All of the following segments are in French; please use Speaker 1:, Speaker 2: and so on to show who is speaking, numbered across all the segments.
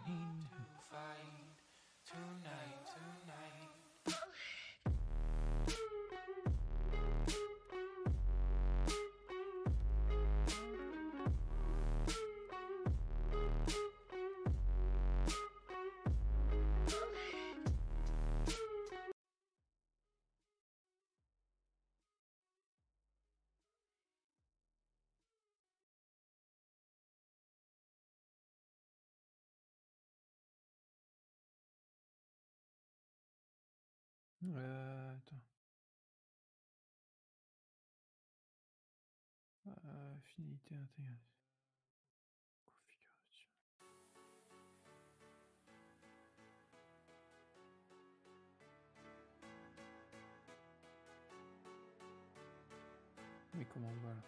Speaker 1: Attends. Finalité intégrée. Configuration. Mais comment on voit là?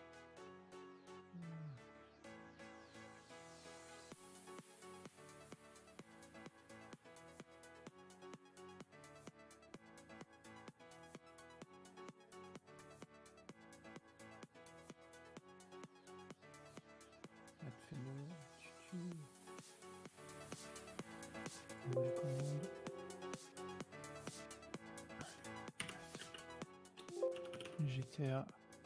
Speaker 1: GTA.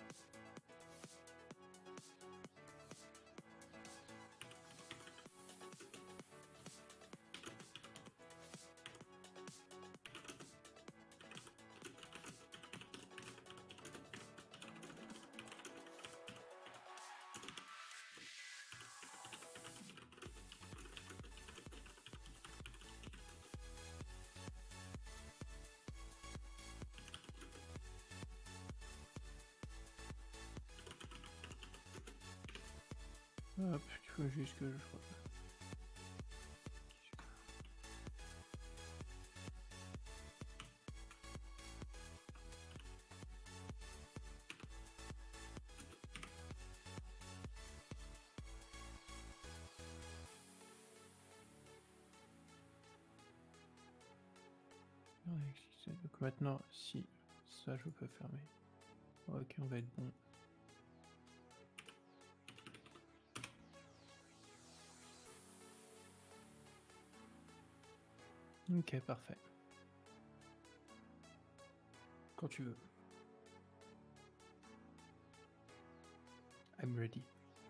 Speaker 1: Hop, il faut juste que je vois. Donc maintenant, si ça je peux fermer. Ok, on va être bon. Ok, parfait. Quand tu veux. I'm ready.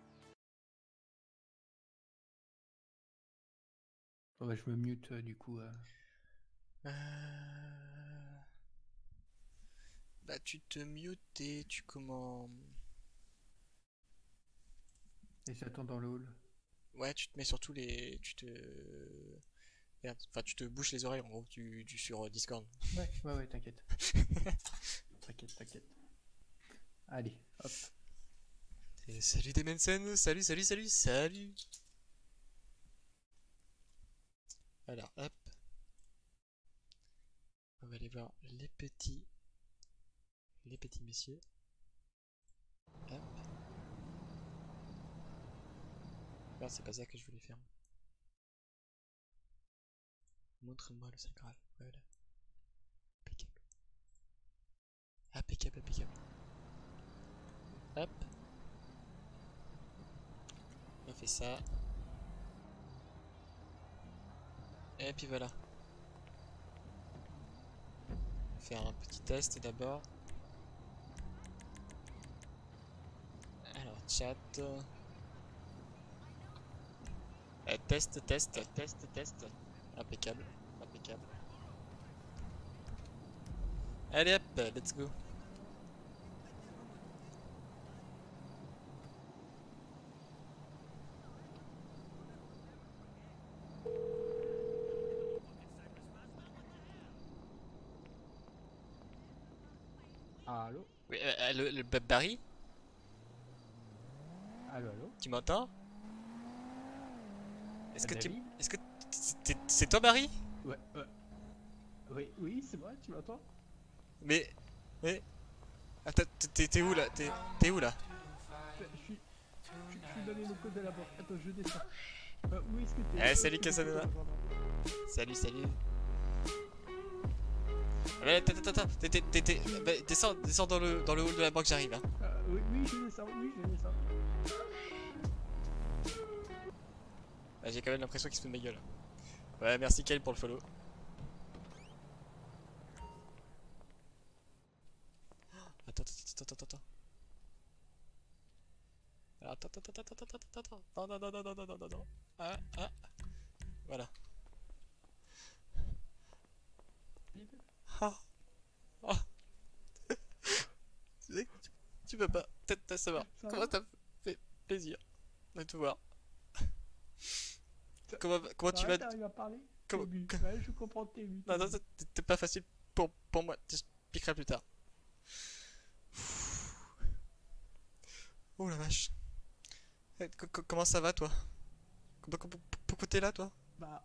Speaker 1: Oh bah, je me mute du coup.
Speaker 2: Bah tu te mutes et tu comment...
Speaker 1: Et j'attends dans le hall.
Speaker 2: Ouais, tu te mets surtout les... Merde. Enfin, tu te bouches les oreilles en gros sur Discord.
Speaker 1: Ouais, t'inquiète. T'inquiète. Allez, hop.
Speaker 2: Et salut Demensen, salut. Alors, hop. On va aller voir les petits messieurs. Hop. Ah, c'est pas ça que je voulais faire. Montre-moi le Saint Graal. Voilà. Impeccable. Hop. On fait ça. Et puis voilà. On va faire un petit test d'abord. Alors, chat. Test. Impeccable. Allez hop, let's go.
Speaker 3: Allô?
Speaker 2: Oui, le Barry?
Speaker 3: Allô?
Speaker 2: Tu m'entends? Est-ce que
Speaker 3: David?
Speaker 2: c'est toi Barry?
Speaker 3: Ouais, oui, c'est moi, tu m'entends?
Speaker 2: Mais attends, t'es où là? T'es où là?
Speaker 3: Je suis dans les locaux de la banque. Attends, je descends. Où est-ce que t'es?
Speaker 2: Eh salut Casanova. Salut. Attends, bah, descends dans le hall de la banque, j'arrive hein.
Speaker 3: Oui, je descends.
Speaker 2: Bah, j'ai quand même l'impression qu'il se fout de ma gueule. Ouais, merci Kyle pour le follow. Attends, attends, attends, attends, attends. Alors, attends, attends, attends, attends, attends, attends. Non, non, non, non, non, non, non, non, non. Ah, ah. Voilà. Ah, ah. Tu sais, tu peux pas. Peut-être ça va.
Speaker 3: Ça
Speaker 2: Comment
Speaker 3: va?
Speaker 2: ça me fait plaisir de te voir.
Speaker 3: Ça-
Speaker 2: Comment tu vas?
Speaker 3: T'arrives à parler?
Speaker 2: Comment,
Speaker 3: T'es ému. Ouais, je comprends que t'es ému.
Speaker 2: non, non, c'était pas facile pour moi. Je t'expliquerai plus tard. Oh la vache. Comment ça va, toi? Pourquoi t'es là, toi?
Speaker 3: Bah,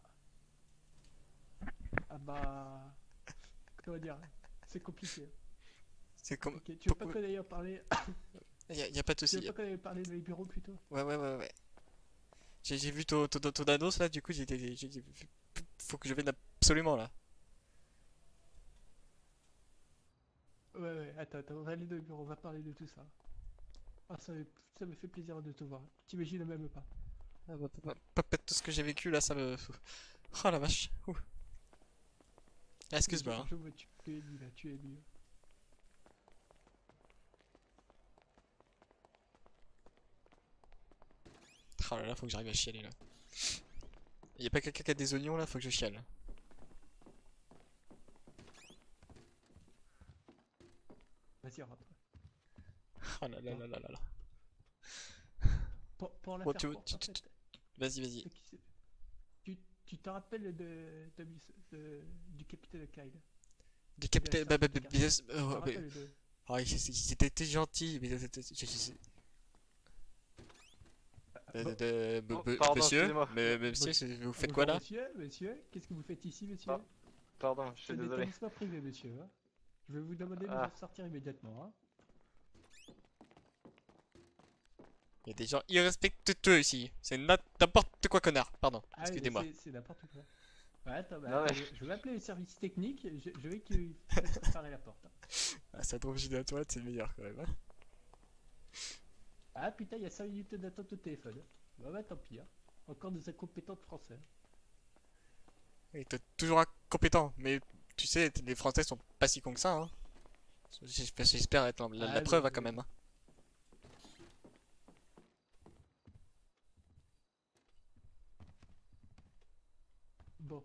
Speaker 3: ah bah, comment dire? C'est compliqué.
Speaker 2: C'est comme.
Speaker 3: Ok, tu veux pas qu'on aille en parler?
Speaker 2: Y a pas de
Speaker 3: Tu
Speaker 2: souci.
Speaker 3: veux pas qu'on aille parler dans les bureaux plutôt?
Speaker 2: Ouais, ouais, ouais, ouais. J'ai vu ton annonce là, du coup, faut que je vienne absolument là.
Speaker 3: Ouais, ouais, attends, on va aller dans les bureaux, on va parler de tout ça. Ah, ça me fait plaisir de te voir. T'imagines même pas.
Speaker 2: Ah, pas tout ce que j'ai vécu là, ça me. Oh la vache. Ouh. Ah, excuse-moi. Hein.
Speaker 3: Je vois, tu es ému là, tu es ému.
Speaker 2: Oh là là, faut que j'arrive à chialer là. Y a pas quelqu'un qui a des oignons là, faut que je chiale.
Speaker 3: Vas-y, rentre.
Speaker 2: Oh là là là là là là.
Speaker 3: Pour la
Speaker 2: Bon,
Speaker 3: faire courte, en fait,
Speaker 2: Vas-y, vas-y.
Speaker 3: ce qui s'est- tu te rappelles du capitaine Kyle?
Speaker 2: Du capitaine.
Speaker 3: Bah,
Speaker 2: Bah,
Speaker 3: tu te
Speaker 2: bien.
Speaker 3: rappelles de...
Speaker 2: Oh, il était gentil, mais.
Speaker 4: Pardon,
Speaker 2: Monsieur,
Speaker 4: excusez-moi.
Speaker 2: monsieur, vous faites
Speaker 3: Bonjour,
Speaker 2: quoi là?
Speaker 3: monsieur, qu'est-ce que vous faites ici, monsieur?
Speaker 4: Ah, Pardon, je
Speaker 3: C'est
Speaker 4: suis
Speaker 3: un
Speaker 4: désolé.
Speaker 3: établissement privé, monsieur. Hein. Je vais vous demander de
Speaker 4: Ah.
Speaker 3: sortir immédiatement. Hein.
Speaker 2: Il y a des gens irrespectueux ici. C'est n'importe quoi, connard. Pardon,
Speaker 3: Ah oui, mais
Speaker 2: excusez-moi.
Speaker 3: c'est n'importe quoi. Ouais, attends, bah,
Speaker 4: Non, mais-
Speaker 3: attends, je vais appeler les services techniques. Je vais qu'ils fassent préparer la porte. Hein.
Speaker 2: Ah, ça trouve à toi, c'est le meilleur quand même. Hein.
Speaker 3: Ah putain, il y a 5 minutes d'attente au téléphone. Bah, tant pis. Hein. Encore des incompétents de français.
Speaker 2: Il est toujours incompétent, mais tu sais, les Français sont pas si cons que ça. Hein. J'espère être la
Speaker 3: Ah,
Speaker 2: preuve
Speaker 3: mais-
Speaker 2: hein, quand même. Hein.
Speaker 3: Bon.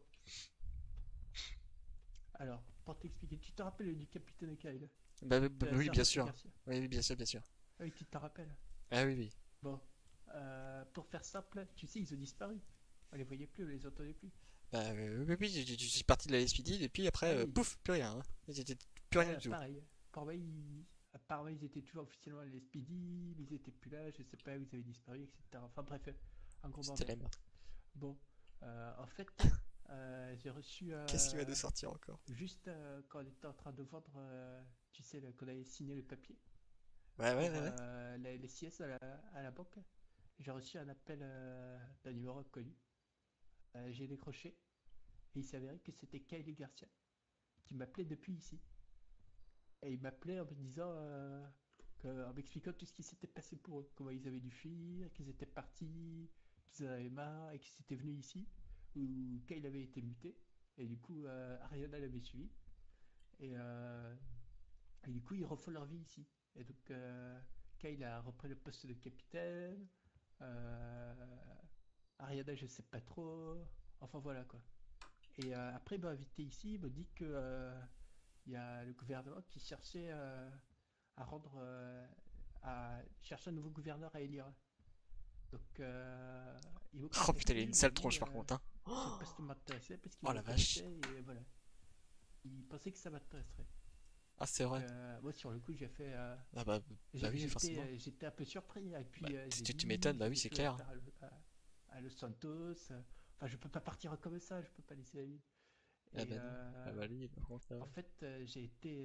Speaker 3: Alors, pour t'expliquer, tu te rappelles du capitaine Kyle?
Speaker 2: Oui, bien sûr.
Speaker 3: Garcia.
Speaker 2: Oui, bien sûr, bien sûr.
Speaker 3: Ah oui, tu te rappelles.
Speaker 2: Ah oui, oui.
Speaker 3: Bon. Pour faire simple, tu sais, ils ont disparu. On les voyait plus, on les entendait plus.
Speaker 2: Bah oui, oui, je suis parti de la SPD et puis après,
Speaker 3: Ah oui.
Speaker 2: pouf, plus rien. Hein. J'étais plus rien du tout.
Speaker 3: Pareil. Apparemment, ils étaient toujours officiellement à l'SPD, mais ils étaient plus là, je sais pas où ils avaient disparu, etc. Enfin bref, un gros
Speaker 2: C'était la
Speaker 3: bordel.
Speaker 2: merde.
Speaker 3: Bon, en fait, j'ai reçu
Speaker 2: Qu'est-ce qui va de sortir encore?
Speaker 3: juste quand on était en train de vendre, tu sais, qu'on avait signé le papier
Speaker 2: Ouais, ouais,
Speaker 3: pour
Speaker 2: ouais. Ouais.
Speaker 3: les CS à la banque. J'ai reçu un appel d'un numéro inconnu. J'ai décroché et il s'avérait que c'était Kylie Garcia qui m'appelait depuis ici. Et il m'appelait en me disant, en m'expliquant tout ce qui s'était passé pour eux, comment ils avaient dû fuir, qu'ils étaient partis, qu'ils en avaient marre et qu'ils étaient venus ici, où Kyle avait été muté, et du coup Ariana l'avait suivi, et, euh, et du coup ils refont leur vie ici. Et donc Kyle a repris le poste de capitaine, euh, Ariana je sais pas trop, enfin voilà quoi. Et après il m'a invité ici, il m'a dit que il y a le gouvernement qui cherchait à rendre à chercher un nouveau gouverneur à élire. Donc il m'a
Speaker 2: Oh putain, il a
Speaker 3: contacté,
Speaker 2: une
Speaker 3: il m'a
Speaker 2: sale
Speaker 3: dit
Speaker 2: tronche par contre. Hein.
Speaker 3: ce poste m'intéressait parce qu'il
Speaker 2: Oh
Speaker 3: me
Speaker 2: la vache.
Speaker 3: connaissait et voilà. Il pensait que ça m'intéresserait.
Speaker 2: Ah, c'est vrai.
Speaker 3: Moi sur le coup j'ai fait
Speaker 2: Ah bah oui, forcément.
Speaker 3: j'étais un peu surpris et puis
Speaker 2: Bah,
Speaker 3: j'ai
Speaker 2: tu
Speaker 3: dit,
Speaker 2: m'étonnes, bah oui,
Speaker 3: j'ai
Speaker 2: c'est
Speaker 3: des
Speaker 2: clair.
Speaker 3: choses à Los Santos. Enfin je peux pas partir comme ça, je peux pas laisser la vie.
Speaker 2: Ah
Speaker 3: Et
Speaker 2: bah non. Ah bah lui, par contre,
Speaker 3: en fait j'ai été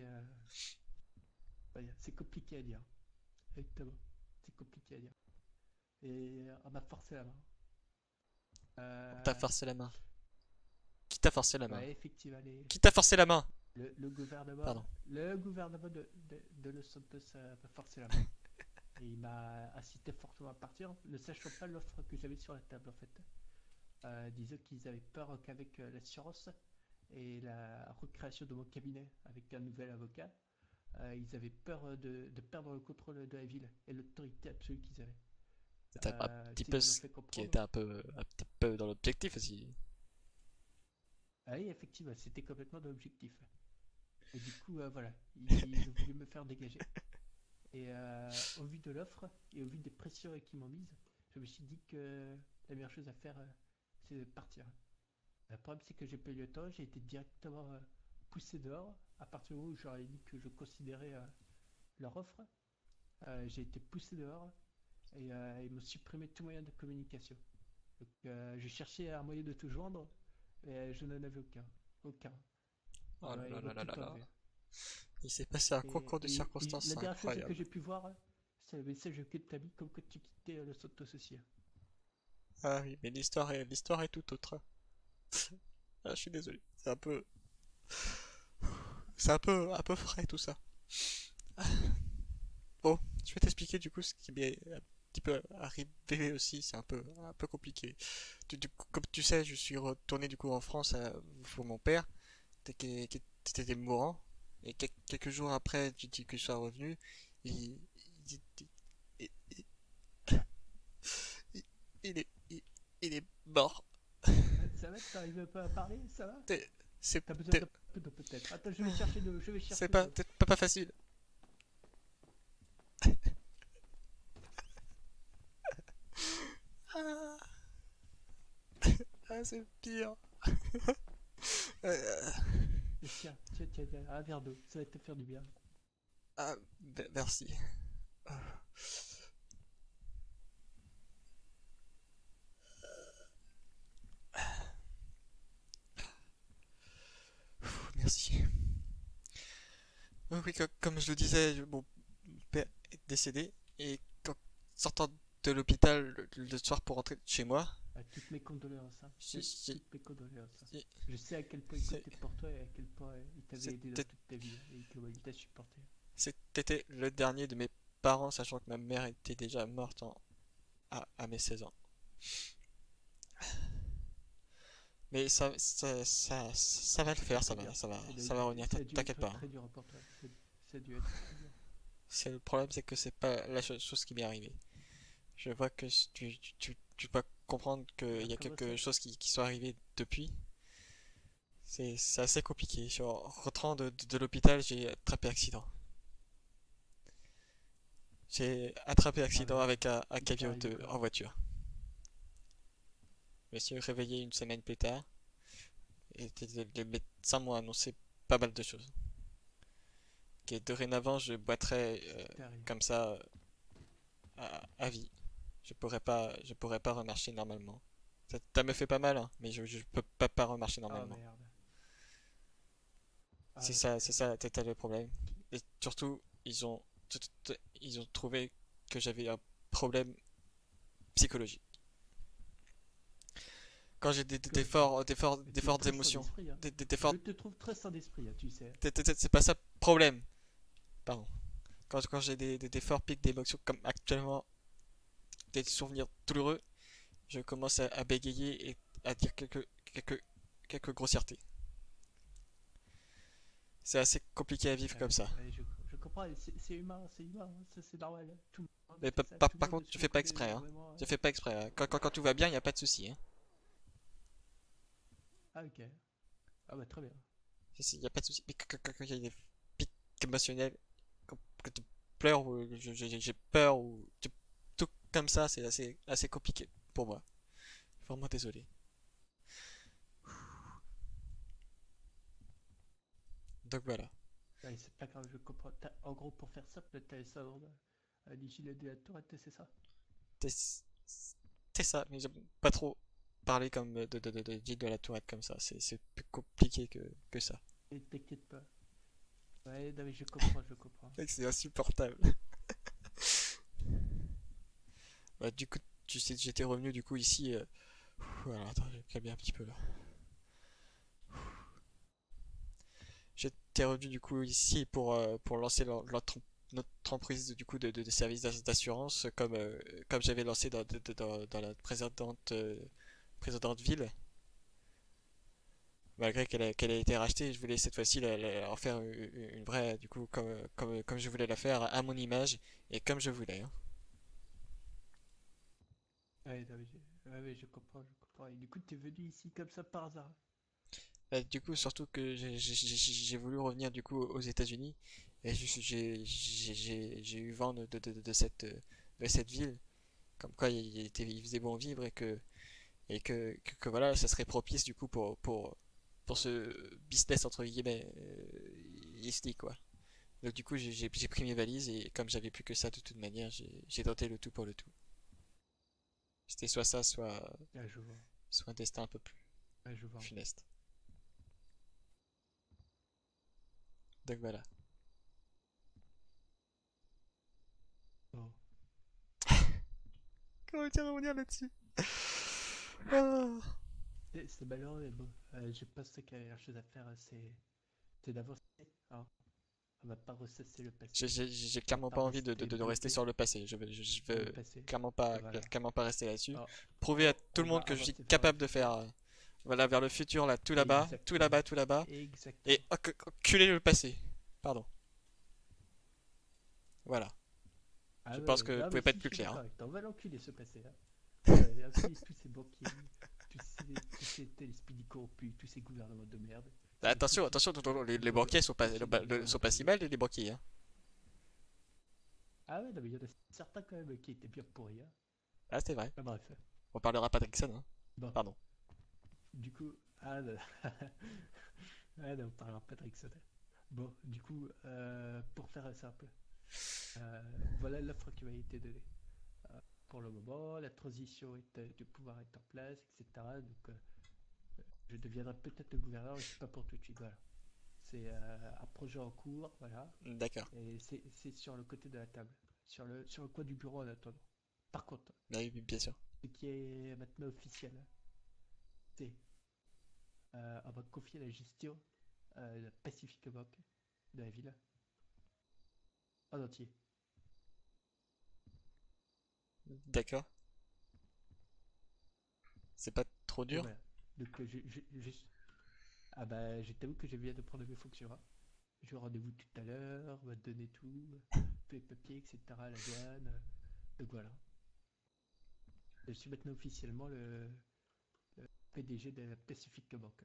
Speaker 3: c'est compliqué à dire. Exactement. C'est compliqué à dire. Et on m'a forcé la main.
Speaker 2: t'as forcé la main. Qui t'a forcé la main?
Speaker 3: Ouais, effectivement,
Speaker 2: Qui t'a forcé la main?
Speaker 3: le gouvernement,
Speaker 2: Pardon.
Speaker 3: le gouvernement de Los Santos m'a forcé la main. Et il m'a incité fortement à partir, ne sachant pas l'offre que j'avais sur la table en fait. Disons qu'ils avaient peur qu'avec l'assurance et la recréation de mon cabinet avec un nouvel avocat, ils avaient peur de perdre le contrôle de la ville et l'autorité absolue qu'ils avaient.
Speaker 2: C'était un petit
Speaker 3: Ce qu'ils
Speaker 2: peu
Speaker 3: me l'ont
Speaker 2: ce
Speaker 3: fait
Speaker 2: qui
Speaker 3: comprendre.
Speaker 2: était un petit peu dans l'objectif aussi.
Speaker 3: Ah oui, effectivement, c'était complètement de l'objectif. Et du coup, voilà, ils ont voulu me faire dégager. Et au vu de l'offre et au vu des pressions qu'ils m'ont mises, je me suis dit que la meilleure chose à faire, c'est de partir. Le problème, c'est que j'ai pas eu le temps, j'ai été directement poussé dehors. À partir du moment où je leur ai dit que je considérais leur offre, j'ai été poussé dehors et ils m'ont supprimé tout moyen de communication. Donc, j'ai cherché un moyen de te joindre, mais je n'en avais aucun. Aucun.
Speaker 2: Oh là
Speaker 3: Ils
Speaker 2: là
Speaker 3: m'ont
Speaker 2: là là
Speaker 3: tout
Speaker 2: là là.
Speaker 3: enlevé.
Speaker 2: Il s'est passé un concours de
Speaker 3: Et
Speaker 2: circonstances
Speaker 3: la dernière chose que
Speaker 2: incroyable.
Speaker 3: j'ai pu voir, c'est le message que tu as mis comme que tu quittais le Santo Social.
Speaker 2: Ah oui, mais l'histoire est tout autre. Ah, je suis désolé. C'est un peu frais tout ça. Bon, je vais t'expliquer du coup ce qui m'est un petit peu arrivé aussi. C'est un peu compliqué. Comme tu sais, je suis retourné du coup en France pour mon père, qui était mourant. Et quelques jours après que je sois revenu, il, il, il, il- il- il est mort.
Speaker 3: Ça va, t'arrives pas à parler, ça va?
Speaker 2: C'est c'est
Speaker 3: T'as besoin
Speaker 2: peut-être
Speaker 3: d'un peu d'eau peut-être. Attends, je vais chercher de l'eau, je vais
Speaker 2: c'est
Speaker 3: chercher de
Speaker 2: pas
Speaker 3: l'eau.
Speaker 2: peut-être pas facile. Ah, ah, c'est pire. Euh,
Speaker 3: Tiens, tiens, tiens, tiens, un verre d'eau, ça va te faire du bien.
Speaker 2: ah, merci. Merci. Oui, comme je le disais, mon père est décédé et sortant de l'hôpital le soir pour rentrer chez moi,
Speaker 3: Toutes mes condoléances, hein.
Speaker 2: j'ai- j'ai-
Speaker 3: Toutes mes condoléances.
Speaker 2: j'ai-
Speaker 3: Je sais à quel point il
Speaker 2: c'est-
Speaker 3: comptait pour toi et à quel point il t'avait aidé dans
Speaker 2: c'était
Speaker 3: toute ta vie et comment il t'a supporté.
Speaker 2: c'était le dernier de mes parents, sachant que ma mère était déjà morte à mes 16 ans. Mais ça va le faire,
Speaker 3: C'est pas dur.
Speaker 2: ça va revenir,
Speaker 3: Ça a dû
Speaker 2: t'inquiète
Speaker 3: être
Speaker 2: pas, hein.
Speaker 3: très dur pour toi. Ça a dû être très dur.
Speaker 2: C'est le problème, c'est que c'est pas la chose qui m'est arrivée. Je vois que tu dois comprendre qu'il y a
Speaker 3: Comment
Speaker 2: quelque
Speaker 3: ça?
Speaker 2: chose qui sont arrivées depuis. C'est assez compliqué. En rentrant de l'hôpital, j'ai attrapé accident. J'ai attrapé
Speaker 3: Ah
Speaker 2: accident
Speaker 3: merde.
Speaker 2: avec un
Speaker 3: Il t'est
Speaker 2: camion
Speaker 3: arrivé quoi?
Speaker 2: en voiture. Je me suis réveillé une semaine plus tard et les médecins m'ont annoncé pas mal de choses. Que dorénavant, je boiterais
Speaker 3: Qu'est-ce qui t'est arrivé?
Speaker 2: comme ça à vie. Je pourrais pas remarcher normalement. Ça me fait pas mal, hein, mais je peux pas remarcher
Speaker 3: Ah
Speaker 2: normalement.
Speaker 3: merde. Ah
Speaker 2: C'est
Speaker 3: d'accord.
Speaker 2: ça, c'était le problème. Et surtout, ils ont trouvé que j'avais un problème psychologique. Quand j'ai
Speaker 3: Psychologique. Mais
Speaker 2: des
Speaker 3: tu es
Speaker 2: fortes
Speaker 3: très sain
Speaker 2: émotions,
Speaker 3: d'esprit, hein.
Speaker 2: des
Speaker 3: Je
Speaker 2: fortes,
Speaker 3: te trouve très sain d'esprit, hein, tu sais.
Speaker 2: c'est pas ça problème, pardon. Quand j'ai des forts pics d'émotions comme actuellement, des souvenirs douloureux, je commence à bégayer et à dire quelques grossièretés. C'est assez compliqué à vivre comme ça.
Speaker 3: Je comprends, c'est humain, hein, c'est normal, hein. Tout le monde
Speaker 2: Mais
Speaker 3: fait ça, tout le
Speaker 2: par
Speaker 3: monde
Speaker 2: contre,
Speaker 3: ne
Speaker 2: je
Speaker 3: se
Speaker 2: fais pas
Speaker 3: reconnaît
Speaker 2: exprès, hein.
Speaker 3: énormément,
Speaker 2: Je
Speaker 3: hein.
Speaker 2: fais pas exprès, hein. Quand tout va bien, il n'y a pas de souci, hein.
Speaker 3: Ah ok. Ah bah très bien.
Speaker 2: Il n'y a pas de souci. Mais quand il y a des pics émotionnels, quand tu pleures ou j'ai peur ou tout comme ça, c'est assez compliqué pour moi. Vraiment désolé. Donc voilà.
Speaker 3: Ouais, c'est pas grave, je comprends. En gros, pour faire simple, t'as ça à l'hygiène de la tourette, c'est ça?
Speaker 2: C'est c'est ça, mais j'aime pas trop parler comme de Gilles de la Tourette comme ça. C'est plus compliqué que ça.
Speaker 3: Et t'inquiète pas. Ouais, non mais je comprends, je comprends.
Speaker 2: C'est insupportable. Bah, du coup, tu sais, j'étais revenu du coup ici. Voilà, attends, je vais me calmer un petit peu là. J'étais revenu du coup ici pour lancer notre entreprise du coup de services d'assurance comme j'avais lancé dans la précédente précédente ville. Malgré qu'elle ait été rachetée, je voulais cette fois-ci en faire une vraie, du coup, comme je voulais la faire, à mon image et comme je voulais, hein.
Speaker 3: Ouais, non, ouais, je comprends, je comprends. Et du coup, t'es venu ici comme ça par hasard.
Speaker 2: Du coup, surtout que j'ai voulu revenir du coup aux États-Unis et j'ai eu vent de cette ville, comme quoi il faisait bon vivre et que voilà, ça serait propice du coup pour ce business entre guillemets ici quoi. Donc du coup, j'ai pris mes valises et comme j'avais plus que ça de toute manière, j'ai tenté le tout pour le tout. C'était soit ça,
Speaker 3: Ouais, je vois,
Speaker 2: soit un destin un peu plus
Speaker 3: ouais, je vois.
Speaker 2: funeste. Donc voilà.
Speaker 3: Bon.
Speaker 2: Comment tu revenir là-dessus? Ah.
Speaker 3: C'est malheureux, mais bon, je pense qu'il y a la chose à faire, c'est d'avancer, hein. On va pas ressasser le passé.
Speaker 2: J'ai
Speaker 3: On va
Speaker 2: clairement
Speaker 3: pas
Speaker 2: pas envie
Speaker 3: rester
Speaker 2: de rester
Speaker 3: bloqué
Speaker 2: sur le passé. Je
Speaker 3: sur le
Speaker 2: veux
Speaker 3: passé. Voilà.
Speaker 2: clairement pas rester là-dessus.
Speaker 3: Alors,
Speaker 2: Prouver à tout
Speaker 3: on
Speaker 2: le
Speaker 3: va
Speaker 2: monde que je suis
Speaker 3: avancer vers le
Speaker 2: capable de
Speaker 3: futur.
Speaker 2: faire, voilà, vers le futur, là, tout là-bas, tout
Speaker 3: Exactement.
Speaker 2: là-bas, tout là-bas,
Speaker 3: Exactement.
Speaker 2: et enculer le passé. Pardon. Voilà.
Speaker 3: Ah
Speaker 2: Je pense
Speaker 3: ouais,
Speaker 2: que vous
Speaker 3: non, mais
Speaker 2: pouvez pas
Speaker 3: si,
Speaker 2: être
Speaker 3: je
Speaker 2: plus
Speaker 3: suis
Speaker 2: clair,
Speaker 3: d'accord
Speaker 2: hein.
Speaker 3: avec toi. On va l'enculer ce passé, là. On va enculer tous ces banquiers, tous ces téléspédies corrompus, tous ces gouvernements de merde.
Speaker 2: Attention,
Speaker 3: Tous
Speaker 2: attention,
Speaker 3: ceux
Speaker 2: les
Speaker 3: qui
Speaker 2: banquiers
Speaker 3: entretiennent des guerres
Speaker 2: sont pas si
Speaker 3: inutiles.
Speaker 2: mal, les banquiers, hein.
Speaker 3: Ah ouais, non, mais il y en a certains quand même qui étaient bien pourris, hein.
Speaker 2: Ah, c'est vrai.
Speaker 3: Ah, bref.
Speaker 2: On parlera pas d'Exxon, hein.
Speaker 3: Bon,
Speaker 2: Pardon.
Speaker 3: du coup, ah non, ah, non, on parlera pas de Rickson. Bon, du coup, pour faire simple, voilà l'offre qui m'a été donnée. Pour le moment, la transition de pouvoir est en place, etc. Donc, je deviendrai peut-être le gouverneur, mais c'est pas pour tout de suite. Voilà. C'est un projet en cours, voilà.
Speaker 2: D'accord.
Speaker 3: Et c'est sur le côté de la table, sur le coin du bureau en attendant. Par contre,
Speaker 2: Bah oui, bien sûr.
Speaker 3: ce qui est maintenant officiel, c'est on va confier la gestion de la Pacific Bank de la ville en entier.
Speaker 2: D'accord. C'est pas trop
Speaker 3: Et
Speaker 2: dur?
Speaker 3: voilà. Donc, ah bah, je t'avoue que je viens de prendre mes fonctions, hein. J'ai rendez-vous tout à l'heure, on va te donner tout, tous les papiers, etc., la douane. Donc voilà. Je suis maintenant officiellement le PDG de la Pacific Bank.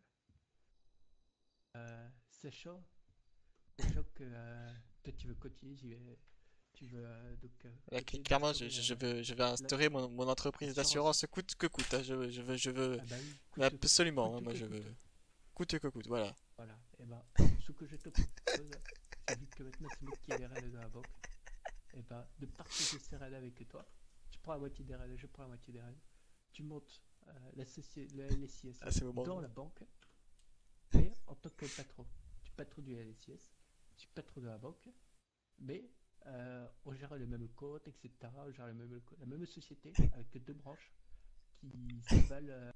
Speaker 3: Sachant, sachant que toi tu veux continuer, tu veux donc
Speaker 2: Là,
Speaker 3: continuer
Speaker 2: clairement,
Speaker 3: d'instaurer
Speaker 2: je veux
Speaker 3: la-
Speaker 2: instaurer mon entreprise
Speaker 3: l'assurance.
Speaker 2: d'assurance coûte que coûte, hein. Je veux
Speaker 3: Ah bah oui,
Speaker 2: absolument, hein,
Speaker 3: coûte
Speaker 2: moi
Speaker 3: que
Speaker 2: je
Speaker 3: coûte.
Speaker 2: veux coûte que coûte, voilà.
Speaker 3: Voilà. Et ben, ce que je te propose, c'est vu que maintenant c'est moi qui ai les rênes de la banque, et ben, de partager ces rênes avec toi. Tu prends la moitié des rênes, je prends la moitié des rênes. Tu montes le LSIS
Speaker 2: À ce moment,
Speaker 3: dans la banque, mais en tant que patron. Tu es patron du LSIS, tu es patron de la banque, mais on gère le même compte, etc. On gère la même société avec deux branches qui se valent,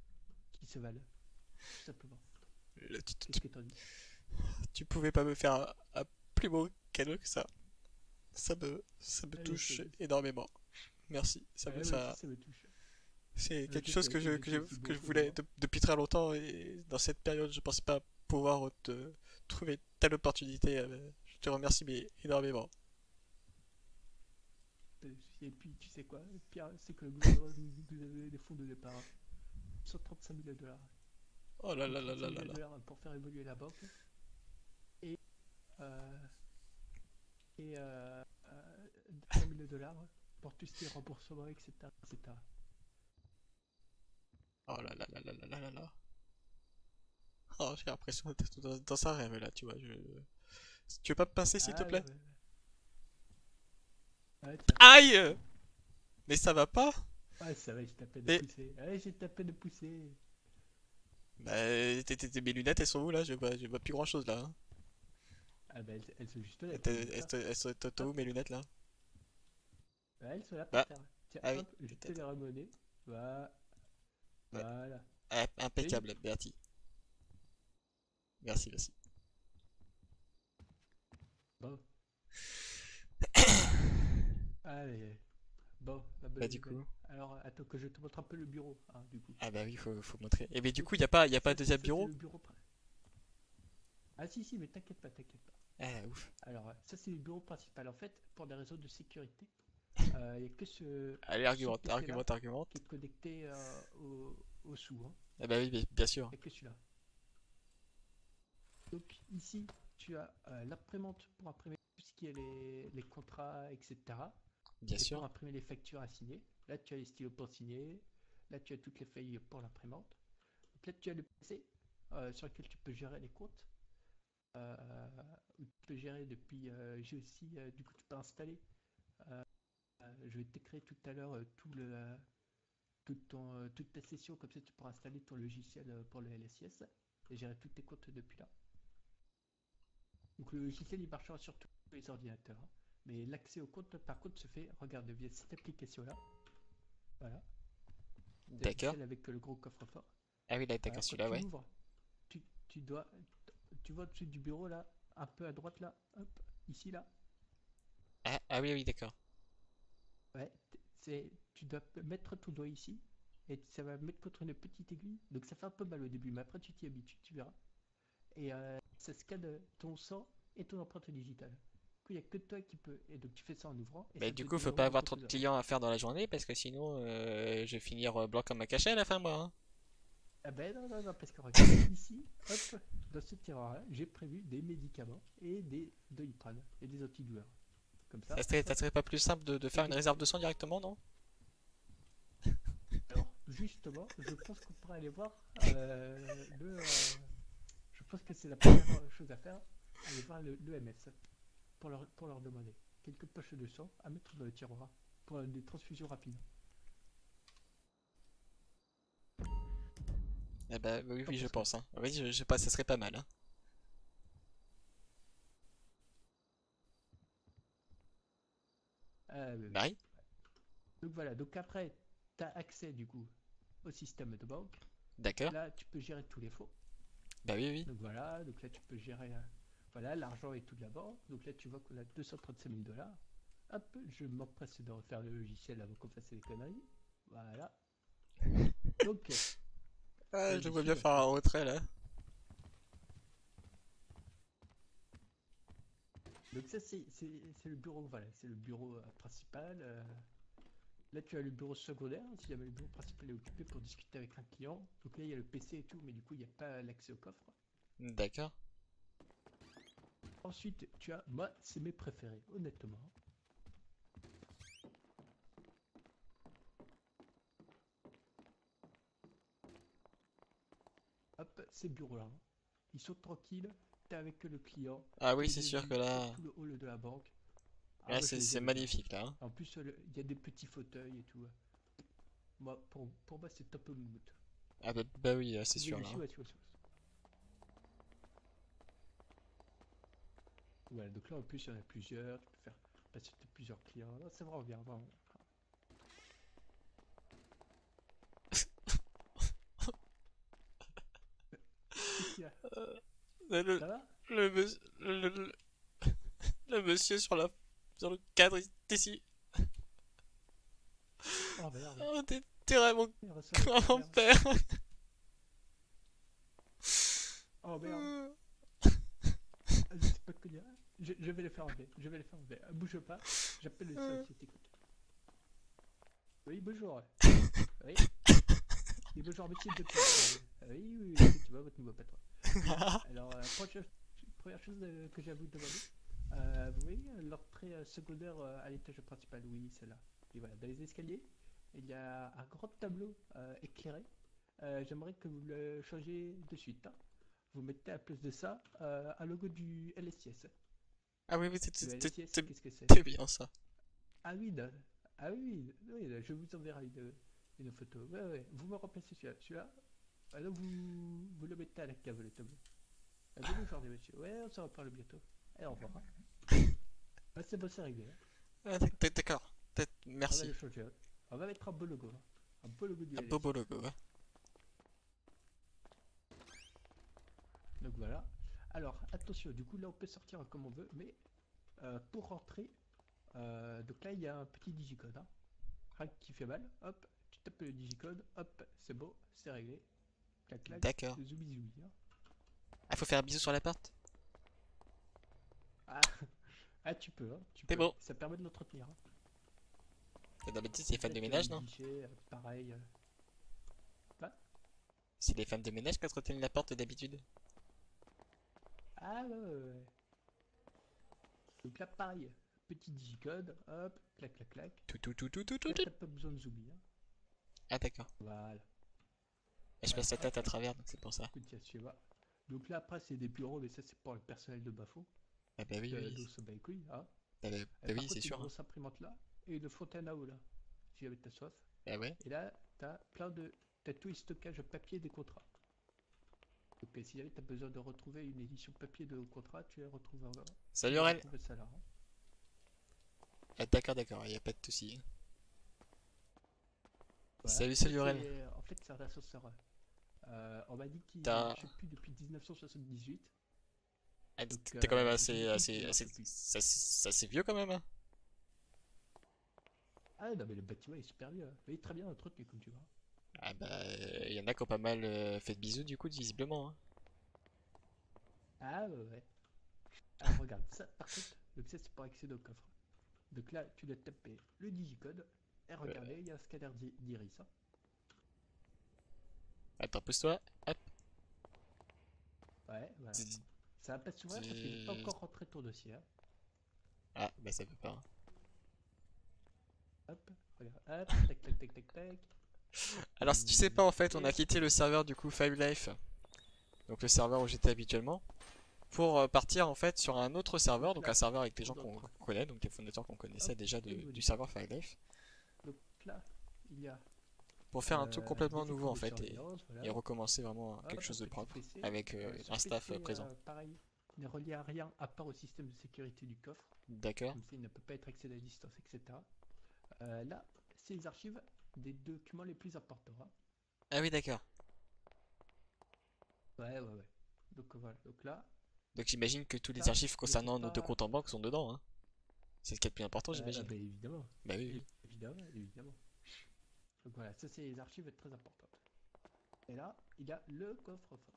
Speaker 3: tout simplement. Qu'est-ce que t'en dis?
Speaker 2: tu pouvais pas me faire un plus beau cadeau que ça. Ça me
Speaker 3: Allez,
Speaker 2: touche énormément. Merci.
Speaker 3: ouais, moi aussi ça me touche.
Speaker 2: C'est
Speaker 3: Le
Speaker 2: quelque
Speaker 3: fait
Speaker 2: chose
Speaker 3: que j'étais aussi
Speaker 2: que
Speaker 3: beau
Speaker 2: je
Speaker 3: pour
Speaker 2: voulais
Speaker 3: moi.
Speaker 2: depuis très longtemps et dans cette période, je pensais pas pouvoir te trouver telle opportunité. Je te remercie mais énormément.
Speaker 3: Et puis, tu sais quoi? Le pire, c'est que le gouvernement nous a donné des fonds de départ, hein. 135 000 dollars.
Speaker 2: Oh là là là
Speaker 3: 135
Speaker 2: là
Speaker 3: 000
Speaker 2: là là.
Speaker 3: dollars pour faire évoluer la banque. Et, euh, et 100 000 dollars pour tout ce qui est remboursement, etc. etc.
Speaker 2: Oh là là là là là là là là. Oh, j'ai l'impression d'être dans un rêve là, tu vois. Tu veux pas me pincer s'il te
Speaker 3: Ah non,
Speaker 2: plaît?
Speaker 3: ouais, tiens.
Speaker 2: Aïe! Mais ça va pas?
Speaker 3: Ouais, ça va, j'ai tapé de
Speaker 2: Mais
Speaker 3: pousser. Ouais, j'ai tapé de pousser.
Speaker 2: bah, mes lunettes elles sont où là? Je vois plus grand chose là, hein.
Speaker 3: Ah bah, elles sont juste là, prends ça.
Speaker 2: Elles sont où
Speaker 3: Hop,
Speaker 2: mes lunettes là?
Speaker 3: ouais, elles sont là par
Speaker 2: Bah,
Speaker 3: terre. Tiens,
Speaker 2: ah oui,
Speaker 3: hop, je te
Speaker 2: peut-être.
Speaker 3: les ramener. Voilà,
Speaker 2: Ouais.
Speaker 3: voilà.
Speaker 2: Ah,
Speaker 3: Oui,
Speaker 2: impeccable, Bertie. Merci, merci.
Speaker 3: bon. Allez, Bon, la bonne
Speaker 2: Bah du
Speaker 3: nouvelle.
Speaker 2: coup.
Speaker 3: Alors, attends que je te montre un peu le bureau, hein, du coup.
Speaker 2: Ah bah oui, faut montrer. Et mais du
Speaker 3: Donc,
Speaker 2: coup, y a pas un deuxième
Speaker 3: c'est
Speaker 2: bureau?
Speaker 3: le bureau. Ah si, si, mais t'inquiète pas, t'inquiète pas.
Speaker 2: Ah ouf.
Speaker 3: Alors, ça c'est le bureau principal. En fait, pour des raisons de sécurité, il n'y a que
Speaker 2: Allez,
Speaker 3: ce
Speaker 2: argumente,
Speaker 3: PC-là
Speaker 2: argumente, argumente.
Speaker 3: qui est connecté au sous. Hein.
Speaker 2: Ah bah oui, bien sûr.
Speaker 3: Il n'y a que celui-là. Donc ici, tu as l'imprimante pour imprimer tout ce qui est les contrats, etc.
Speaker 2: Bien
Speaker 3: Et pour
Speaker 2: sûr.
Speaker 3: imprimer les factures à signer. Là, tu as les stylos pour signer. Là, tu as toutes les feuilles pour l'imprimante. Donc là, tu as le PC sur lequel tu peux gérer les comptes. Euh, Où tu peux gérer depuis. J'ai aussi, du coup, tu peux installer. Je vais t'écrire tout à l'heure toute ta session, comme ça tu pourras installer ton logiciel pour le LSIS et gérer tous tes comptes depuis là. Donc le logiciel il marchera sur tous les ordinateurs. Hein. Mais l'accès au compte par contre se fait, regarde, via cette application là. Voilà,
Speaker 2: D'accord.
Speaker 3: celle avec le gros coffre-fort.
Speaker 2: Ah oui, là,
Speaker 3: Voilà,
Speaker 2: d'accord,
Speaker 3: quand
Speaker 2: celui-là,
Speaker 3: tu
Speaker 2: ouais.
Speaker 3: l'ouvres, tu dois, tu vois au-dessus du bureau là, un peu à droite là, hop, ici là.
Speaker 2: Ah oui, oui, d'accord.
Speaker 3: Ouais, tu dois mettre ton doigt ici et ça va mettre contre une petite aiguille. Donc ça fait un peu mal au début, mais après tu t'y habitues, tu verras. Et ça scanne ton sang et ton empreinte digitale. Du coup, il n'y a que toi qui peux. Et donc tu fais ça en ouvrant et
Speaker 2: Mais
Speaker 3: ça
Speaker 2: du
Speaker 3: te
Speaker 2: coup, faut pas
Speaker 3: génère de
Speaker 2: avoir trop
Speaker 3: compte
Speaker 2: de
Speaker 3: ouvert.
Speaker 2: clients à faire dans la journée parce que sinon, je vais finir blanc comme un cachet à la fin, moi. Hein.
Speaker 3: Ah ben non, non, non, parce que regarde, ici, hop, dans ce tiroir-là, j'ai prévu des médicaments et des doliprane et des antidouleurs. Comme ça,
Speaker 2: Ça
Speaker 3: hop,
Speaker 2: serait pas plus simple de
Speaker 3: dès
Speaker 2: faire
Speaker 3: que
Speaker 2: une
Speaker 3: tu
Speaker 2: réserve
Speaker 3: peux.
Speaker 2: de sang directement, non?
Speaker 3: Alors, justement, je pense qu'on pourrait aller voir je pense que c'est la première chose à faire, aller voir l'EMS pour leur demander quelques poches de sang à mettre dans le tiroir pour des transfusions rapides.
Speaker 2: Eh bah oui,
Speaker 3: T'en
Speaker 2: oui, je
Speaker 3: penses quoi?
Speaker 2: pense. Hein. Oui, je sais pas, ça serait pas mal. Hein.
Speaker 3: Oui, oui.
Speaker 2: Marie?
Speaker 3: Donc voilà, donc après, tu as accès du coup au système de banque.
Speaker 2: D'accord.
Speaker 3: Là, tu peux gérer tous les fonds.
Speaker 2: Bah oui, oui.
Speaker 3: Donc voilà, donc là, tu peux gérer voilà, l'argent et tout de la banque. Donc là, tu vois qu'on a 235 000 dollars. Hop, je m'empresse de refaire le logiciel avant qu'on fasse les conneries. Voilà. Donc,
Speaker 2: Ah, je le vois
Speaker 3: là-dessus,
Speaker 2: bien
Speaker 3: bah,
Speaker 2: faire un retrait là.
Speaker 3: donc ça, c'est le bureau, voilà, c'est le bureau principal. Là, tu as le bureau secondaire, si jamais le bureau principal est occupé pour discuter avec un client. Donc là, il y a le PC et tout, mais du coup, il n'y a pas l'accès au coffre.
Speaker 2: D'accord.
Speaker 3: Ensuite, tu as, moi, c'est mes préférés, honnêtement. Hop, ces bureaux-là, hein. Ils sont tranquilles, t'es avec le client,
Speaker 2: Ah oui, c'est
Speaker 3: t'es
Speaker 2: sûr que
Speaker 3: vu sur
Speaker 2: là,
Speaker 3: tout le hall de la banque. Ah,
Speaker 2: là
Speaker 3: moi, je les
Speaker 2: c'est
Speaker 3: aime bien.
Speaker 2: magnifique là. Hein.
Speaker 3: En plus, il y a des petits fauteuils et tout. Moi, pour moi, c'est top moumoute.
Speaker 2: Ah bah oui, c'est
Speaker 3: Oui,
Speaker 2: sûr
Speaker 3: oui,
Speaker 2: là.
Speaker 3: si,
Speaker 2: Hein.
Speaker 3: ouais, si, ouais, si, ouais. Voilà, donc là, en plus, il y en a plusieurs. Tu peux faire passer plusieurs clients. Non, c'est vraiment bien, vraiment. Qu'est-ce qu'il y a?
Speaker 2: Le, le,
Speaker 3: Ça va?
Speaker 2: le, mons- le monsieur sur le cadre ici.
Speaker 3: Oh merde,
Speaker 2: Oh, t'es vraiment
Speaker 3: il reçoit
Speaker 2: comme
Speaker 3: notre
Speaker 2: mon
Speaker 3: merde.
Speaker 2: père.
Speaker 3: Oh merde, ah, je sais pas quoi dire. Je vais les faire enlever, je vais les faire enlever. Bouge pas, j'appelle le service écoute. Oui, bonjour. Oui, et bonjour, monsieur le docteur. Oui, oui, oui, tu vois votre nouveau patron. Bien, alors, première chose que j'ai à vous demander. Vous voyez l'entrée secondaire à l'étage principal? Oui, celle-là. Et voilà, dans les escaliers, il y a un grand tableau éclairé. J'aimerais que vous le changiez de suite. Hein. Vous mettez à la place de ça un logo du LSIS.
Speaker 2: Ah oui, oui,
Speaker 3: Le LSIS, qu'est-ce que c'est?
Speaker 2: c'est bien ça.
Speaker 3: Ah oui, ah oui, oui, je vous enverrai une photo. Ouais, ouais, vous me remplacez celui-là. Celui-là, alors vous le mettez à la cave, le tableau. Bonne journée, monsieur. Ouais, on se reparle bientôt. Allez, au revoir. Hein. Ah, c'est bon, c'est réglé. Hein.
Speaker 2: Ah, d'accord.
Speaker 3: On va le
Speaker 2: Merci.
Speaker 3: changer. Hein. On va mettre un beau logo. Hein. Un beau logo du
Speaker 2: Un beau
Speaker 3: LSI.
Speaker 2: logo. Ouais.
Speaker 3: Donc voilà. Alors, attention, du coup, là, on peut sortir comme on veut, mais pour rentrer, donc là, il y a un petit digicode. Hein. rien qui fait mal, hop, tu tapes le digicode, hop, c'est beau, c'est réglé. Clac clac,
Speaker 2: D'accord.
Speaker 3: zoubi zoubi. Hein.
Speaker 2: Ah, faut faire un bisou sur la porte?
Speaker 3: Ah, ah, tu peux, hein, tu
Speaker 2: C'est
Speaker 3: peux.
Speaker 2: bon.
Speaker 3: Ça permet de l'entretenir. Hein.
Speaker 2: Et d'habitude, c'est les femmes de
Speaker 3: Là, tu as
Speaker 2: ménage,
Speaker 3: le
Speaker 2: non?
Speaker 3: guichet, pareil. Quoi?
Speaker 2: C'est les femmes de ménage qui entretiennent la porte d'habitude.
Speaker 3: Ah ouais, ouais, ouais. Donc là, pareil, petit digicode, hop, clac clac clac.
Speaker 2: Tout, tout, tout, tout, tout, tout,
Speaker 3: Là,
Speaker 2: tout.
Speaker 3: t'as pas besoin de zoomer. Hein.
Speaker 2: Ah, d'accord.
Speaker 3: Voilà.
Speaker 2: Et je
Speaker 3: Voilà.
Speaker 2: passe la tête à travers, donc c'est pour ça.
Speaker 3: Écoute, tiens, tu vois. Donc là, après, c'est des bureaux, mais ça, c'est pour le personnel de Bafo.
Speaker 2: Ah, bah oui, oui.
Speaker 3: D'où ça bat les couilles, hein.
Speaker 2: Ah, bah,
Speaker 3: Et
Speaker 2: bah
Speaker 3: par
Speaker 2: oui, c'est
Speaker 3: contre, une
Speaker 2: sûr. Hein.
Speaker 3: grosse imprimante là, et une fontaine à eau là, si jamais t'as soif.
Speaker 2: Ah ouais.
Speaker 3: Et là, t'as plein de. T'as tout le stockage papier des contrats. Donc, si jamais t'as besoin de retrouver une édition papier de contrat, tu les retrouves en.
Speaker 2: Salut
Speaker 3: tu
Speaker 2: Aurel.
Speaker 3: retrouves ça là. Hein.
Speaker 2: Ah, d'accord, d'accord, y a pas de soucis.
Speaker 3: Voilà.
Speaker 2: Salut,
Speaker 3: Ça,
Speaker 2: salut Aurel.
Speaker 3: En fait, c'est un ascenseur. On m'a dit qu'il
Speaker 2: T'as-
Speaker 3: marchait plus depuis 1978.
Speaker 2: Ah,
Speaker 3: Donc,
Speaker 2: t'es quand même
Speaker 3: j'ai dit qu'il marchait plus.
Speaker 2: c'est assez vieux quand même. Hein.
Speaker 3: Ah non, mais le bâtiment est super bien. Il est très bien entretenu, comme tu vois.
Speaker 2: Ah bah, y en a qui ont pas mal fait de bisous du coup, visiblement. Hein.
Speaker 3: Ah ouais, ouais. Alors regarde, ça par contre, donc ça c'est pour accéder au coffre. Donc là, tu dois taper le digicode. Et regardez, il y a un scanner d'iris. Hein.
Speaker 2: Attends, pousse-toi. Hop.
Speaker 3: Ouais, voilà.
Speaker 2: Zzz,
Speaker 3: Ça va pas s'ouvrir parce qu'il n'est pas
Speaker 2: zzz.
Speaker 3: encore rentré ton dossier. Hein.
Speaker 2: Ah, bah ça peut pas. Hein.
Speaker 3: Hop, regarde, hop, tac, tac, tac, tac, tac.
Speaker 2: Alors si tu sais pas, en fait, on a
Speaker 3: Et
Speaker 2: quitté le serveur du coup Five Life, donc le serveur où j'étais habituellement, pour partir en fait sur un autre serveur, donc un serveur avec des gens qu'on connaît, donc des fondateurs qu'on connaissait déjà du serveur Five Life,
Speaker 3: donc là, il y a
Speaker 2: pour faire un truc complètement
Speaker 3: des
Speaker 2: nouveau
Speaker 3: écrans
Speaker 2: en
Speaker 3: de
Speaker 2: fait
Speaker 3: surveillance,
Speaker 2: et
Speaker 3: voilà.
Speaker 2: recommencer vraiment
Speaker 3: Hop,
Speaker 2: quelque chose de
Speaker 3: petit
Speaker 2: propre
Speaker 3: PC.
Speaker 2: avec
Speaker 3: Ce
Speaker 2: un staff
Speaker 3: PC,
Speaker 2: présent.
Speaker 3: pareil, n'est relié à rien à part au système de sécurité du coffre.
Speaker 2: D'accord.
Speaker 3: Comme ça, il ne peut pas être accédé à distance, etc. Là, c'est les archives des documents les plus importants. Hein.
Speaker 2: Ah oui, d'accord.
Speaker 3: Ouais, ouais, ouais. Donc voilà, donc là,
Speaker 2: Donc j'imagine que tous les
Speaker 3: ça,
Speaker 2: archives
Speaker 3: je maîtrise
Speaker 2: concernant nos deux
Speaker 3: pas.
Speaker 2: comptes en banque sont dedans. Hein. C'est ce qui est le plus important, j'imagine.
Speaker 3: Bah évidemment,
Speaker 2: Bah oui, oui.
Speaker 3: évidemment, évidemment. Donc voilà, ça c'est les archives très importantes. Et là, il y a le coffre-fort.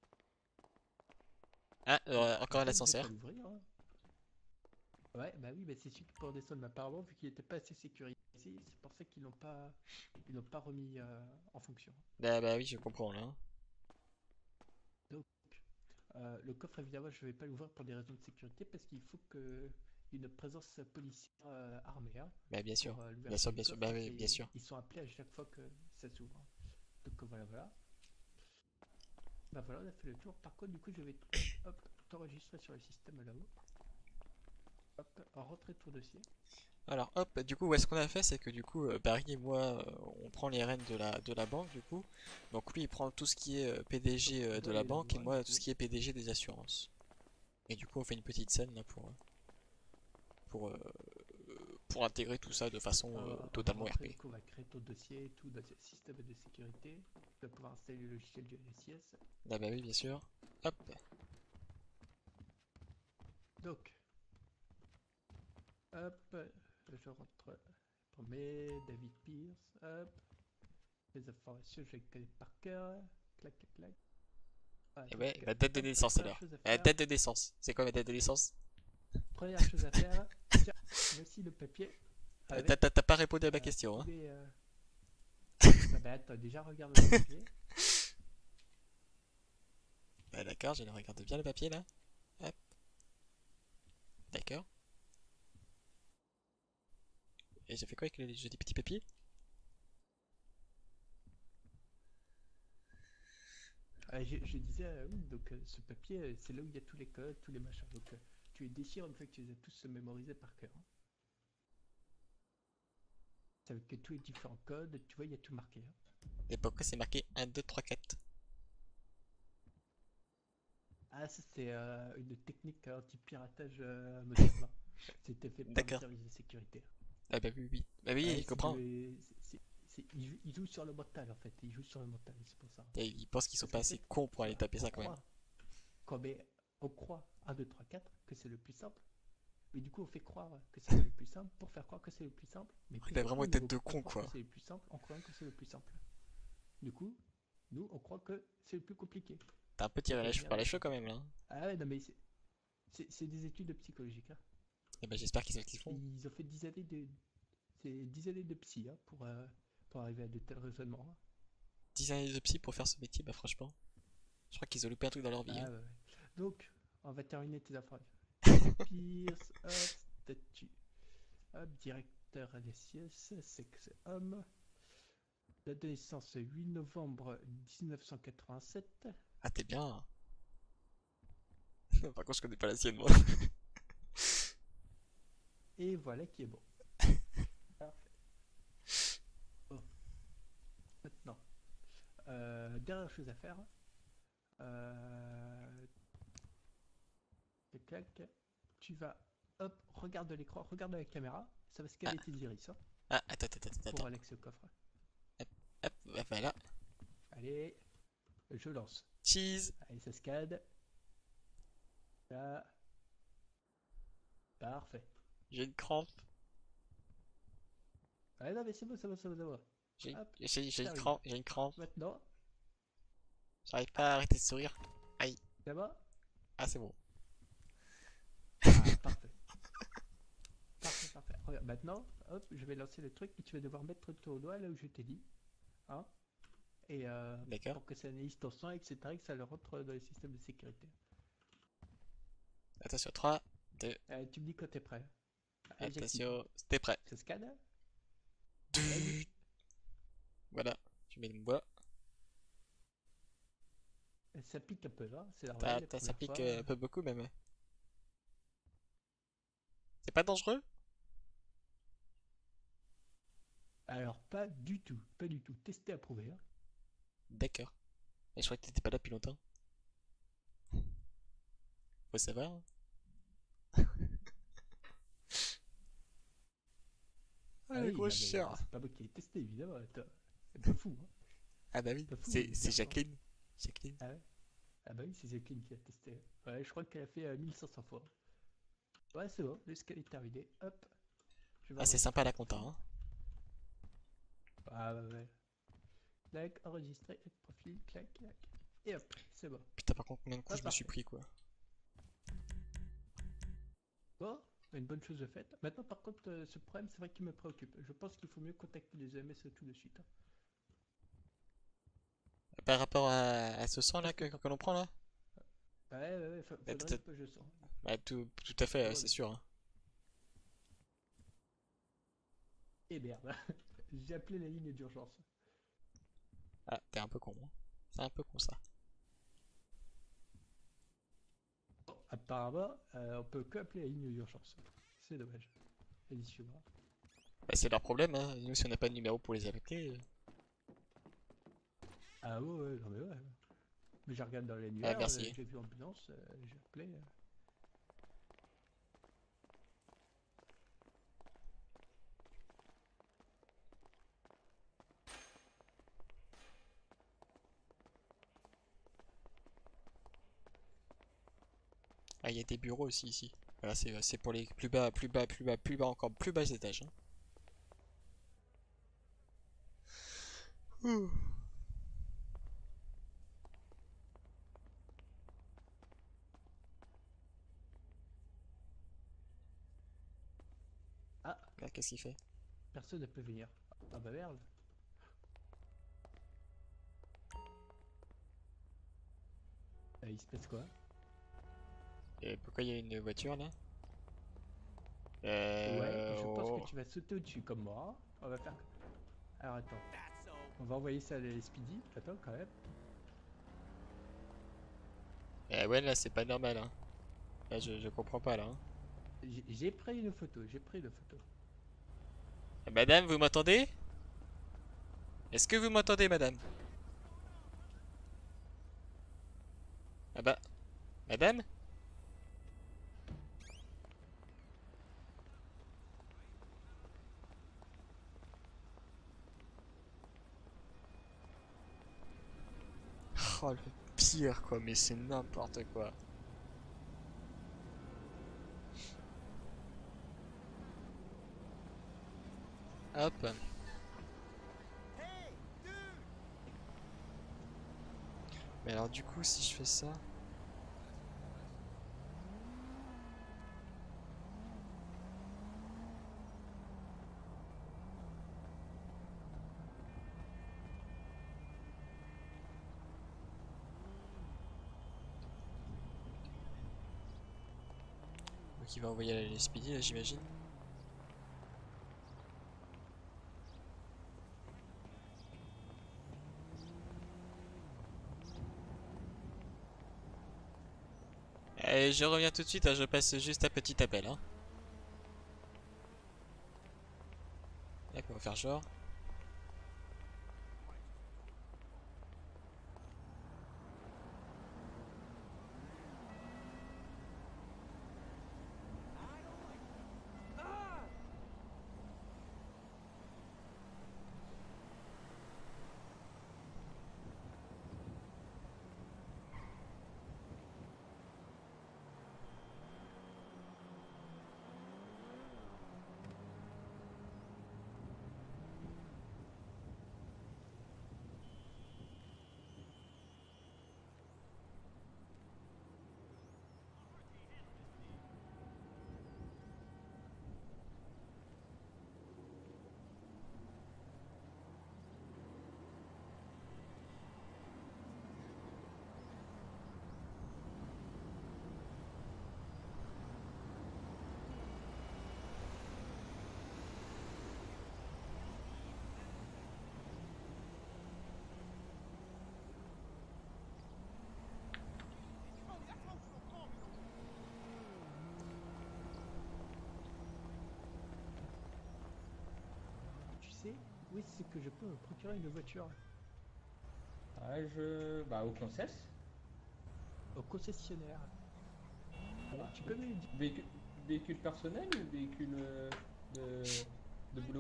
Speaker 2: Ah, encore
Speaker 3: Ça, je vais
Speaker 2: l'ascenseur.
Speaker 3: pas l'ouvrir. Hein. Ouais, bah oui, mais c'est celui qui peut en descendre, mais apparemment, vu qu'il était pas assez sécurisé, c'est pour ça ils l'ont pas remis en fonction.
Speaker 2: Bah oui, je comprends là. Hein.
Speaker 3: Donc, le coffre, évidemment, je vais pas l'ouvrir pour des raisons de sécurité, parce qu'il faut que une présence policière armée hein,
Speaker 2: Bah bien sûr.
Speaker 3: pour
Speaker 2: Bien
Speaker 3: l'ouverture
Speaker 2: sûr,
Speaker 3: du
Speaker 2: bien sûr.
Speaker 3: coffre.
Speaker 2: Bah
Speaker 3: Hein,
Speaker 2: oui, bien sûr.
Speaker 3: ils sont appelés à chaque fois que ça s'ouvre. Donc voilà, voilà. Bah voilà, on a fait le tour. Par contre, du coup, je vais hop, t'enregistrer sur le système là-haut. Hop, rentrer ton dossier.
Speaker 2: Alors hop, du coup, ouais, ce qu'on a fait, c'est que du coup, Barry et moi, on prend les rênes de la banque, du coup. Donc lui, il prend tout ce qui est PDG
Speaker 3: Donc,
Speaker 2: de
Speaker 3: toi
Speaker 2: la
Speaker 3: et la
Speaker 2: banque et
Speaker 3: loi,
Speaker 2: moi,
Speaker 3: du
Speaker 2: tout ce
Speaker 3: coup.
Speaker 2: qui est PDG des assurances. Et du coup, on fait une petite scène là pour, euh, pour intégrer tout ça de façon
Speaker 3: On va
Speaker 2: totalement
Speaker 3: rentrer,
Speaker 2: RP.
Speaker 3: du coup, on va créer ton dossier et tout dans le système de sécurité. Tu vas pouvoir installer le logiciel du LSIS.
Speaker 2: Ah bah oui, bien sûr. Hop,
Speaker 3: Donc, hop, je rentre. Premier, David Pierce, hop. Les informations, je les connais par cœur. Clac, clac, clac. Ah,
Speaker 2: et
Speaker 3: donc,
Speaker 2: ouais, ma date de
Speaker 3: hop,
Speaker 2: naissance
Speaker 3: première
Speaker 2: alors.
Speaker 3: chose à
Speaker 2: La
Speaker 3: faire.
Speaker 2: date de naissance. C'est quoi ma date de naissance?
Speaker 3: Première chose à faire. Tiens, voici le papier. Avec
Speaker 2: T'as pas répondu à ma question,
Speaker 3: tous
Speaker 2: hein.
Speaker 3: les, Ah bah attends, déjà regarde le papier.
Speaker 2: Ah, d'accord, je regarde bien le papier là. Hop, d'accord. Et j'ai fait quoi avec les jeux des petits papiers?
Speaker 3: Je disais, oui, donc ce papier, c'est là où il y a tous les codes, tous les machins. Donc tu les déchires une fois que tu les as tous mémorisés par cœur. Hein. C'est avec tous les différents codes, tu vois, il y a tout marqué. Hein.
Speaker 2: Et pourquoi c'est marqué 1, 2, 3, 4?
Speaker 3: Ah, ça c'est une technique anti-piratage moderne. Hein. C'était fait par le
Speaker 2: D'accord.
Speaker 3: service de sécurité.
Speaker 2: Ah bah oui, oui. Bah oui,
Speaker 3: Ouais,
Speaker 2: il comprend.
Speaker 3: il joue sur le mental en fait, il joue sur le mental, c'est pour ça.
Speaker 2: Et il pense qu'ils sont
Speaker 3: Parce
Speaker 2: pas
Speaker 3: qu'en
Speaker 2: assez
Speaker 3: fait,
Speaker 2: cons pour
Speaker 3: tu
Speaker 2: aller
Speaker 3: vois,
Speaker 2: taper ça quand même.
Speaker 3: on croit, on croit 1, 2, 3, 4 que c'est le plus simple. Mais du coup, on fait croire que c'est le plus simple pour faire croire que c'est le plus simple. Mais
Speaker 2: Il a vraiment une
Speaker 3: nous,
Speaker 2: tête
Speaker 3: on
Speaker 2: de
Speaker 3: fait pas
Speaker 2: con,
Speaker 3: croire
Speaker 2: quoi.
Speaker 3: que c'est le plus simple en croyant que c'est le plus simple. Du coup, nous, on croit que c'est le plus compliqué.
Speaker 2: T'as un peu tiré la cheveux par les cheveux quand même là.
Speaker 3: Ah ouais, non, mais c'est des études de psychologique. Hein.
Speaker 2: Et ben j'espère qu'ils savent ce qu'ils font.
Speaker 3: Ils ont fait 10 années de, c'est 10 années de psy hein, pour arriver à de tels raisonnements. Hein.
Speaker 2: 10 années de psy pour faire ce métier, bah franchement. Je crois qu'ils ont loupé un truc dans leur vie.
Speaker 3: Ah
Speaker 2: Hein.
Speaker 3: ouais, ouais. Donc, on va terminer tes informations. Pierce, hop, statut. Hop, directeur ADCS, sexe homme. Date de naissance 8 novembre 1987.
Speaker 2: Ah t'es bien. Par contre je connais pas la sienne moi.
Speaker 3: Et voilà qui est bon. Parfait. Bon. Maintenant, dernière chose à faire. Tac, tu vas, hop, regarde l'écran, regarde la caméra. Ça va scanner tes iris hein,
Speaker 2: Ah attends.
Speaker 3: pour Alex le coffre.
Speaker 2: Hop, voilà.
Speaker 3: Allez, je lance.
Speaker 2: Cheese.
Speaker 3: Allez, ça scanne. Là. Parfait.
Speaker 2: J'ai une crampe.
Speaker 3: Ah non mais c'est bon, ça va.
Speaker 2: J'ai
Speaker 3: Hop,
Speaker 2: une
Speaker 3: ça arrive.
Speaker 2: crampe. J'ai une crampe.
Speaker 3: Maintenant,
Speaker 2: J'arrive pas à arrêter de sourire. Aïe.
Speaker 3: ça va.
Speaker 2: Ah c'est bon.
Speaker 3: Ah, parfait. Parfait. Regarde, maintenant, hop, je vais lancer le truc et tu vas devoir mettre ton doigt là où je t'ai dit. Hein et
Speaker 2: D'accord.
Speaker 3: pour que ça analyse ton sang, etc. et que ça le rentre dans les systèmes de sécurité.
Speaker 2: Attention, 3, 2,
Speaker 3: Tu me dis quand t'es prêt. Allez, j'active.
Speaker 2: attention, c'était prêt.
Speaker 3: Ça scanne.
Speaker 2: Voilà, je mets le bois.
Speaker 3: Ça pique un peu, hein. C'est normal. la
Speaker 2: Ça
Speaker 3: première
Speaker 2: pique
Speaker 3: fois.
Speaker 2: un peu beaucoup même. C'est pas dangereux?
Speaker 3: Alors, pas du tout. Testé, approuvé. Hein.
Speaker 2: D'accord. Mais je crois que t'étais pas là depuis longtemps. Faut savoir. Hein.
Speaker 3: Ah
Speaker 2: les
Speaker 3: oui,
Speaker 2: gros
Speaker 3: non, mais
Speaker 2: chiens.
Speaker 3: c'est pas moi qui ai testé, évidemment. Attends. C'est pas fou. Hein.
Speaker 2: Ah bah oui,
Speaker 3: Pas fou,
Speaker 2: c'est
Speaker 3: d'accord.
Speaker 2: Jacqueline. Jacqueline.
Speaker 3: Ah ouais. Ah bah oui, c'est Jacqueline qui a testé. Ouais, je crois qu'elle a fait 1500 fois. Ouais, c'est bon, le scan est terminé. Hop. Je vais
Speaker 2: Ah c'est sympa la compta hein.
Speaker 3: Ah ouais. Clac, enregistrer, profil, clac. Et hop, c'est bon.
Speaker 2: Putain par contre combien de coups
Speaker 3: Ah,
Speaker 2: je me suis
Speaker 3: parfait.
Speaker 2: pris quoi.
Speaker 3: Bon, une bonne chose de faite. Maintenant, par contre, ce problème, c'est vrai qu'il me préoccupe. Je pense qu'il faut mieux contacter les EMS tout de suite. Hein.
Speaker 2: Par rapport à ce sang là que l'on prend là?
Speaker 3: Ouais, faudrait une poche de sang.
Speaker 2: Bah, tout à fait,
Speaker 3: Ouais,
Speaker 2: c'est
Speaker 3: mais-
Speaker 2: sûr. Hein.
Speaker 3: Et merde, j'ai appelé la ligne d'urgence.
Speaker 2: Ah, t'es un peu con. Hein. C'est un peu con ça.
Speaker 3: Bon, apparemment, on peut que appeler la ligne d'urgence. C'est dommage. Vas-y, suis-moi.
Speaker 2: Bah, c'est leur problème, hein. Nous, si on n'a pas de numéro pour les appeler.
Speaker 3: Ah ouais, non mais ouais. Mais je regarde dans les
Speaker 2: Ah,
Speaker 3: nuages,
Speaker 2: merci.
Speaker 3: j'ai vu ambulance, j'ai appelé.
Speaker 2: Ah, il y a des bureaux aussi ici. Voilà, c'est pour les plus bas encore, plus bas étages. Hein. Ouh.
Speaker 3: Ah,
Speaker 2: Là, qu'est-ce qu'il fait?
Speaker 3: personne ne peut venir. Ah bah merde. Il se passe quoi?
Speaker 2: Et pourquoi il y a une voiture là?
Speaker 3: Ouais, je pense
Speaker 2: Oh.
Speaker 3: que tu vas sauter au-dessus comme moi. Hein. On va faire. Alors attends. On va envoyer ça à la Speedy. Attends quand même.
Speaker 2: Eh ouais, là, c'est pas normal. Hein. Là, je comprends pas là. Hein.
Speaker 3: J'ai pris une photo.
Speaker 2: Madame, vous m'entendez? Est-ce que vous m'entendez, madame? Ah bah, madame? Oh, le pire quoi, mais c'est n'importe quoi. Hop. Mais alors du coup, si je fais ça... Donc il va envoyer la LSPD là, j'imagine. Et je reviens tout de suite, hein, je passe juste un petit appel. Hein. Hop, on va faire genre.
Speaker 3: Tu sais, où est-ce que je peux me procurer une voiture?
Speaker 4: Bah, au concess.
Speaker 3: Au concessionnaire. Tu peux me dire?
Speaker 4: Véhicule, véhicule personnel ou véhicule de boulot?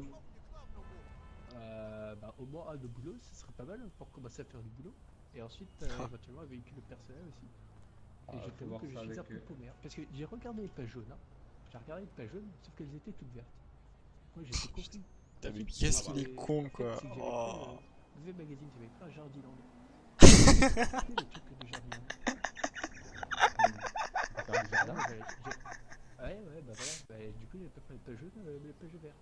Speaker 3: Bah, au moins un de boulot, ce serait pas mal pour commencer à faire du boulot. Et ensuite, éventuellement, un véhicule personnel aussi. Et je
Speaker 4: Faut
Speaker 3: t'avoue
Speaker 4: voir
Speaker 3: que je
Speaker 4: ça
Speaker 3: suis un
Speaker 4: avec
Speaker 3: peu paumé. Parce que j'ai regardé les pages jaunes. Hein. J'ai regardé les pages jaunes, sauf qu'elles étaient toutes vertes. Moi, j'étais confus.
Speaker 2: Putain, mais
Speaker 3: Ensuite,
Speaker 2: qu'est-ce
Speaker 4: bah,
Speaker 2: qu'il est con quoi.
Speaker 3: c'est que j'avais
Speaker 2: Oh.
Speaker 3: pris le magazine, j'avais pris un Jardiland. Que les trucs de Jardiland.
Speaker 4: Faut faire du jardin.
Speaker 3: Ouais, bah voilà. Bah, du coup, j'avais pas pris les pages jaunes, mais les pages vertes.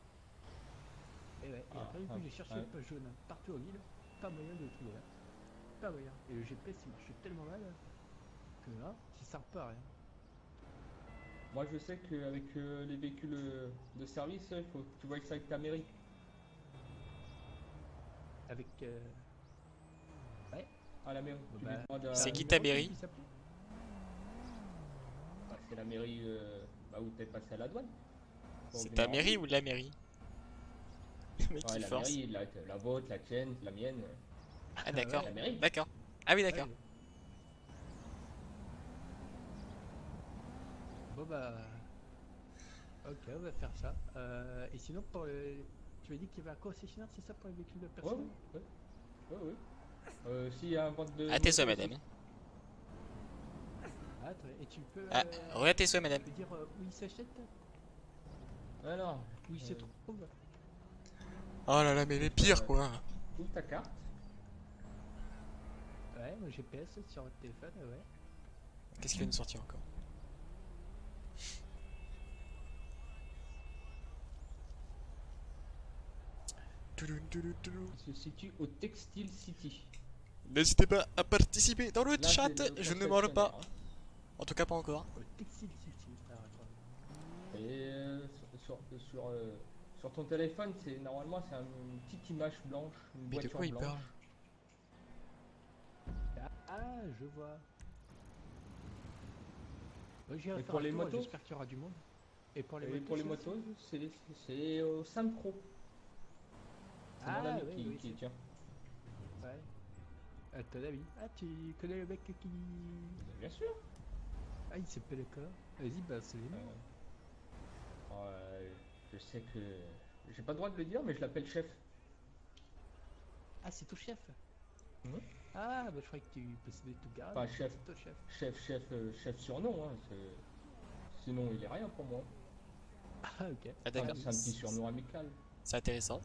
Speaker 3: Et ouais, et après, du coup, j'ai cherché les pages jaunes partout en ville. Pas moyen de le trouver là. Pas moyen. Et le GPS, il marchait tellement mal que là, ça sert pas à rien.
Speaker 4: Moi, je sais qu'avec les véhicules de service, il faut que tu vois ça avec ta mairie.
Speaker 3: Avec. Ouais.
Speaker 4: À la mairie. Tu lui demandes à-
Speaker 2: C'est qui ta mairie?
Speaker 4: Bah, c'est la mairie bah, où t'es passé à la douane. Pour
Speaker 2: C'est
Speaker 4: venir
Speaker 2: ta
Speaker 4: en
Speaker 2: mairie
Speaker 4: ville.
Speaker 2: ou la mairie? Le mec
Speaker 4: Ouais,
Speaker 2: qui
Speaker 4: la
Speaker 2: force.
Speaker 4: mairie, la vôtre, la tienne, la mienne.
Speaker 2: Ah d'accord.
Speaker 4: La mairie.
Speaker 2: D'accord. Ah oui d'accord.
Speaker 3: Ouais. Bon bah. Ok, on va faire ça. Et sinon, pour le. Tu m'as dit qu'il y avait un concessionnaire, c'est ça pour les véhicules de
Speaker 4: Ouais,
Speaker 3: personnes?
Speaker 4: ouais. S'il y a un vente de.
Speaker 2: À tes souhaits
Speaker 4: moto
Speaker 2: madame.
Speaker 4: aussi.
Speaker 3: Ah, attends, et tu peux.
Speaker 2: Ah, re à tes souhaits madame.
Speaker 3: Tu peux dire où il s'achète?
Speaker 4: Ah non.
Speaker 3: Où il se trouve?
Speaker 2: Oh là là mais les pires quoi.
Speaker 4: Ouvre ta carte.
Speaker 3: Ouais, mon GPS sur votre téléphone, ouais.
Speaker 2: Qu'est-ce qu'il va nous sortir encore?
Speaker 4: Il se situe au Textile City.
Speaker 2: N'hésitez pas à participer dans le
Speaker 4: Là,
Speaker 2: chat,
Speaker 4: c'est le
Speaker 2: je ne mange pas.
Speaker 4: concessionnaire,
Speaker 2: En tout cas pas encore.
Speaker 3: Au Textile City, frère. Attends.
Speaker 4: Et sur ton téléphone, c'est normalement c'est une petite image blanche, une
Speaker 2: Mais de
Speaker 4: voiture
Speaker 2: quoi il
Speaker 4: blanche.
Speaker 2: parle?
Speaker 3: Ah, je vois. Ouais, j'irai
Speaker 4: Et
Speaker 3: faire
Speaker 4: pour
Speaker 3: un
Speaker 4: les
Speaker 3: tour,
Speaker 4: motos?
Speaker 3: j'espère qu'il y aura du monde. Et pour les
Speaker 4: Et
Speaker 3: motos,
Speaker 4: pour les
Speaker 3: c'est
Speaker 4: motos,
Speaker 3: aussi
Speaker 4: c'est au Saint-Pro. C'est mon ami qui
Speaker 3: c'est-
Speaker 4: tient.
Speaker 3: Ouais. Ton ami. Ah, tu connais le mec qui.
Speaker 4: Bien sûr.
Speaker 3: Ah, il s'appelle comment? Vas-y, bah, c'est les noms.
Speaker 4: Je sais que j'ai pas le droit de le dire, mais je l'appelle chef.
Speaker 3: Ah, c'est ton chef?
Speaker 4: Mhm.
Speaker 3: Ah, bah, je croyais que tu possédais tout le garage.
Speaker 4: Pas chef.
Speaker 3: C'est ton chef.
Speaker 4: Chef surnom. Hein, sinon, il est rien pour moi.
Speaker 3: Ah, ok.
Speaker 2: Ah d'accord.
Speaker 4: C'est un petit surnom amical.
Speaker 2: C'est intéressant.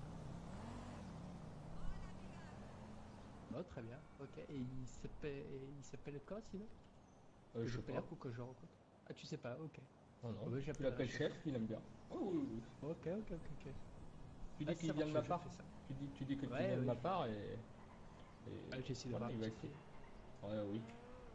Speaker 3: Bon, très bien. Ok. Et il s'appelle quoi sinon? Que
Speaker 4: Je
Speaker 3: je
Speaker 4: sais pas.
Speaker 3: perds ou que je rencontre? Ah, tu sais pas, ok.
Speaker 4: Non, non.
Speaker 3: Ah bah,
Speaker 4: Tu
Speaker 3: j'appellerai
Speaker 4: l'appelles
Speaker 3: chef.
Speaker 4: chef, il aime bien. Oh, oui, oui.
Speaker 3: Ok, ok, ok, ok.
Speaker 4: Tu
Speaker 3: Ah,
Speaker 4: dis qu'il
Speaker 3: ça
Speaker 4: vient de
Speaker 3: marche,
Speaker 4: ma
Speaker 3: je
Speaker 4: part.
Speaker 3: fais ça.
Speaker 4: Tu dis que tu
Speaker 3: Ouais,
Speaker 4: viens de
Speaker 3: ouais,
Speaker 4: ma
Speaker 3: je-
Speaker 4: part
Speaker 3: Ah, j'essaie
Speaker 4: voilà,
Speaker 3: d'avoir
Speaker 4: il
Speaker 3: un
Speaker 4: va
Speaker 3: petit
Speaker 4: essayer.
Speaker 3: peu.
Speaker 4: Ouais, oui.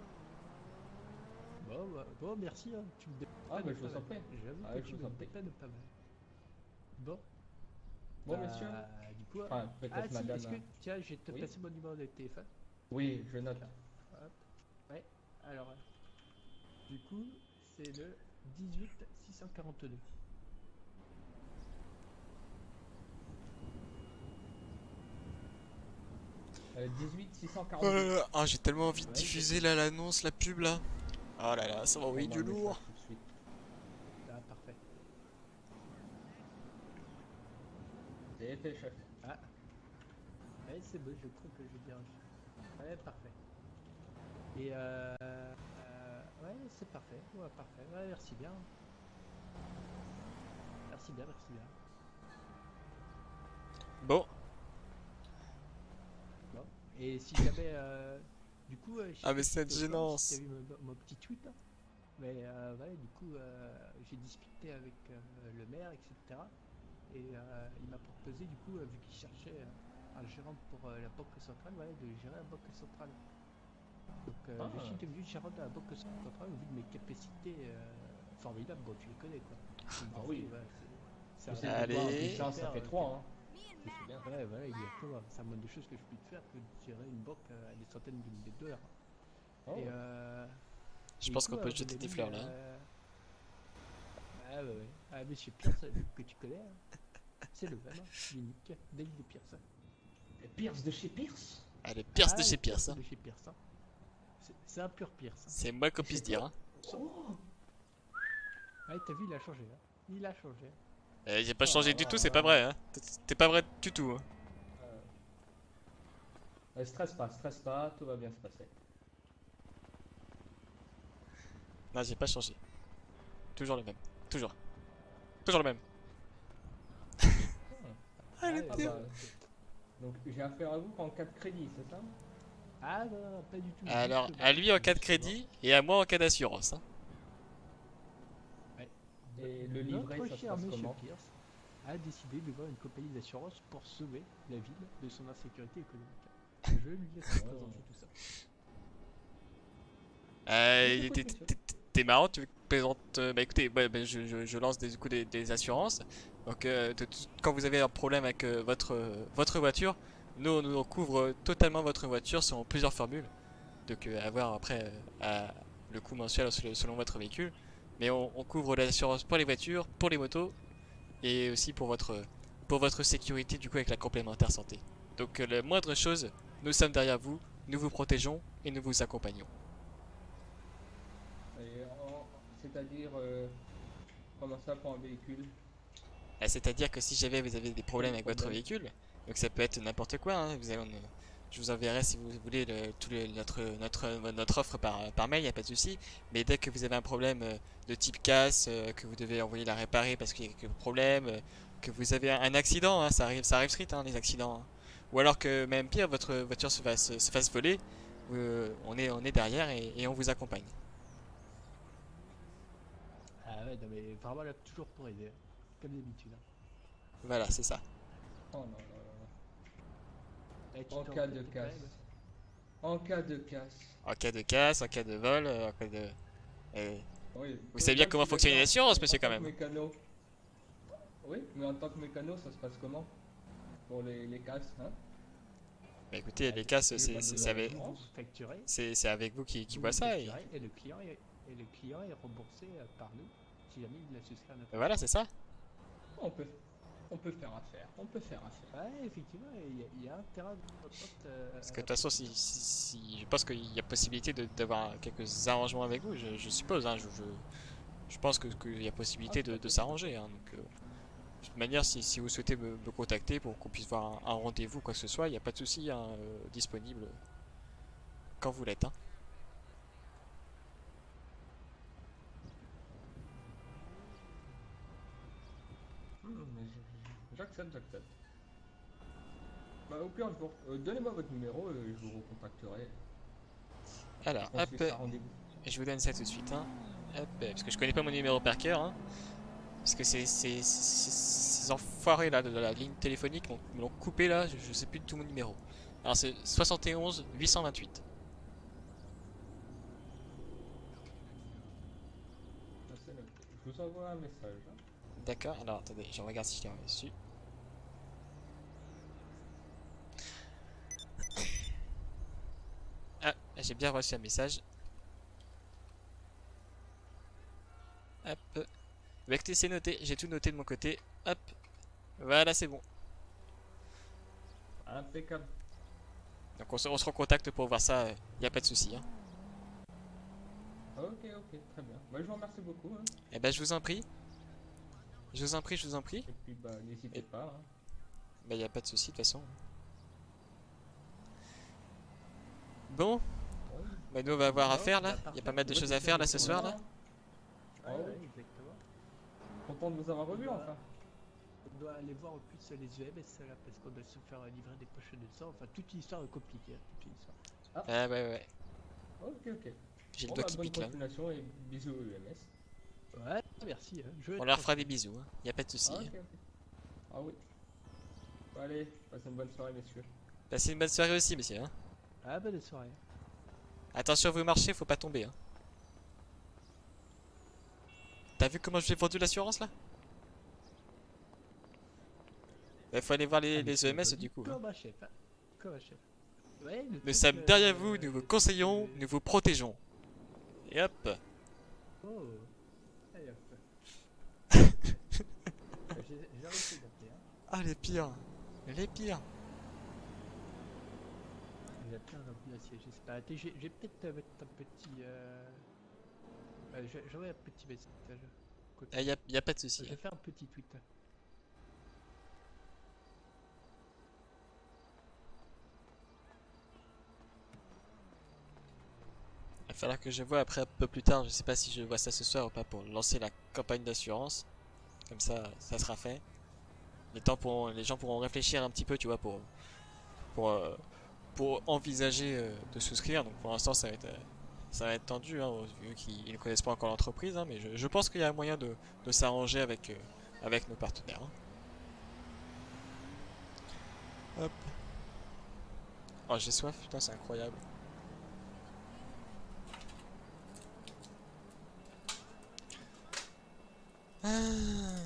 Speaker 3: Bon, bah, bon, merci, hein. Tu me
Speaker 4: Ah,
Speaker 3: dépannes
Speaker 4: mais je
Speaker 3: pas
Speaker 4: vous en
Speaker 3: mal.
Speaker 4: prie.
Speaker 3: J'avoue
Speaker 4: Ah,
Speaker 3: que
Speaker 4: je
Speaker 3: tu
Speaker 4: vous
Speaker 3: me
Speaker 4: en prie.
Speaker 3: dépannes pas mal. Bon,
Speaker 4: Bon, messieurs.
Speaker 3: bah, du coup...
Speaker 4: Enfin,
Speaker 3: Ah
Speaker 4: peut-être
Speaker 3: si,
Speaker 4: madame.
Speaker 3: est-ce que... Tiens, je vais te
Speaker 4: Oui.
Speaker 3: passer mon numéro de téléphone.
Speaker 4: Oui, je note.
Speaker 3: Tiens, hop. Ouais, alors... Du coup, c'est le 18 642.
Speaker 4: 18
Speaker 2: Oh
Speaker 4: 642.
Speaker 2: là là, ah, j'ai tellement envie de
Speaker 3: Ouais,
Speaker 2: diffuser là l'annonce, la pub là. Oh là là, ça va envoyer
Speaker 4: On
Speaker 2: du
Speaker 4: un message
Speaker 2: lourd.
Speaker 4: tout de suite.
Speaker 3: Ah, parfait.
Speaker 4: C'est fait, chef.
Speaker 3: Ah, ouais, c'est bon, je crois que j'ai bien reçu. Ouais, parfait. Et ouais, c'est parfait. Ouais, parfait. Ouais, merci bien. Merci bien, merci bien.
Speaker 2: Bon,
Speaker 3: Bon. Et si jamais, du coup, je sais
Speaker 2: ah
Speaker 3: pas
Speaker 2: mais
Speaker 3: si
Speaker 2: cette
Speaker 3: t'es au courant, si
Speaker 2: gênance.
Speaker 3: t'as vu mon petit tweet, là. Mais ouais, du coup, j'ai discuté avec le maire, etc. Et il m'a proposé, du coup, vu qu'il cherchait un gérant pour la banque centrale, ouais, de gérer la banque centrale. Donc
Speaker 4: Ah,
Speaker 3: je suis devenu gérant de la banque centrale au vu de mes capacités formidables. Bon, tu les connais, quoi. Comme
Speaker 4: Ah
Speaker 3: vous
Speaker 4: oui.
Speaker 3: ouais,
Speaker 4: tu
Speaker 3: c'est
Speaker 4: sais
Speaker 3: un
Speaker 4: que toi, un
Speaker 2: Allez.
Speaker 4: plus 1, ça fait 3, hein. Je sais bien.
Speaker 3: Ouais, voilà, exactement. C'est un monde de choses que je peux te faire que de gérer une banque à des centaines de milliers de dollars.
Speaker 4: Oh,
Speaker 3: Et,
Speaker 2: Je
Speaker 3: et
Speaker 2: pense
Speaker 3: du
Speaker 2: qu'on
Speaker 3: coup,
Speaker 2: peut
Speaker 3: mon
Speaker 2: jeter des
Speaker 3: ami,
Speaker 2: fleurs là.
Speaker 3: ah, ouais, ouais. Ah, Monsieur Pierce, que tu connais, hein. C'est le même, hein, l'unique, David Pierce.
Speaker 4: Et Pierce de chez Pierce.
Speaker 2: Allez, Pierce de
Speaker 3: Ah,
Speaker 2: chez
Speaker 3: le
Speaker 2: Pierce. Hein.
Speaker 3: de chez Pierce. Hein. C'est un pur Pierce. Hein.
Speaker 2: C'est moins qu'on
Speaker 4: Et
Speaker 2: puisse
Speaker 4: c'est
Speaker 2: dire.
Speaker 4: toi.
Speaker 2: Hein.
Speaker 4: Oh,
Speaker 3: Ah, t'as vu, il a changé. Hein. Il a changé.
Speaker 2: J'ai pas
Speaker 4: oh
Speaker 2: changé
Speaker 4: là
Speaker 2: du
Speaker 4: là
Speaker 2: tout, c'est
Speaker 4: là
Speaker 2: pas
Speaker 4: là.
Speaker 2: vrai. Hein. T'es pas vrai du tout. Hein.
Speaker 4: Stresse pas, tout va bien se passer.
Speaker 2: Non, j'ai pas changé. Toujours le même. Toujours. Toujours le même. Ah, le
Speaker 3: ouais,
Speaker 4: Ah
Speaker 2: pire.
Speaker 4: bah, donc j'ai affaire à vous en cas de crédit, c'est ça?
Speaker 3: Ah non, non, pas du tout.
Speaker 2: Alors,
Speaker 3: justement,
Speaker 2: à lui en cas de
Speaker 3: justement.
Speaker 2: crédit et à moi en cas d'assurance. Hein.
Speaker 4: Et le livret,
Speaker 3: Notre
Speaker 4: ça se
Speaker 3: cher
Speaker 4: passe
Speaker 3: Monsieur
Speaker 4: comment?
Speaker 3: Pierce a décidé de voir une compagnie d'assurance pour sauver la ville de son insécurité économique. Je lui laisse
Speaker 4: Oh.
Speaker 3: présenter tout ça.
Speaker 4: Je t'écoute, monsieur.
Speaker 2: T'es marrant, tu veux que je présente. Bah écoutez, ouais, bah, je lance du coup des assurances. Donc, quand vous avez un problème avec votre voiture, nous on couvre totalement votre voiture selon plusieurs formules. Donc, à voir après le coût mensuel selon votre véhicule. Mais on couvre l'assurance pour les voitures, pour les motos et aussi pour votre sécurité du coup avec la complémentaire santé. Donc, la moindre chose, nous sommes derrière vous, nous vous protégeons et nous vous accompagnons.
Speaker 4: Et c'est-à-dire, comment ça pour un véhicule?
Speaker 2: C'est-à-dire que si jamais vous avez des problèmes avec votre
Speaker 4: Problème.
Speaker 2: véhicule, donc ça peut être n'importe quoi, hein, je vous enverrai si vous voulez notre offre par mail, il n'y a pas de souci. Mais dès que vous avez un problème de type casse, que vous devez envoyer la réparer parce qu'il y a quelques problèmes, que vous avez un accident, hein, ça arrive street les accidents. Hein. Ou alors que même pire, votre voiture se fasse voler, on est derrière et on vous accompagne.
Speaker 3: Ah ouais, non mais vraiment là, toujours pour aider. Hein. Comme d'habitude. Hein.
Speaker 2: Voilà, c'est ça.
Speaker 4: Oh non, non, non.
Speaker 3: Eh, tu
Speaker 4: En
Speaker 3: t'en
Speaker 4: cas
Speaker 3: rappelles,
Speaker 4: de
Speaker 3: t'es
Speaker 4: casse.
Speaker 3: quand même-
Speaker 4: En cas de casse.
Speaker 2: En cas de casse, en cas de vol, en cas de...
Speaker 4: Oui.
Speaker 2: Vous savez bien
Speaker 4: Toi,
Speaker 2: comment
Speaker 4: tu
Speaker 2: fonctionne une
Speaker 4: d'accord,
Speaker 2: assurance,
Speaker 4: mais
Speaker 2: monsieur,
Speaker 4: en
Speaker 2: quand
Speaker 4: tant que
Speaker 2: même.
Speaker 4: mécano. Oui, mais en tant que mécano, ça se passe comment? Pour les casses, hein?
Speaker 2: Bah écoutez,
Speaker 3: Ah,
Speaker 2: les casses,
Speaker 3: c'est-
Speaker 2: c'est avec,
Speaker 3: vous facturez,
Speaker 2: c'est avec vous qui
Speaker 3: vous
Speaker 2: voit ça. Et...
Speaker 3: facturez, et le client est remboursé par nous si jamais il a souscrit à notre
Speaker 2: Voilà, c'est ça.
Speaker 4: On peut, on peut faire affaire. On peut faire affaire.
Speaker 3: Ouais, effectivement, il y a un terrain de entente.
Speaker 2: Parce que de toute façon, je pense qu'il y a possibilité d'avoir quelques arrangements avec vous, je suppose. Hein, je pense qu'il y a possibilité de s'arranger. Hein, donc, de toute manière, si vous souhaitez me contacter pour qu'on puisse voir un rendez-vous, quoi que ce soit, il n'y a pas de souci, hein, disponible quand vous l'êtes. Hein.
Speaker 4: Mais J'accepte, j'accepte. Bah, au pire, donnez-moi votre numéro et je vous recontacterai.
Speaker 2: Alors,
Speaker 4: On se
Speaker 2: hop,
Speaker 4: fixe un rendez-vous.
Speaker 2: je vous donne ça tout de suite. Hein. Hop, parce que je connais pas mon numéro par cœur. Hein. Parce que ces enfoirés là de la ligne téléphonique me l'ont coupé là, je sais plus de tout mon numéro. Alors c'est 71 828.
Speaker 4: Ah, c'est noté. Je vous envoie un message. Hein.
Speaker 2: D'accord, alors attendez, je regarde si je l'ai reçu. Ah, j'ai bien reçu un message. Hop. Bah écoutez, c'est noté, j'ai tout noté de mon côté. Hop. Voilà, c'est bon.
Speaker 4: Impeccable.
Speaker 2: Donc on se recontacte pour voir ça, y a pas de souci. Hein.
Speaker 4: Ok, ok, très bien. Bah, je vous remercie beaucoup. Hein.
Speaker 2: Eh ben je vous en prie. Je vous en prie, je vous en prie.
Speaker 4: Et puis, bah, n'hésitez pas. Hein.
Speaker 2: Bah y a pas de souci de toute façon. Bon,
Speaker 4: Ouais.
Speaker 2: bah nous on va avoir à
Speaker 3: Bon,
Speaker 2: faire là.
Speaker 3: bah,
Speaker 2: Y a
Speaker 3: parfait.
Speaker 2: pas mal de
Speaker 4: Ouais,
Speaker 2: choses à faire là ce soir là.
Speaker 3: Ouais,
Speaker 4: Ouais.
Speaker 3: ouais, exactement.
Speaker 4: Content de vous avoir revu enfin.
Speaker 3: On doit aller voir au plus les EMS là, parce qu'on doit se faire livrer des poches de sang. Enfin, toute une histoire compliquée. Hein, toute une histoire.
Speaker 2: Ah ouais ouais.
Speaker 4: Ok, ok.
Speaker 2: J'ai le
Speaker 4: Bon,
Speaker 2: doigt
Speaker 4: bah,
Speaker 2: qui
Speaker 4: bonne
Speaker 2: pique là.
Speaker 4: continuation et bisous aux UMS.
Speaker 3: Ouais, merci. Hein. Je vais
Speaker 2: On
Speaker 3: être
Speaker 2: leur fera
Speaker 3: tranquille.
Speaker 2: des bisous. Hein. Y a pas de souci.
Speaker 4: Ah, ok, ok. Ah oui. Bon, allez, passez une bonne soirée, messieurs.
Speaker 2: Passez une bonne soirée aussi messieurs. Hein.
Speaker 3: Ah, bonne soirée.
Speaker 2: Attention vous marchez, faut pas tomber. Hein. T'as vu comment j'ai vendu l'assurance là? Il faut aller voir
Speaker 3: Ah, mais
Speaker 2: les
Speaker 3: tu l'as
Speaker 2: EMS
Speaker 3: pas
Speaker 2: du
Speaker 3: dit
Speaker 2: coup. Hein.
Speaker 3: Comme un chef. Hein. Comme un chef. Ouais, le
Speaker 2: Nous
Speaker 3: truc,
Speaker 2: sommes derrière vous,
Speaker 3: le
Speaker 2: nous vous
Speaker 3: truc,
Speaker 2: conseillons, nous vous protégeons. Et hop.
Speaker 3: Oh. Allez hop. J'ai réussi d'appeler. Hein.
Speaker 2: Ah les pires. Les pires.
Speaker 3: J'ai appelé un ambulancier. J'espère. Attends, j'ai peut-être mettre un petit. J'aurai un petit message.
Speaker 2: Ah, y a pas de souci.
Speaker 3: Je vais faire un petit tweet.
Speaker 2: Il va falloir que je vois après un peu plus tard, je sais pas si je vois ça ce soir ou pas pour lancer la campagne d'assurance. Comme ça sera fait. Les gens pourront réfléchir un petit peu, tu vois, pour envisager de souscrire. Donc pour l'instant ça va être tendu, hein, vu qu'ils ne connaissent pas encore l'entreprise, hein, mais je pense qu'il y a moyen de s'arranger avec nos partenaires. Hein. Hop. Oh j'ai soif, putain c'est incroyable. Ah.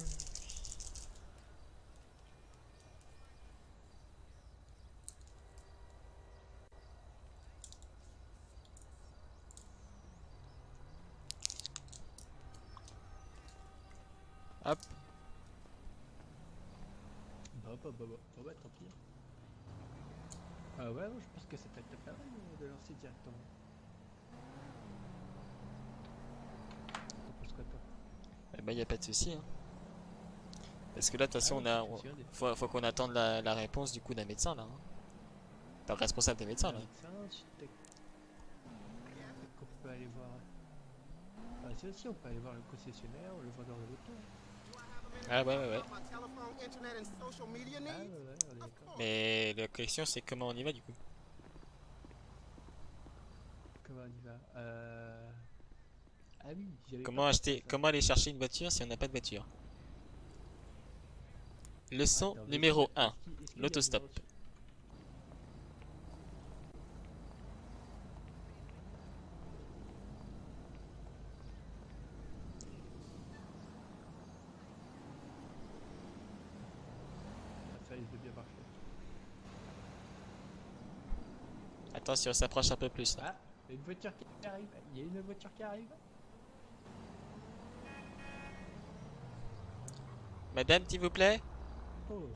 Speaker 2: Hop.
Speaker 3: Bah, tant pis. Ah ouais, je pense que ça peut être pas mal de lancer directement. T'en penses quoi, toi?
Speaker 2: Eh ben y a pas de souci. Hein. Parce que là de toute façon faut qu'on attende la réponse du coup d'un médecin là. Hein. T'es le responsable des médecins là.
Speaker 3: Peut-être qu'on peut aller voir. Ah, c'est aussi, on peut aller voir le concessionnaire ou le vendeur de l'auto.
Speaker 2: Ah ouais ouais ouais.
Speaker 3: Ah ouais, on est d'accord.
Speaker 2: Mais la question c'est comment on y va du coup.
Speaker 3: Comment on y va Ah oui, j'avais
Speaker 2: Comment
Speaker 3: pas
Speaker 2: acheter,
Speaker 3: pensé à ça.
Speaker 2: comment aller chercher une voiture si on n'a pas de voiture. Leçon
Speaker 3: Attends, mais
Speaker 2: numéro
Speaker 3: est-ce
Speaker 2: 1.
Speaker 3: qu'il y a
Speaker 2: L'autostop.
Speaker 3: numéro sur- Ah, ça risque de bien marcher.
Speaker 2: Attention, on s'approche un peu plus là.
Speaker 3: Ah, il y a une voiture qui arrive. Il y a une voiture qui arrive.
Speaker 2: Madame, s'il vous plaît.
Speaker 3: Oh.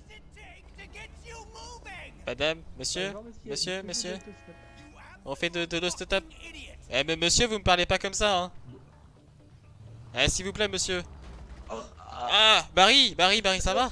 Speaker 2: Madame, monsieur,
Speaker 3: Bonjour,
Speaker 2: monsieur,
Speaker 3: il
Speaker 2: monsieur.
Speaker 3: faut que l'autostop.
Speaker 2: On fait de l'autostop. Eh mais monsieur, vous me parlez pas comme ça, hein. Eh s'il vous plaît, monsieur. Ah, Barry, ça va?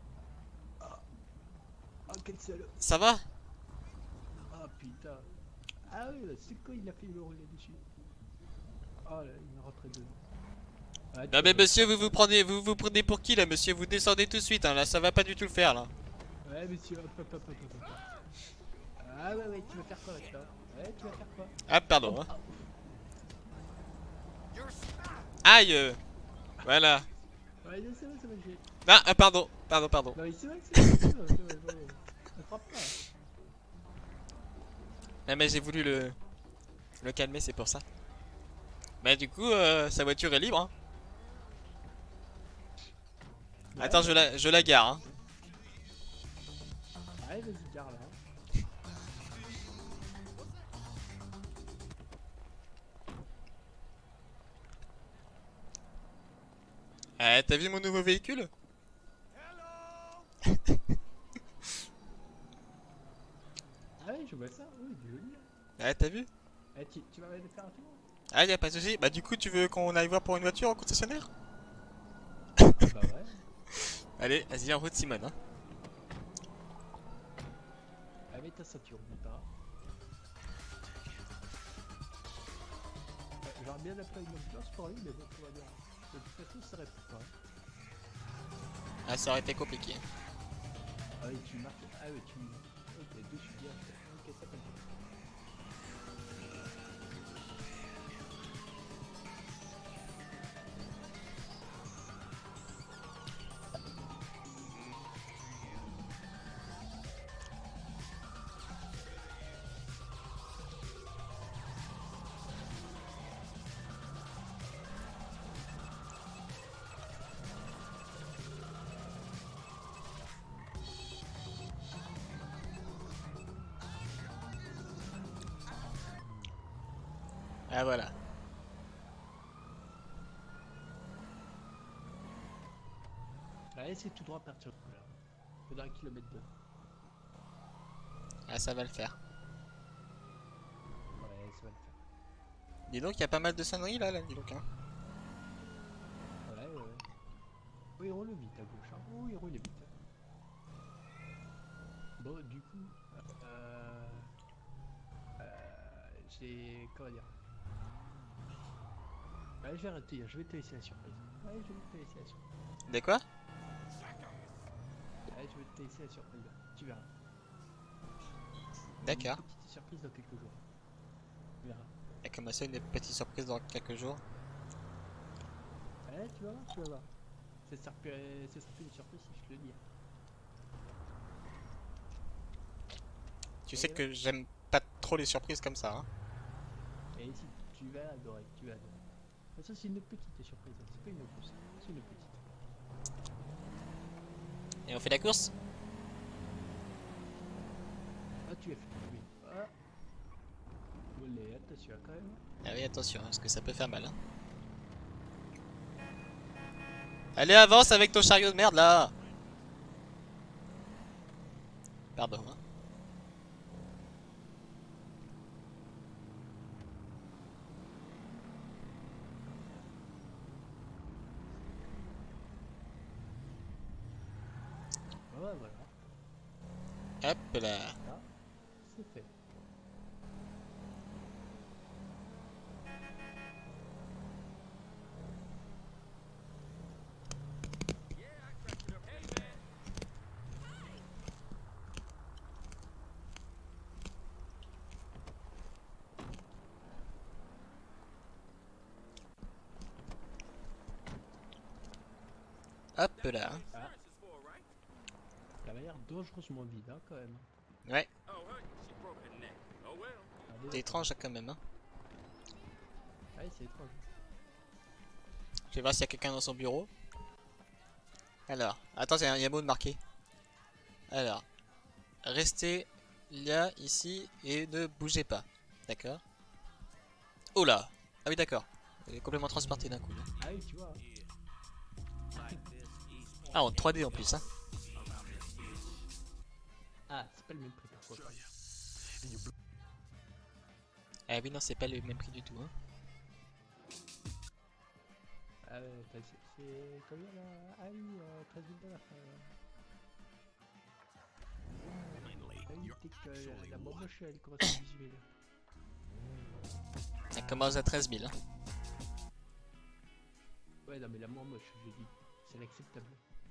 Speaker 3: Oh, quel salaud.
Speaker 2: Ça va?
Speaker 3: Ah putain. Ah oui, là, c'est quoi, il a fait le rouler dessus. Oh là, il est rentré dedans. Ah, tu
Speaker 2: Non mais
Speaker 3: vas-
Speaker 2: monsieur, vous prenez pour qui là, monsieur? Vous descendez tout de suite, hein, là, ça va pas du tout le faire là.
Speaker 3: Ouais, monsieur, hop. Ah ouais, tu vas faire quoi maintenant? Ouais, tu vas faire quoi?
Speaker 2: Ah, pardon. Hein.
Speaker 3: Ah,
Speaker 2: Aïe voilà.
Speaker 3: ouais, c'est bon, j'ai...
Speaker 2: Ah, pardon.
Speaker 3: Non, mais c'est bon. Ne frappe pas.
Speaker 2: Ah, mais j'ai voulu le calmer, c'est pour ça. Bah du coup, sa voiture est libre. Hein.
Speaker 3: Ouais,
Speaker 2: Attends, je la gare. Hein.
Speaker 3: Ouais, vas-y, gare là.
Speaker 2: T'as vu mon nouveau véhicule?
Speaker 3: Ah ouais, je vois ça. Oui, du joli.
Speaker 2: T'as vu?
Speaker 3: Tu vas aller faire un tour?
Speaker 2: Ah, y a pas de souci. Bah du coup, tu veux qu'on aille voir pour une voiture au concessionnaire?
Speaker 3: Bah ouais.
Speaker 2: Allez, vas-y, en route Simone. Hein.
Speaker 3: Avec ta ceinture, dis pas. J'aurais bien appelé une ambulance pour lui, mais bon, tout va bien. De toute façon, ça répond pas.
Speaker 2: Ah, ça aurait été compliqué.
Speaker 3: Ah oui, tu marques. Ah oui, tu. Ok, deux, je suis bien. Ok, ça comme ça.
Speaker 2: Ah voilà.
Speaker 3: Allez, c'est tout droit à partir de là. Faudra 1 km 2.
Speaker 2: Ah, ça va le faire.
Speaker 3: Ouais, ça va le faire.
Speaker 2: Dis donc, il y a pas mal de sonneries là, dis donc. Hein.
Speaker 3: Ouais. Oui, il roule vite à gauche. Hein. Oui, il roule vite. Bon, du coup, j'ai. Comment dire? Ouais, je vais arrêter. Je vais te laisser la surprise. Ouais, je vais te laisser la surprise.
Speaker 2: De quoi?
Speaker 3: Ouais, je vais te laisser la surprise. Tu verras.
Speaker 2: D'accord.
Speaker 3: Une petite surprise dans quelques jours. Tu verras.
Speaker 2: Et comme ça, une petite surprise dans quelques jours.
Speaker 3: Ouais, tu vas voir, tu vas voir. Ce sera plus une surprise si je te le dis.
Speaker 2: Tu sais que j'aime pas trop les surprises comme ça. Hein.
Speaker 3: Et si tu vas adorer, tu vas adorer. Ça, c'est une petite surprise. C'est pas une grosse. C'est une petite.
Speaker 2: Et on fait la course?
Speaker 3: Ah, tu as fait. Oui. Ah. Olé, attention quand même.
Speaker 2: Ah oui, attention, parce que ça peut faire mal. Hein. Allez, avance avec ton chariot de merde là! Pardon. Hein.
Speaker 3: Ouais, voilà.
Speaker 2: Hop là.
Speaker 3: Là, c'est fait.
Speaker 2: Hop là.
Speaker 3: Ah. Ça va l'air dangereusement vide, hein, quand même.
Speaker 2: Ouais,
Speaker 3: Ah,
Speaker 2: c'est étrange quand même. Hein.
Speaker 3: Ouais, c'est étrange.
Speaker 2: Je vais voir s'il y a quelqu'un dans son bureau. Alors, attends, il y a un mot de marqué. Alors, restez là, ici, et ne bougez pas. D'accord? Oh là! Ah oui, d'accord. Il est complètement transporté d'un coup. Là.
Speaker 3: Ah oui, tu vois.
Speaker 2: Ah, en 3D en plus, hein.
Speaker 3: Ah, c'est pas le même prix par contre.
Speaker 2: Ah oui, non, c'est pas le même prix du tout. Hein.
Speaker 3: Ah ouais, c'est combien là? Ah oui, 13 000 $. Ah oui, dès que la moche elle commence à 18 000.
Speaker 2: Ça commence à 13 000. Hein.
Speaker 3: Ouais, Ouais, non, mais la moins moche, j'ai dit. C'est l'acceptable.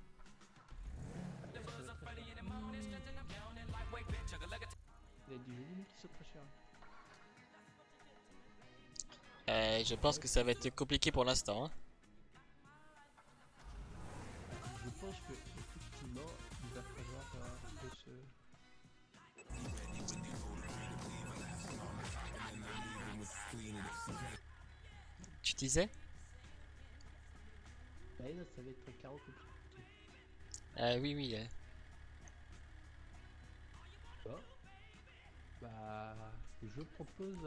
Speaker 3: Il y a des jeux qui sont très chers.
Speaker 2: Je pense que ça va être compliqué pour l'instant. Hein.
Speaker 3: Je pense que effectivement, il va falloir un peu se...
Speaker 2: Tu disais?
Speaker 3: Ouais, non, ça va être carrément compliqué.
Speaker 2: Oui, oui.
Speaker 3: Bon. Bah, je propose...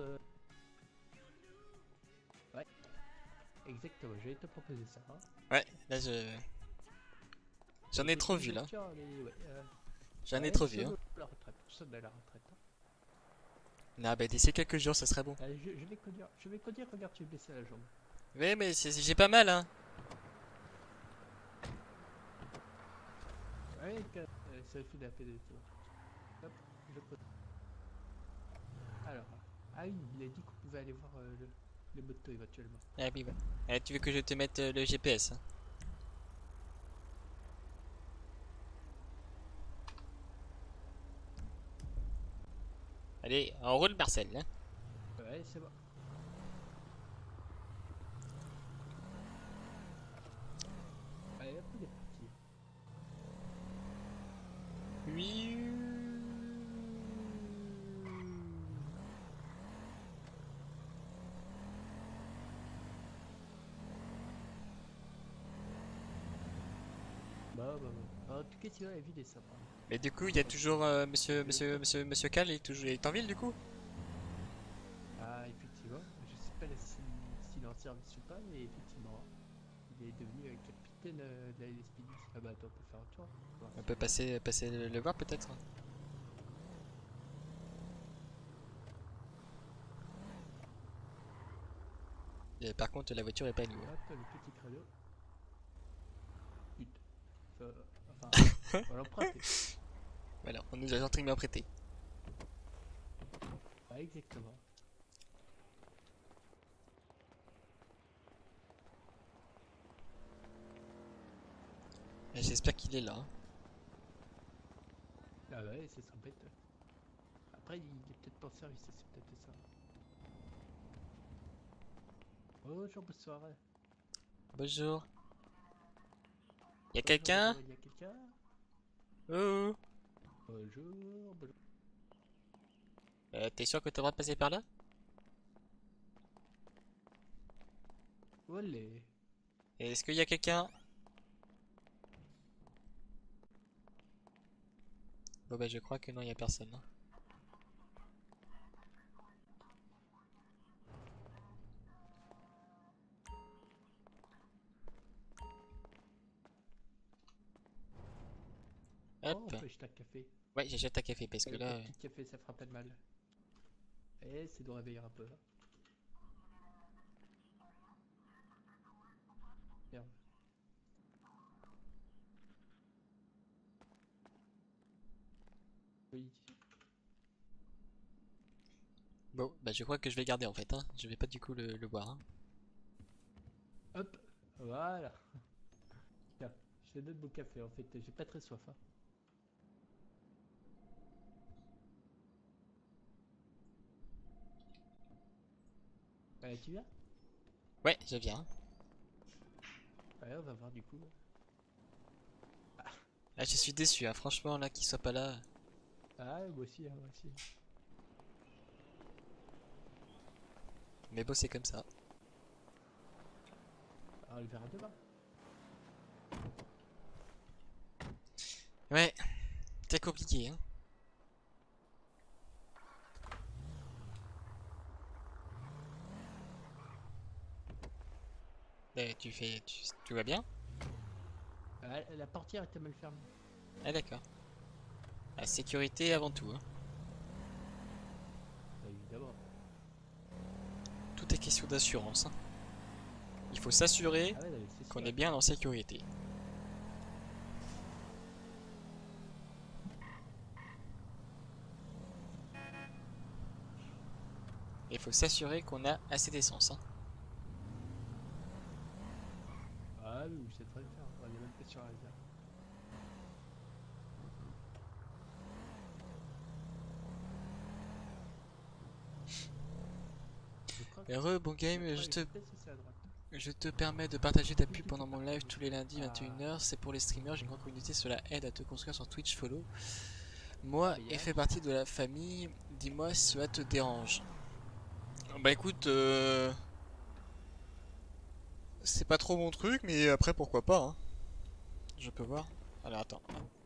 Speaker 3: Ouais, exactement, je vais te proposer ça. Hein.
Speaker 2: Ouais, là j'en ai trop vu là. J'en ai trop vu. Hein.
Speaker 3: La retraite, sonne à la retraite. Hein.
Speaker 2: Non, bah d'ici quelques jours, ça serait bon.
Speaker 3: Allez, je vais conduire, regarde, tu es blessé à la jambe.
Speaker 2: Ouais, mais j'ai pas mal, hein.
Speaker 3: Ouais, ça fait d'un peu de tout. Hop, je pose. Alors, ah oui, il a dit qu'on pouvait aller voir le moto éventuellement.
Speaker 2: Ah oui, bah. Tu veux que je te mette le GPS? Hein. Allez, on roule Marcel. Hein.
Speaker 3: Ouais, c'est bon. Allez, hop, il est parti.
Speaker 2: Oui.
Speaker 3: En tout cas, sinon, la ville est sympa.
Speaker 2: Mais du coup, il y a toujours monsieur Cal, il est en ville du coup?
Speaker 3: Ah, effectivement, je sais pas s'il est en service ou pas, mais effectivement, il est devenu capitaine de la LSPD. Ah bah attends, on peut faire un tour.
Speaker 2: On peut passer le voir peut-être? Et par contre, la voiture est pas à nous. Hein.
Speaker 3: Hop, le petit créneau. Enfin, on l'emprunte.
Speaker 2: Voilà, on nous a gentiment prêté.
Speaker 3: Ouais, exactement.
Speaker 2: J'espère qu'il est là. Hein.
Speaker 3: Ah ouais, ça s'embête. Après, il est peut-être pas en service, c'est peut-être ça. Bonjour, bonsoir.
Speaker 2: Bonjour. Y'a quelqu'un?
Speaker 3: Il y a quelqu'un?
Speaker 2: Oh.
Speaker 3: Bonjour, bonjour.
Speaker 2: T'es sûr que t'as le droit de passer par là?
Speaker 3: Olé.
Speaker 2: Est-ce qu'il y a quelqu'un? Bon bah je crois que non, il y a personne. Hein.
Speaker 3: Oh,
Speaker 2: Hop.
Speaker 3: on peut jeter un café.
Speaker 2: Ouais, j'achète un café parce que là...
Speaker 3: Un petit café, ça fera pas de mal. Et c'est de réveiller un peu. Merde. Oui.
Speaker 2: Bon, bah je crois que je vais garder en fait. Hein. Je vais pas du coup le boire. Hein.
Speaker 3: Hop, voilà. Tiens, je te donne mon café en fait, j'ai pas très soif. Hein. Tu viens?
Speaker 2: Ouais, je viens.
Speaker 3: Ouais, on va voir du coup.
Speaker 2: Ah, je suis déçu, hein. Franchement, là, qu'il soit pas là.
Speaker 3: Ah, moi aussi, moi aussi.
Speaker 2: Mais bon, c'est comme ça.
Speaker 3: Alors, on le verra demain.
Speaker 2: Ouais, c'est compliqué, hein. Tu vas bien?
Speaker 3: Ah, la portière était mal fermée.
Speaker 2: Ah d'accord. La sécurité avant tout, hein.
Speaker 3: Bah, évidemment.
Speaker 2: Tout est question d'assurance, hein. Il faut s'assurer
Speaker 3: Ah ouais,
Speaker 2: qu'on est bien en sécurité. Il faut s'assurer qu'on a assez d'essence, hein.
Speaker 3: Ah oui, vous savez très bien faire. On est même pas sur la réserve. Je crois que
Speaker 2: Heureux, bon game,
Speaker 3: je sais pas si c'est à droite.
Speaker 2: je te permets de partager ta pub pendant mon live tous les lundis 21h. C'est pour les streamers, j'ai une grande communauté, cela aide à te construire sur Twitch follow. Moi, et fait partie de la famille, dis-moi si cela te dérange. Bah écoute, c'est pas trop mon truc, mais après pourquoi pas, hein. Je peux voir. Alors attends.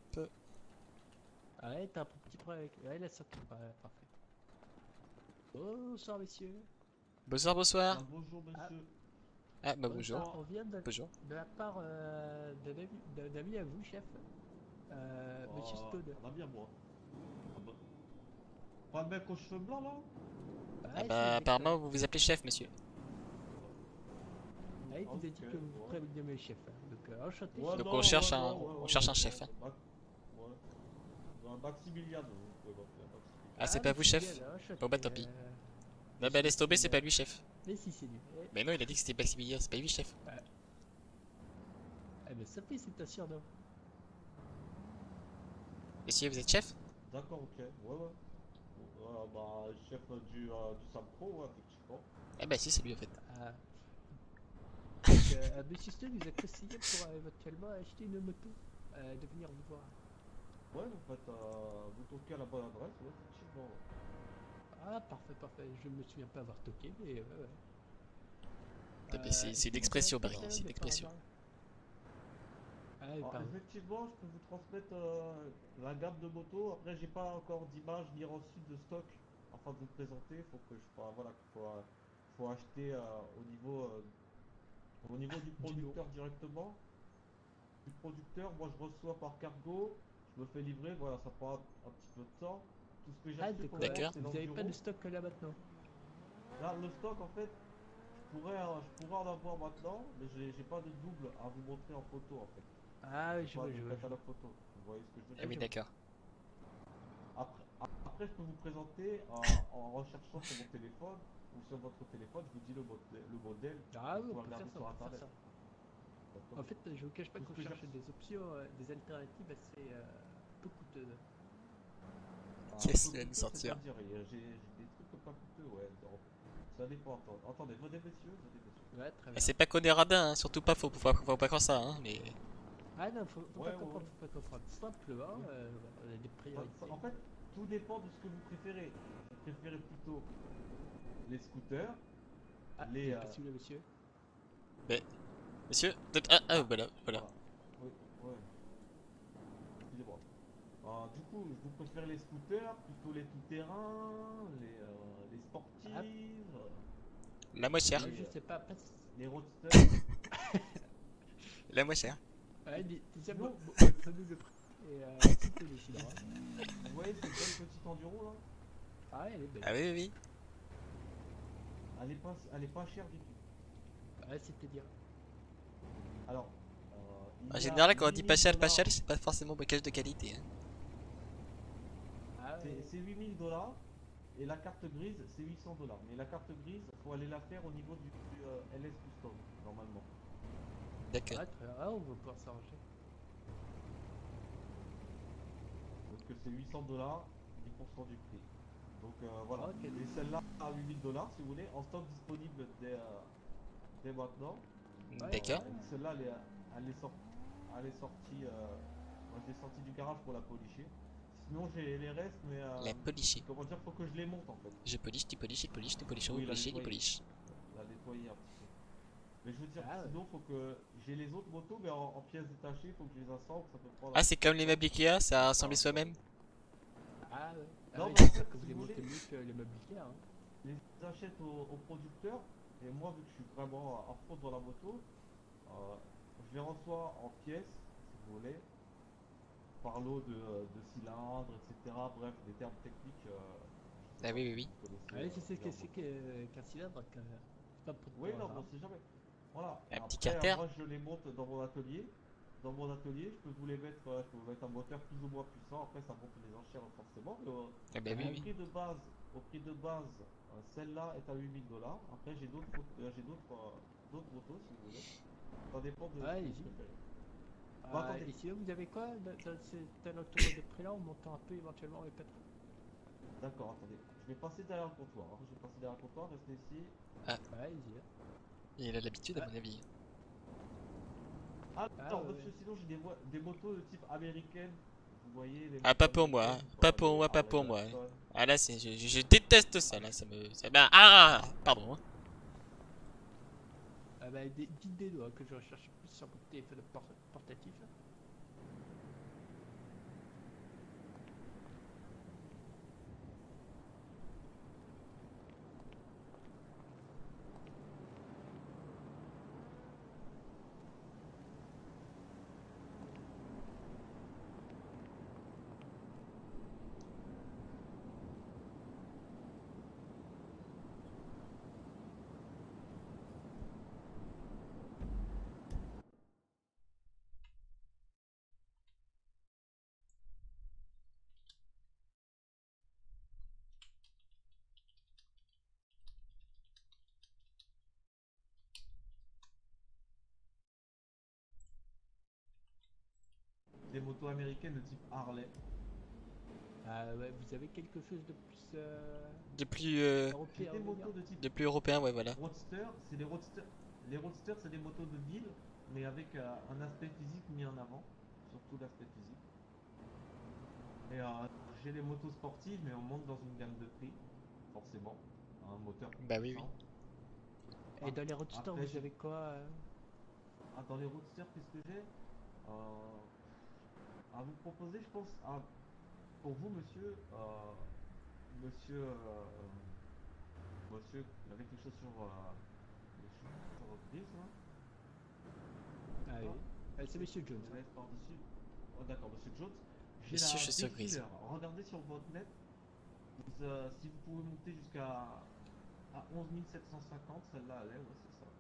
Speaker 3: Ah ouais, t'as un petit problème avec. Ouais, la sortie. Ouais, parfait. Bonsoir, messieurs.
Speaker 2: Bonsoir, bonsoir.
Speaker 5: Bonjour monsieur.
Speaker 2: Ah bah
Speaker 3: Bonsoir,
Speaker 2: bonjour.
Speaker 3: on vient
Speaker 2: Bonjour.
Speaker 3: de la part d'un ami à vous, chef. Monsieur Stone.
Speaker 5: On a bien moi. Ah bah. Pas le mec aux cheveux blancs là?
Speaker 2: Ah
Speaker 3: Ouais,
Speaker 2: bah apparemment vous vous appelez chef, monsieur.
Speaker 3: Ah, il vous a dit
Speaker 5: Ok,
Speaker 3: que vous
Speaker 5: ouais.
Speaker 3: préveniez mes chefs. Donc, enchanté.
Speaker 5: Ouais,
Speaker 2: Donc
Speaker 5: non,
Speaker 2: on cherche
Speaker 5: ouais,
Speaker 2: un-
Speaker 5: ouais,
Speaker 2: on
Speaker 5: ouais,
Speaker 2: cherche un
Speaker 5: ouais,
Speaker 2: chef, hein.
Speaker 5: Ouais. Un Maximilian, vous pouvez m'appeler un Maximilian.
Speaker 2: Ah c'est pas vous chef? Bon bah tant pis. Bah laisse tomber, c'est pas lui chef.
Speaker 3: Mais si, c'est lui.
Speaker 2: Mais non, il a dit que c'était Maximilien, c'est pas lui chef.
Speaker 3: Eh ben, ça fait, c'est un surnom.
Speaker 2: Messieurs, vous êtes chef?
Speaker 5: D'accord, ok. Ouais, ouais. Voilà, bah, chef du Sampro, ouais, effectivement.
Speaker 2: Ah bah si, c'est lui en fait.
Speaker 3: Donc, Monsieur Stone nous a conseillé pour éventuellement acheter une moto, de venir vous voir.
Speaker 5: Ouais, en fait, vous toquez à la bonne adresse, ouais, effectivement.
Speaker 3: Ah, parfait, parfait. Je me souviens pas avoir toqué, mais ouais, ouais.
Speaker 2: C'est une expression, Barry, c'est une expression.
Speaker 3: Ah, oui, pardon.
Speaker 5: Effectivement, je peux vous transmettre la gamme de motos. Après, j'ai pas encore d'image ni reçu de stock afin de vous présenter. Faut que je, enfin, voilà, faut acheter au niveau du producteur directement. Du producteur, moi je reçois par cargo, je me fais livrer, voilà, ça prend un petit peu de temps. Tout ce que j'ai
Speaker 3: Ah,
Speaker 5: reçu pour
Speaker 2: D'accord.
Speaker 5: c'est
Speaker 3: vous avez pas
Speaker 5: l'enduro.
Speaker 3: de stock là maintenant?
Speaker 5: Là, le stock, en fait, je pourrais en avoir maintenant, mais j'ai pas de double à vous montrer en photo, en fait.
Speaker 3: Ah, oui, je
Speaker 5: Pas
Speaker 3: vois,
Speaker 5: de
Speaker 3: je vois.
Speaker 5: catalogue photo. Vous voyez ce que je veux
Speaker 2: Ah
Speaker 5: dire?
Speaker 2: oui, d'accord.
Speaker 5: Après, je peux vous présenter en recherchant sur mon téléphone ou sur votre téléphone, je vous dis le modèle.
Speaker 3: Ah, oui,
Speaker 5: Vous
Speaker 3: on
Speaker 5: pouvez
Speaker 3: peut faire
Speaker 5: regarder
Speaker 3: ça,
Speaker 5: sur
Speaker 3: on peut faire
Speaker 5: internet.
Speaker 3: ça.
Speaker 5: D'accord.
Speaker 3: En fait, je vous cache pas
Speaker 5: Tout
Speaker 3: qu'on
Speaker 5: ce que
Speaker 3: cherche
Speaker 5: j'ai-
Speaker 3: des options, des alternatives assez peu coûteuses.
Speaker 2: Qu'est-ce
Speaker 5: Peu
Speaker 2: qu'il va nous
Speaker 5: coûteux,
Speaker 2: sortir?
Speaker 5: c'est-à-dire, j'ai des trucs pas coûteux, ouais. Donc, ça dépend. Attendez, venez messieurs, venez messieurs.
Speaker 3: Ouais, très
Speaker 2: Ah,
Speaker 3: bien.
Speaker 2: c'est pas qu'on est radin, hein, surtout pas, faut pas croire ça, hein, mais...
Speaker 3: Ah non, faut
Speaker 5: Ouais,
Speaker 3: pas
Speaker 5: ouais,
Speaker 3: comprendre, faut pas comprendre. Simplement,
Speaker 5: Oui.
Speaker 3: on a des priorités.
Speaker 5: En fait, tout dépend de ce que vous préférez. Vous préférez plutôt les scooters,
Speaker 3: Ah,
Speaker 5: les,
Speaker 3: il est pas celui-là, monsieur.
Speaker 2: Monsieur, voilà, voilà.
Speaker 5: Oui, ouais. Excusez-moi. Du coup, vous préférez les scooters, plutôt les tout-terrain, les sportives,
Speaker 2: La moins chère,
Speaker 3: Moi, je sais pas, pas...
Speaker 5: les roadsters.
Speaker 2: la moins chère.
Speaker 3: Ouais, déjà,
Speaker 5: Non.
Speaker 3: prenez le prix. Et c'était décidera.
Speaker 5: Vous voyez cette belle petite enduro là?
Speaker 3: Ah, elle est belle.
Speaker 2: Ah oui, oui, oui.
Speaker 5: Elle est pas chère du tout.
Speaker 3: Ouais, c'était-à-dire.
Speaker 5: Alors,
Speaker 2: En général, quand on dit pas cher, c'est pas forcément bagage de qualité, hein.
Speaker 3: Ah, ouais.
Speaker 5: C'est 8000 dollars et la carte grise c'est 800 dollars. Mais la carte grise, faut aller la faire au niveau du LS Custom normalement.
Speaker 2: D'accord.
Speaker 3: Ah, très bien. Ah, on va pouvoir s'arranger.
Speaker 5: Donc c'est 800 dollars, 10% du prix. Donc voilà.
Speaker 3: Ok.
Speaker 5: Et celle-là à 8000 dollars si vous voulez, en stock disponible dès maintenant.
Speaker 2: D'accord.
Speaker 5: Celle-là elle est sortie. Moi je l'ai sortie du garage pour la polisher. Sinon j'ai les restes, mais
Speaker 2: La policher.
Speaker 5: comment dire, faut que je les monte en fait.
Speaker 2: Je polish, tu polish, tu polish, tu polish,
Speaker 5: Oui,
Speaker 2: tu
Speaker 5: la
Speaker 2: polish, tu
Speaker 5: nettoyer.
Speaker 2: polish.
Speaker 5: La nettoyer un petit peu. Mais je veux dire,
Speaker 3: Ah ouais.
Speaker 5: sinon faut que j'ai les autres motos, mais en pièces détachées, faut que je les assemble, ça peut prendre.
Speaker 2: Ah, c'est comme les meubles Ikea, ça a assemblé soi-même.
Speaker 3: Ah, ouais. Ah,
Speaker 5: Non,
Speaker 3: ouais,
Speaker 5: mais en
Speaker 3: j'espère
Speaker 5: fait,
Speaker 3: que
Speaker 5: si
Speaker 3: vous les
Speaker 5: vous
Speaker 3: montez
Speaker 5: voulez-
Speaker 3: mieux que les meubles Ikea, hein.
Speaker 5: Les achète au producteur, et moi vu que je suis vraiment à fond dans la moto, je les reçois en pièces, si vous voulez, par lot de cylindres, etc. Bref, des termes techniques. Je sais
Speaker 2: Ah
Speaker 5: pas
Speaker 2: oui,
Speaker 5: si
Speaker 2: oui, oui.
Speaker 5: vous connaissez,
Speaker 3: Ah, oui, je sais
Speaker 5: bien
Speaker 3: que c'est qu'un cylindre, c'est pas pour
Speaker 5: Oui,
Speaker 3: tout
Speaker 5: non,
Speaker 3: hasard.
Speaker 5: on sait jamais. Voilà.
Speaker 2: Un petit
Speaker 5: Après,
Speaker 2: carter.
Speaker 5: moi, je les monte dans mon atelier. Dans mon atelier, je peux vous les mettre, je peux vous mettre un moteur plus ou moins puissant. Après, ça monte les enchères forcément. Mais,
Speaker 2: Ah bah oui,
Speaker 5: au
Speaker 2: oui.
Speaker 5: prix de base, celle-là est à 8000 dollars. Après, j'ai d'autres motos si vous voulez. Ça dépend de
Speaker 3: Ouais,
Speaker 5: ce que
Speaker 3: allez-y.
Speaker 5: vous préférez. Bon, attendez.
Speaker 3: Et sinon, vous avez quoi dans cet entourage de prix là, on monte un peu éventuellement peut-être.
Speaker 5: D'accord, attendez. Je vais passer derrière le comptoir. Hein. Je vais passer derrière le comptoir, restez ici.
Speaker 3: Ouais, allez-y.
Speaker 2: Il a l'habitude, à
Speaker 3: Ah.
Speaker 2: mon avis.
Speaker 5: Ah,
Speaker 3: Ah,
Speaker 5: alors,
Speaker 3: ouais,
Speaker 5: monsieur,
Speaker 3: ouais.
Speaker 5: sinon j'ai des motos de type américaine. Vous voyez les
Speaker 2: Ah,
Speaker 5: motos
Speaker 2: pas pour moi, hein.
Speaker 5: américaines,
Speaker 2: Pas
Speaker 5: quoi,
Speaker 2: pour
Speaker 5: les
Speaker 2: moi, pas
Speaker 5: Harley
Speaker 2: pour moi.
Speaker 5: Davidson.
Speaker 2: Ah là, je déteste ça, là, ça me... pardon. Hein.
Speaker 3: Ah bah, dites des doigts que je recherche plus sur mon téléphone portatif.
Speaker 5: Des motos américaines de type Harley.
Speaker 3: Ah ouais, vous avez quelque chose de plus
Speaker 2: De plus,
Speaker 5: J'ai
Speaker 3: européen,
Speaker 5: des
Speaker 3: on va dire.
Speaker 5: motos de type
Speaker 2: de plus européen, ouais, voilà.
Speaker 5: roadster. C'est des roadsters. Les roadsters, c'est des motos de ville, mais avec un aspect physique mis en avant. Surtout l'aspect physique. Et j'ai les motos sportives, mais on monte dans une gamme de prix, forcément. Un moteur plus
Speaker 2: Bah oui, oui.
Speaker 5: puissant.
Speaker 3: Et dans les roadsters,
Speaker 5: Après,
Speaker 3: vous avez quoi
Speaker 5: dans les roadsters, qu'est-ce que j'ai à vous proposer, je pense, pour vous, monsieur, monsieur, monsieur, il y avait quelque chose sur votre liste, hein.
Speaker 3: Ah oui. C'est Monsieur Jones.
Speaker 5: Vous allez par-dessus. Oh, d'accord, monsieur Jones. J'ai
Speaker 2: Monsieur
Speaker 5: la
Speaker 2: chaussures grises.
Speaker 5: défiler. Regardez sur votre net. Si vous pouvez monter jusqu'à 11 750, celle-là, elle est, ouais, c'est ça.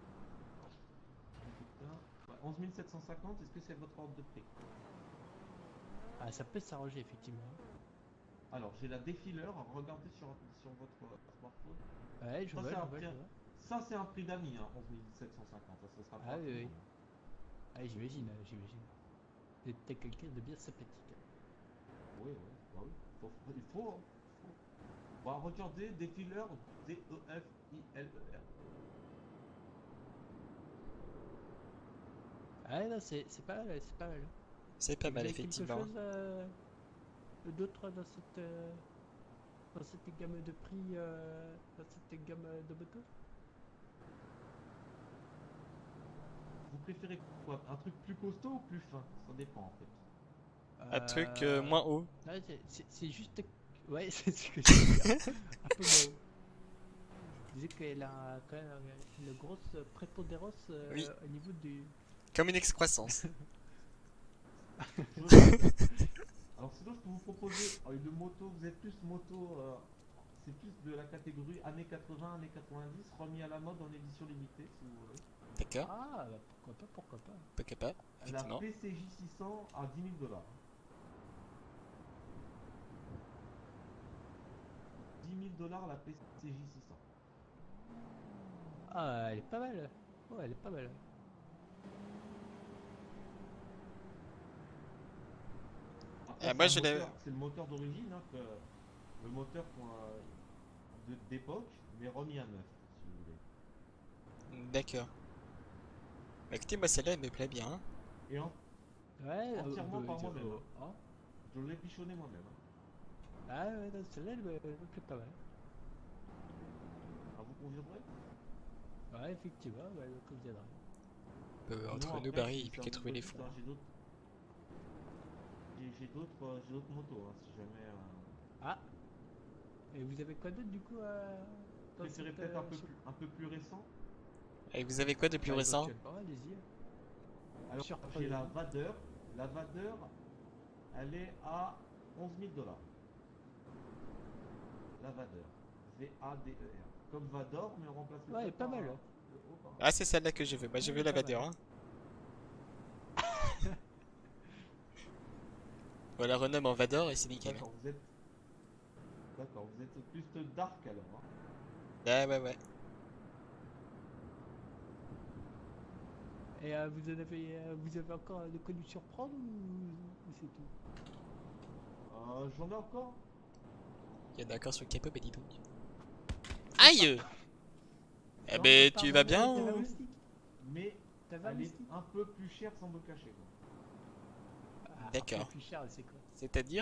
Speaker 5: Putain. Ouais, 11 750, est-ce que c'est votre ordre de prix?
Speaker 3: Ah, ça peut s'arranger effectivement.
Speaker 5: Alors, j'ai la défileur, regardez sur votre smartphone.
Speaker 3: Ouais, je
Speaker 5: Ça,
Speaker 3: vois,
Speaker 5: c'est
Speaker 3: je
Speaker 5: un
Speaker 3: vois,
Speaker 5: prix,
Speaker 3: je vois.
Speaker 5: ça, c'est un prix d'amis, hein, 11 750, ça sera pas
Speaker 3: Ah
Speaker 5: à tout
Speaker 3: oui,
Speaker 5: le
Speaker 3: oui.
Speaker 5: monde.
Speaker 3: Ah, j'imagine, j'imagine. Vous êtes quelqu'un de bien sympathique.
Speaker 5: Oui, oui, bah oui. Il faut, hein, faut. Bah, regardez, défileur, D-E-F-I-L-E-R.
Speaker 3: Ah non, c'est pas mal, c'est pas mal.
Speaker 2: C'est pas
Speaker 3: Vous
Speaker 2: mal,
Speaker 3: avez quelque
Speaker 2: effectivement.
Speaker 3: chose d'autre dans cette gamme de prix, dans cette gamme de motos?
Speaker 5: Vous préférez quoi? Un truc plus costaud ou plus fin? Ça dépend en fait.
Speaker 2: Un truc
Speaker 3: Euh...
Speaker 2: moins haut.
Speaker 3: ouais, c'est juste... Ouais, c'est ce que je veux dire. Un peu moins haut. Je disais qu'elle a quand même une grosse prépondérance
Speaker 2: Oui.
Speaker 3: au niveau du...
Speaker 2: Comme une excroissance.
Speaker 5: Alors sinon je peux vous proposer une moto, vous êtes plus moto, c'est plus de la catégorie années 80, années 90, remis à la mode en édition limitée si vous voulez.
Speaker 2: D'accord.
Speaker 3: Ah, bah, pourquoi pas.
Speaker 2: Pas pas,
Speaker 5: La
Speaker 2: effectivement.
Speaker 5: PCJ 600 à 10 000 $. 10 000 $ la PCJ 600.
Speaker 3: Ah, elle est pas mal. Ouais, elle est pas mal.
Speaker 5: Après
Speaker 2: Moi, je l'ai.
Speaker 5: c'est le moteur d'origine, hein, le moteur d'époque, mais remis à neuf si vous voulez.
Speaker 2: D'accord. Bah, écoutez, moi, celle-là, elle me plaît bien. Hein.
Speaker 5: Et
Speaker 3: Ouais,
Speaker 5: entièrement par
Speaker 3: dire,
Speaker 5: moi-même.
Speaker 3: hein.
Speaker 5: Je l'ai pichonné moi-même. Hein.
Speaker 3: Ah ouais, non, celle-là, elle me plaît pas mal.
Speaker 5: Ah, vous conviendrez?
Speaker 3: Ouais, effectivement, ouais, donc on viendra.
Speaker 2: Entre
Speaker 5: Sinon,
Speaker 2: nous,
Speaker 5: après,
Speaker 2: Barry,
Speaker 5: si
Speaker 2: il fait
Speaker 5: ça
Speaker 2: qu'à
Speaker 5: vous
Speaker 2: trouver les
Speaker 5: cogite,
Speaker 2: fonds.
Speaker 5: hein, j'ai d'autres motos, hein, si jamais.
Speaker 3: Ah, et vous avez quoi d'autre du coup
Speaker 5: Vous
Speaker 3: dans
Speaker 5: préférez
Speaker 3: cette,
Speaker 5: peut-être un peu plus récent?
Speaker 2: Et vous avez quoi de plus
Speaker 3: bah,
Speaker 2: récent?
Speaker 3: éventuellement, allez-y.
Speaker 5: Alors,
Speaker 3: Surprenez-nous.
Speaker 5: j'ai la Vader. La Vader, elle est à 11 000 $. La Vader. V-A-D-E-R. Comme Vador, mais on remplace le
Speaker 3: Ouais,
Speaker 5: Z
Speaker 3: pas
Speaker 5: par
Speaker 3: mal.
Speaker 5: le O par un.
Speaker 2: Ah, c'est celle-là que je veux. Moi, je veux la
Speaker 3: pas
Speaker 2: Vader.
Speaker 3: mal.
Speaker 2: Hein. Voilà, renomme en Vador et c'est nickel.
Speaker 5: D'accord, vous êtes plus dark alors. Hein.
Speaker 2: Ah, ouais, ouais.
Speaker 3: Et vous avez encore de quoi nous surprendre ou c'est tout?
Speaker 5: J'en ai encore.
Speaker 2: Il y en a encore sur le capot, bah dis donc. Aïe! Eh
Speaker 3: Non,
Speaker 2: ben,
Speaker 3: pardon,
Speaker 2: tu vas bien
Speaker 3: t'avais un
Speaker 2: ou...
Speaker 3: moustique.
Speaker 5: Mais
Speaker 3: T'avais un
Speaker 5: elle est
Speaker 3: moustique.
Speaker 5: un peu plus chère sans me le cacher. Quoi.
Speaker 3: Ah,
Speaker 2: D'accord.
Speaker 3: un peu plus cher, c'est quoi?
Speaker 2: C'est-à-dire?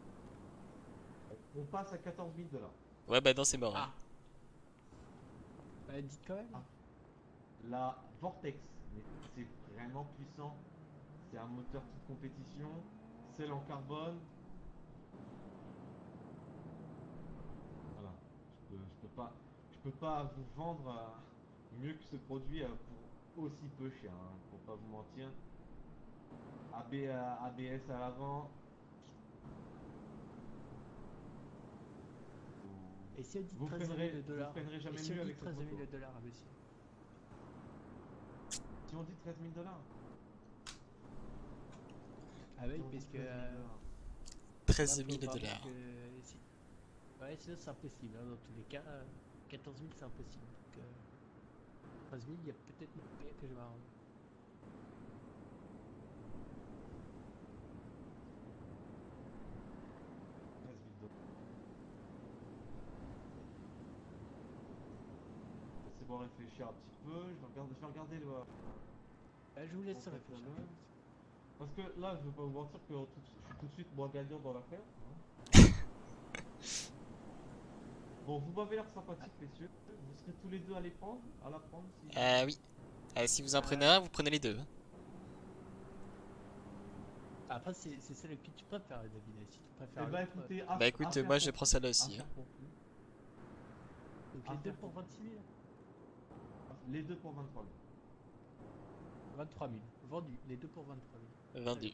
Speaker 5: On passe à 14 000 $.
Speaker 2: Ouais, bah non, c'est mort. Hein.
Speaker 3: Bah, dites quand même.
Speaker 5: Ah. La Vortex, mais c'est vraiment puissant. C'est un moteur toute compétition. Celle en carbone. Voilà. Je peux pas vous vendre mieux que ce produit pour aussi peu cher. Hein, pour pas vous mentir. ABS à l'avant.
Speaker 3: Et si on dit
Speaker 5: Vous
Speaker 3: 13 000
Speaker 5: freinerez
Speaker 3: dollars?
Speaker 5: jamais
Speaker 3: Et si on
Speaker 5: mieux
Speaker 3: dit
Speaker 5: avec cette
Speaker 3: 13 000
Speaker 5: moto.
Speaker 3: dollars, monsieur?
Speaker 5: Si on dit 13 000 $.
Speaker 3: Ah oui, parce que...
Speaker 2: 13
Speaker 3: là,
Speaker 2: 000
Speaker 3: faut voir
Speaker 2: $.
Speaker 3: Ouais, sinon c'est impossible. Hein, dans tous les cas, 14 000 c'est impossible. Donc, 13 000, il y a peut-être moyen que je m'arrange.
Speaker 5: Laissez-moi réfléchir un petit peu. Je vais regarder le.
Speaker 3: Je vous laisse
Speaker 5: Bon,
Speaker 3: réfléchir.
Speaker 5: Parce que là, je vais pas vous mentir que je suis tout de suite moins gagnant dans l'affaire. Bon, vous m'avez l'air sympathique, messieurs. Vous serez tous les deux à la prendre si...
Speaker 2: Oui. Si vous en prenez un, vous prenez les deux.
Speaker 3: Après, c'est celle que tu préfères, David. Si tu préfères
Speaker 5: Eh bah
Speaker 3: l'autre,
Speaker 5: écoutez,
Speaker 2: Bah écoute, moi je prends celle-là aussi. Hein.
Speaker 3: donc les deux pour 26 000,
Speaker 5: Les deux pour 23 000.
Speaker 3: 23 000. Vendu. Les deux pour 23 000.
Speaker 2: Vendu.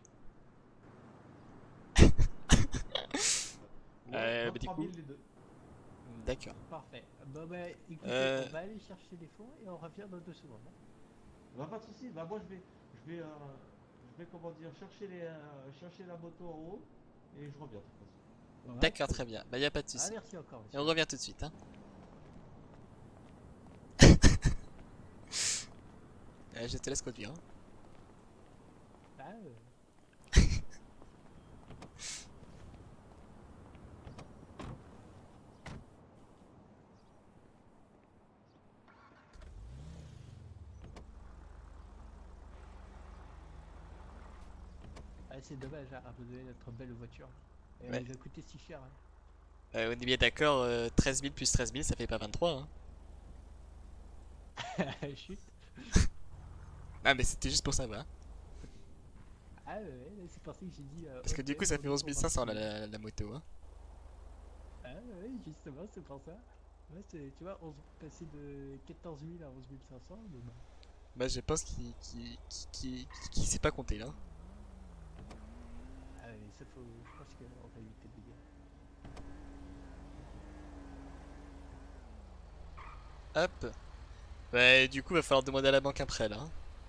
Speaker 5: Ouais,
Speaker 2: bah, du
Speaker 5: 23
Speaker 2: coup-
Speaker 5: 000 les deux.
Speaker 2: D'accord.
Speaker 3: Parfait. Bon, bah écoutez,
Speaker 2: Euh.
Speaker 3: on va aller chercher les fonds et on revient dans 2 secondes. Hein.
Speaker 5: Bah pas de soucis. Bah moi je vais comment dire chercher la moto en haut et je reviens de toute façon.
Speaker 3: Ouais,
Speaker 2: D'accord, très bien. Bah y a pas de
Speaker 3: Ah,
Speaker 2: souci.
Speaker 3: merci encore,
Speaker 2: Et
Speaker 3: monsieur.
Speaker 2: on revient tout de suite. Hein. Je te laisse conduire. Hein.
Speaker 3: Ah, c'est dommage, hein, abandonner notre belle voiture. Et
Speaker 2: Ouais.
Speaker 3: elle nous a coûté si cher. Hein.
Speaker 2: On est bien d'accord, 13 000 plus 13 000, ça fait pas 23. Hein.
Speaker 3: Chut.
Speaker 2: Ah, mais c'était juste pour savoir.
Speaker 3: Ah ouais, c'est pour ça que j'ai dit...
Speaker 2: Parce que du
Speaker 3: ok,
Speaker 2: coup, ça fait
Speaker 3: vendu
Speaker 2: 11
Speaker 3: pour
Speaker 2: 500
Speaker 3: 26 000.
Speaker 2: la moto. Hein.
Speaker 3: Ah ouais, justement, c'est pour ça. Ouais, tu vois, passer de 14 000 à 11 500, bah,
Speaker 2: Bah, je pense qu'il sait pas compter là.
Speaker 3: ah ouais, ça faut... Je pense qu'on va éviter de dégâts.
Speaker 2: Hop. Ouais, du coup, va falloir demander à la banque un prêt là. Hein.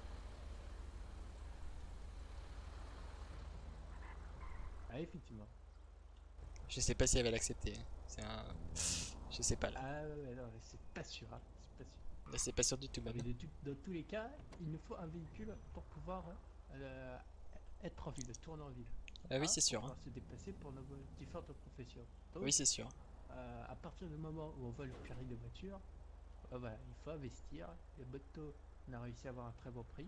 Speaker 3: Ah, effectivement.
Speaker 2: Je sais pas si elle va l'accepter. C'est un. Je sais pas là.
Speaker 3: Ah ouais, non, c'est pas sûr, hein. C'est pas sûr.
Speaker 2: Là, c'est pas sûr du tout,
Speaker 3: Ah,
Speaker 2: même.
Speaker 3: mais dans tous les cas, il nous faut un véhicule pour pouvoir être en ville, tourner en ville.
Speaker 2: Ah oui,
Speaker 3: Hein,
Speaker 2: c'est sûr.
Speaker 3: pour
Speaker 2: Hein.
Speaker 3: pouvoir se déplacer pour nos différentes professions. Donc,
Speaker 2: Oui, c'est sûr.
Speaker 3: à partir du moment où on vole le permis de voiture, voilà, il faut investir. Le moto, on a réussi à avoir un très bon prix.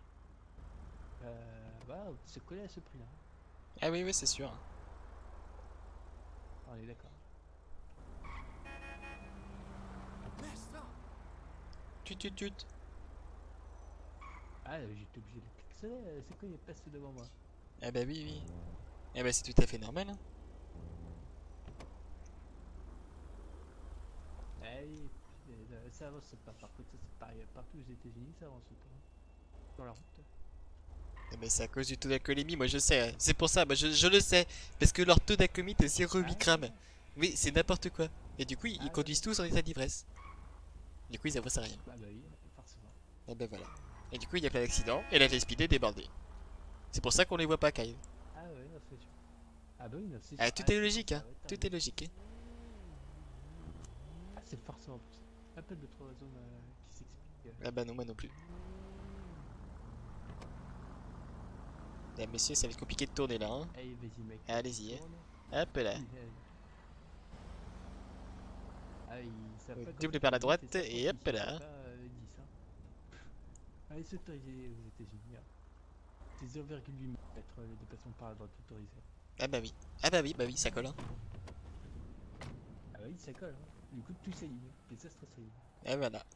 Speaker 3: Voilà, on se coller à ce prix-là.
Speaker 2: Ah oui, oui, c'est sûr.
Speaker 3: On est d'accord.
Speaker 2: Tut.
Speaker 3: Ah, j'étais obligé de klaxonner, c'est quoi, il passe devant moi.
Speaker 2: Ah bah oui. Eh bah, c'est tout à fait normal. Hein.
Speaker 3: Ah oui, ça avance pas. Par contre, ça c'est pareil partout aux États-Unis, ça avance pas. Dans la route.
Speaker 2: Eh bah, c'est à cause du taux d'alcoolémie, moi je sais. C'est pour ça, bah, je le sais. Parce que leur taux d'alcoolémie est 0,8 grammes. Oui, c'est n'importe quoi. Et du coup, ils conduisent tous en état d'ivresse. Du coup, ils avancent à rien.
Speaker 3: Bah oui, forcément.
Speaker 2: Et ben voilà. Et du coup, il y a plein d'accidents et la speed est débordée. C'est pour ça qu'on les voit pas, Kyle.
Speaker 3: Ah ouais, non, c'est sûr. Ah bah oui, non, c'est
Speaker 2: Ah,
Speaker 3: sûr.
Speaker 2: tout
Speaker 3: Ah,
Speaker 2: est logique, hein.
Speaker 3: ouais, t'as
Speaker 2: Tout est logique. Hein.
Speaker 3: Ah, c'est forcément plus. Il y a pas d'autres raisons qui s'expliquent.
Speaker 2: Ah bah non, moi non plus. Eh, monsieur, ça va être compliqué de tourner là, hein.
Speaker 3: Allez, vas-y, mec.
Speaker 2: Allez-y, hein.
Speaker 3: Tourne.
Speaker 2: Hop là.
Speaker 3: Ah, ils savent pas
Speaker 2: Double
Speaker 3: quand
Speaker 2: par la
Speaker 3: ils
Speaker 2: droite,
Speaker 3: fait ça,
Speaker 2: et
Speaker 3: quand
Speaker 2: hop
Speaker 3: ils
Speaker 2: là.
Speaker 3: sont pas 10, hein. Allez, c'est autorisé aux États-Unis, hein. C'est 0,8 mètres le déplacement par la droite autorisé.
Speaker 2: Ah bah oui. Ah bah oui, ça colle, hein.
Speaker 3: Ah bah oui, ça colle, hein. Du coup, tout s'aligne. Les astres s'alignent.
Speaker 2: Et voilà.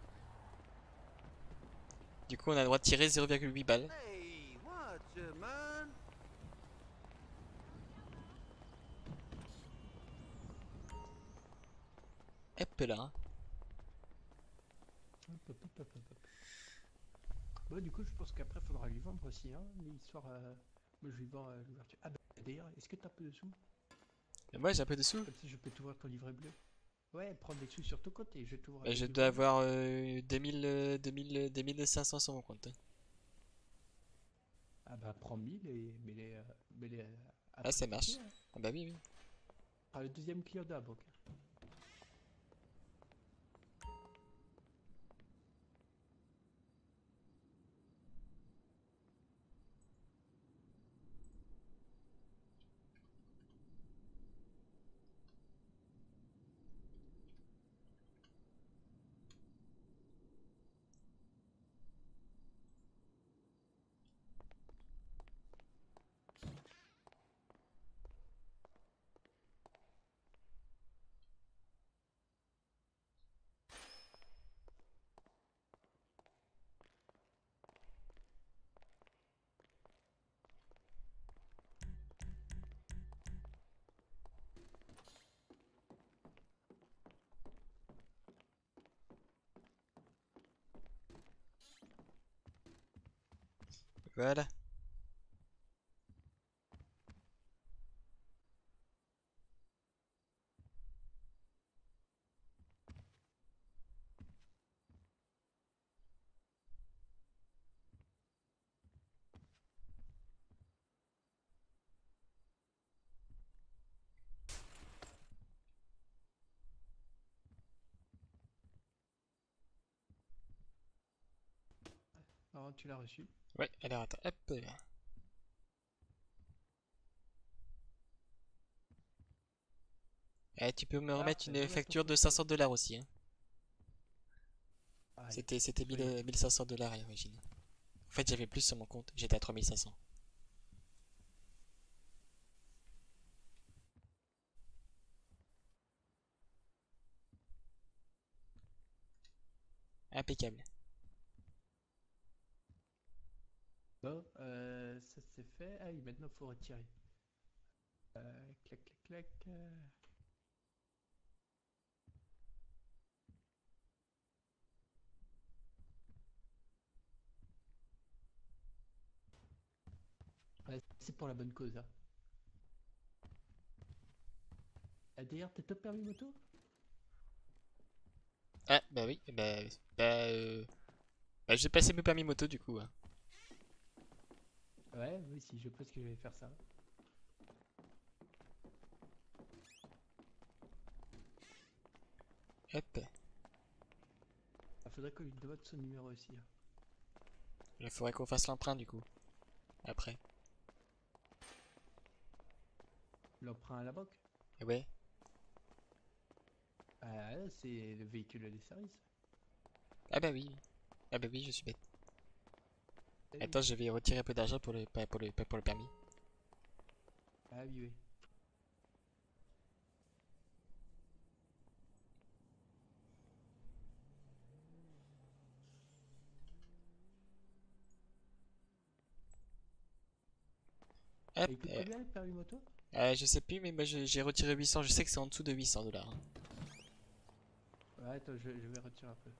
Speaker 2: Du coup, on a le droit de tirer 0,8 balles.
Speaker 6: Hey, what's up, man?
Speaker 2: Hop là.
Speaker 3: Hop, hop, hop, hop, hop. Bon, du coup, je pense qu'après, faudra lui vendre aussi, hein, l'histoire. Moi, je lui vends l'ouverture. Ah bah, d'ailleurs, est-ce que t'as un peu de sous?
Speaker 2: Et moi, j'ai un peu de sous.
Speaker 3: Comme ça, je peux t'ouvrir ton livret bleu. Ouais, prendre des sous sur ton côté, je t'ouvre.
Speaker 2: Et je
Speaker 3: le
Speaker 2: dois
Speaker 3: livret bleu.
Speaker 2: avoir 2500 sur mon compte.
Speaker 3: Ah bah, prends 1000 et mets-les à
Speaker 2: Ah, ça marche.
Speaker 3: profiter, hein.
Speaker 2: Ah bah oui, oui.
Speaker 3: Ah, le deuxième client de la banque.
Speaker 2: Voilà.
Speaker 3: Alors, tu l'as reçu.
Speaker 2: Ouais, alors attends, hop là. Eh, tu peux me remettre
Speaker 3: Parfait,
Speaker 2: une
Speaker 3: voilà ton
Speaker 2: facture de
Speaker 3: colis.
Speaker 2: 500 dollars aussi, hein.
Speaker 3: Allez,
Speaker 2: C'était
Speaker 3: soyez-
Speaker 2: 1500 dollars à l'origine. En fait, j'avais plus sur mon compte. J'étais à 3500. Impeccable.
Speaker 3: Bon, ça c'est fait. Ah oui, maintenant faut retirer. Clac, clac, clac. Ouais, c'est pour la bonne cause, hein. Ah, d'ailleurs, t'as top permis moto?
Speaker 2: Ah, bah oui, bah, j'ai passé mes permis moto du coup, hein.
Speaker 3: Ouais, oui, si, je pense que je vais faire ça.
Speaker 2: Hop.
Speaker 3: Ah, faudrait qu'on lui demande son numéro aussi, hein.
Speaker 2: Il faudrait qu'on fasse l'emprunt du coup. Après.
Speaker 3: L'emprunt à la banque?
Speaker 2: Et ouais.
Speaker 3: Ah, c'est le véhicule des services.
Speaker 2: Ah bah oui. Ah bah oui, je suis bête.
Speaker 3: Ah oui.
Speaker 2: Attends, je vais retirer un peu d'argent pour pour le permis.
Speaker 3: Ah oui, oui.
Speaker 2: Hop.
Speaker 3: Et il coûte combien le permis moto?
Speaker 2: Je sais plus, mais moi j'ai retiré 800. Je sais que c'est en dessous de 800 dollars.
Speaker 3: Ouais, attends, je vais retirer un peu.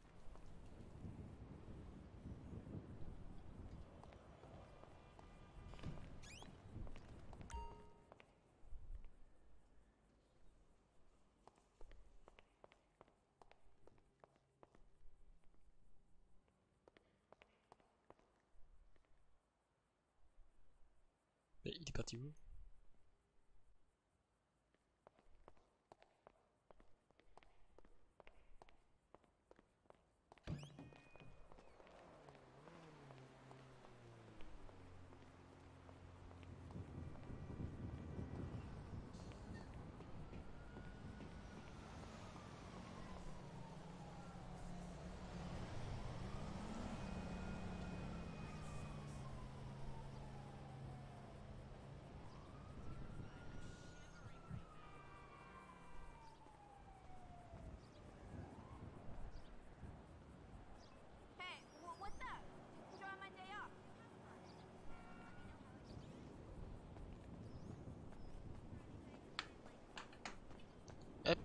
Speaker 2: Il est parti où?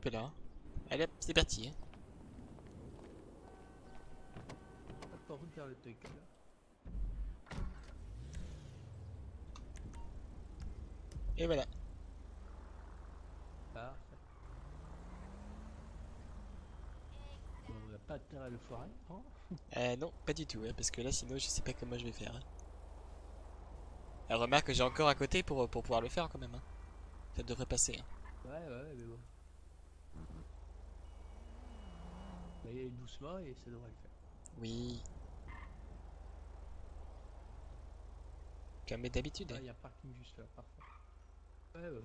Speaker 2: peu là. Hein. Allez hop, c'est parti. Hein.
Speaker 3: Hop, en route vers le truc, là.
Speaker 2: Et voilà.
Speaker 3: Parfait. Bon, on n'a pas intérêt à le foirer, hein.
Speaker 2: Non, pas du tout, hein, parce que là sinon je sais pas comment je vais faire. Hein. Remarque que j'ai encore à côté pour pouvoir le faire quand même. Hein. Ça devrait passer. Hein.
Speaker 3: Ouais, mais bon. Mais doucement et ça devrait le faire.
Speaker 2: Oui. Comme d'habitude.
Speaker 3: Ah,
Speaker 2: Hein.
Speaker 3: il y a un parking juste là, parfait. Ouais.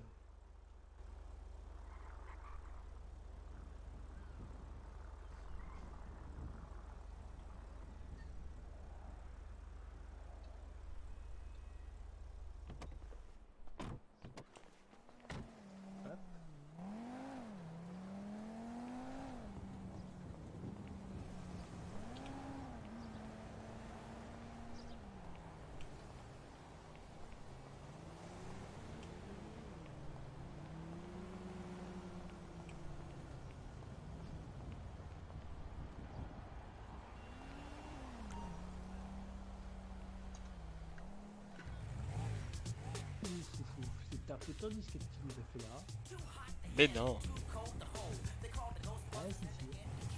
Speaker 3: Hop. C'est un peu tendu ce que tu nous as fait là.
Speaker 2: Mais non.
Speaker 3: Ah, si.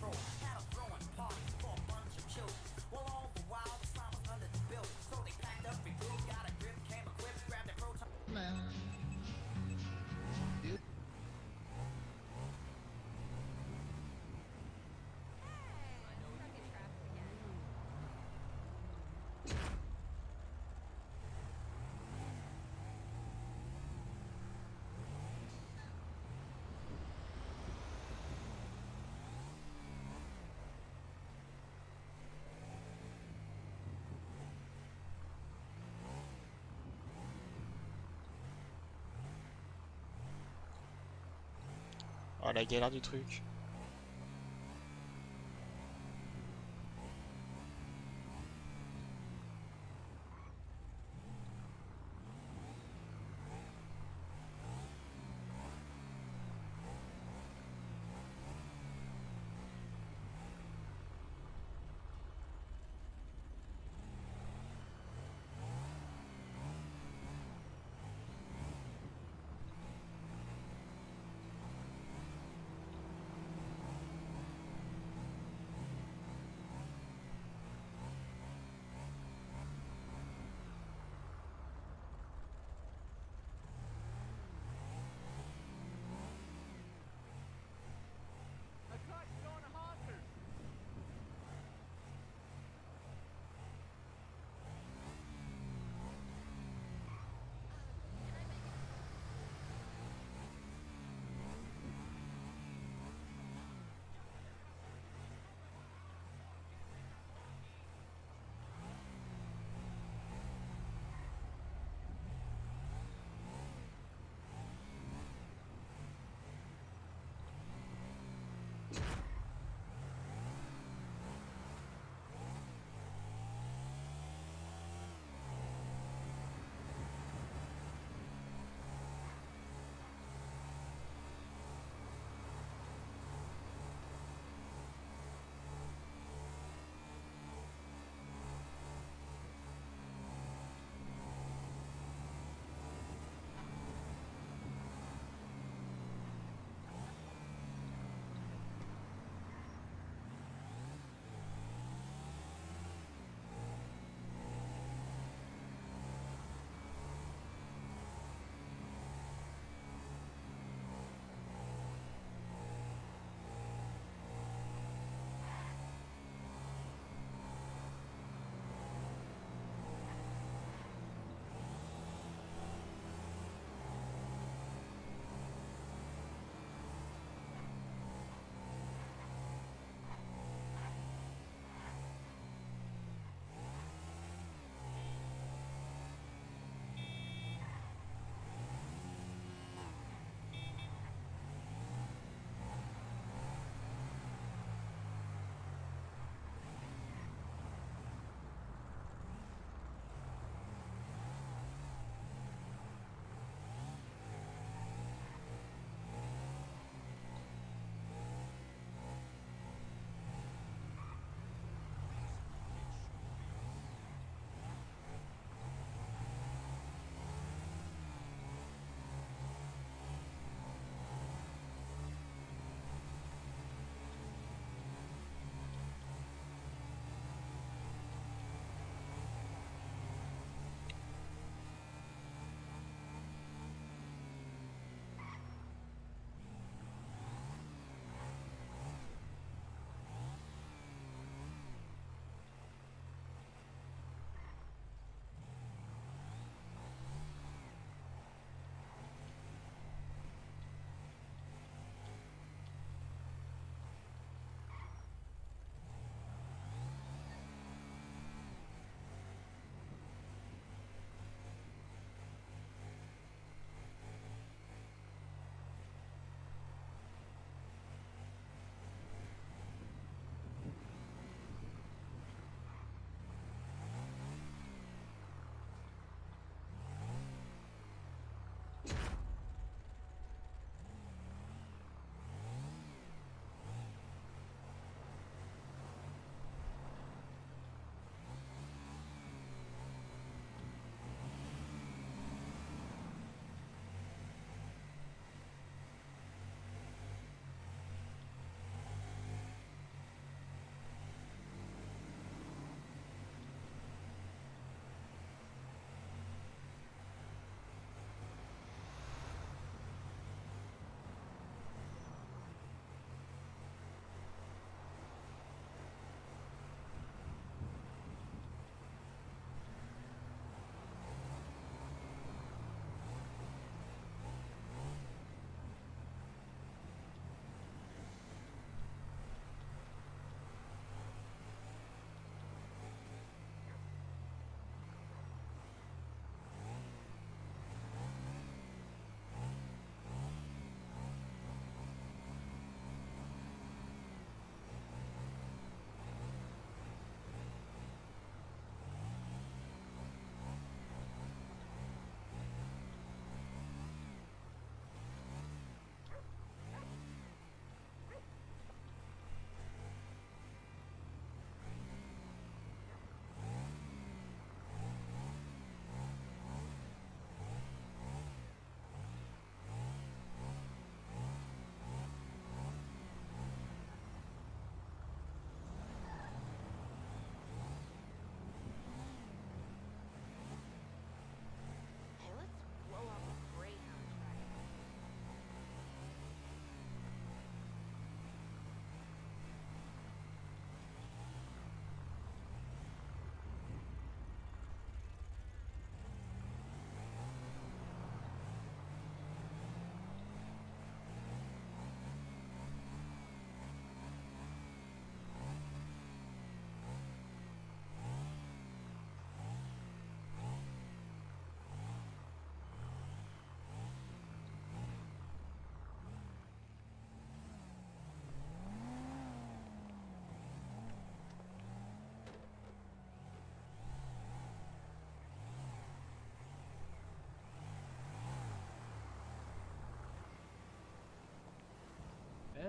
Speaker 2: Oh la galère du truc.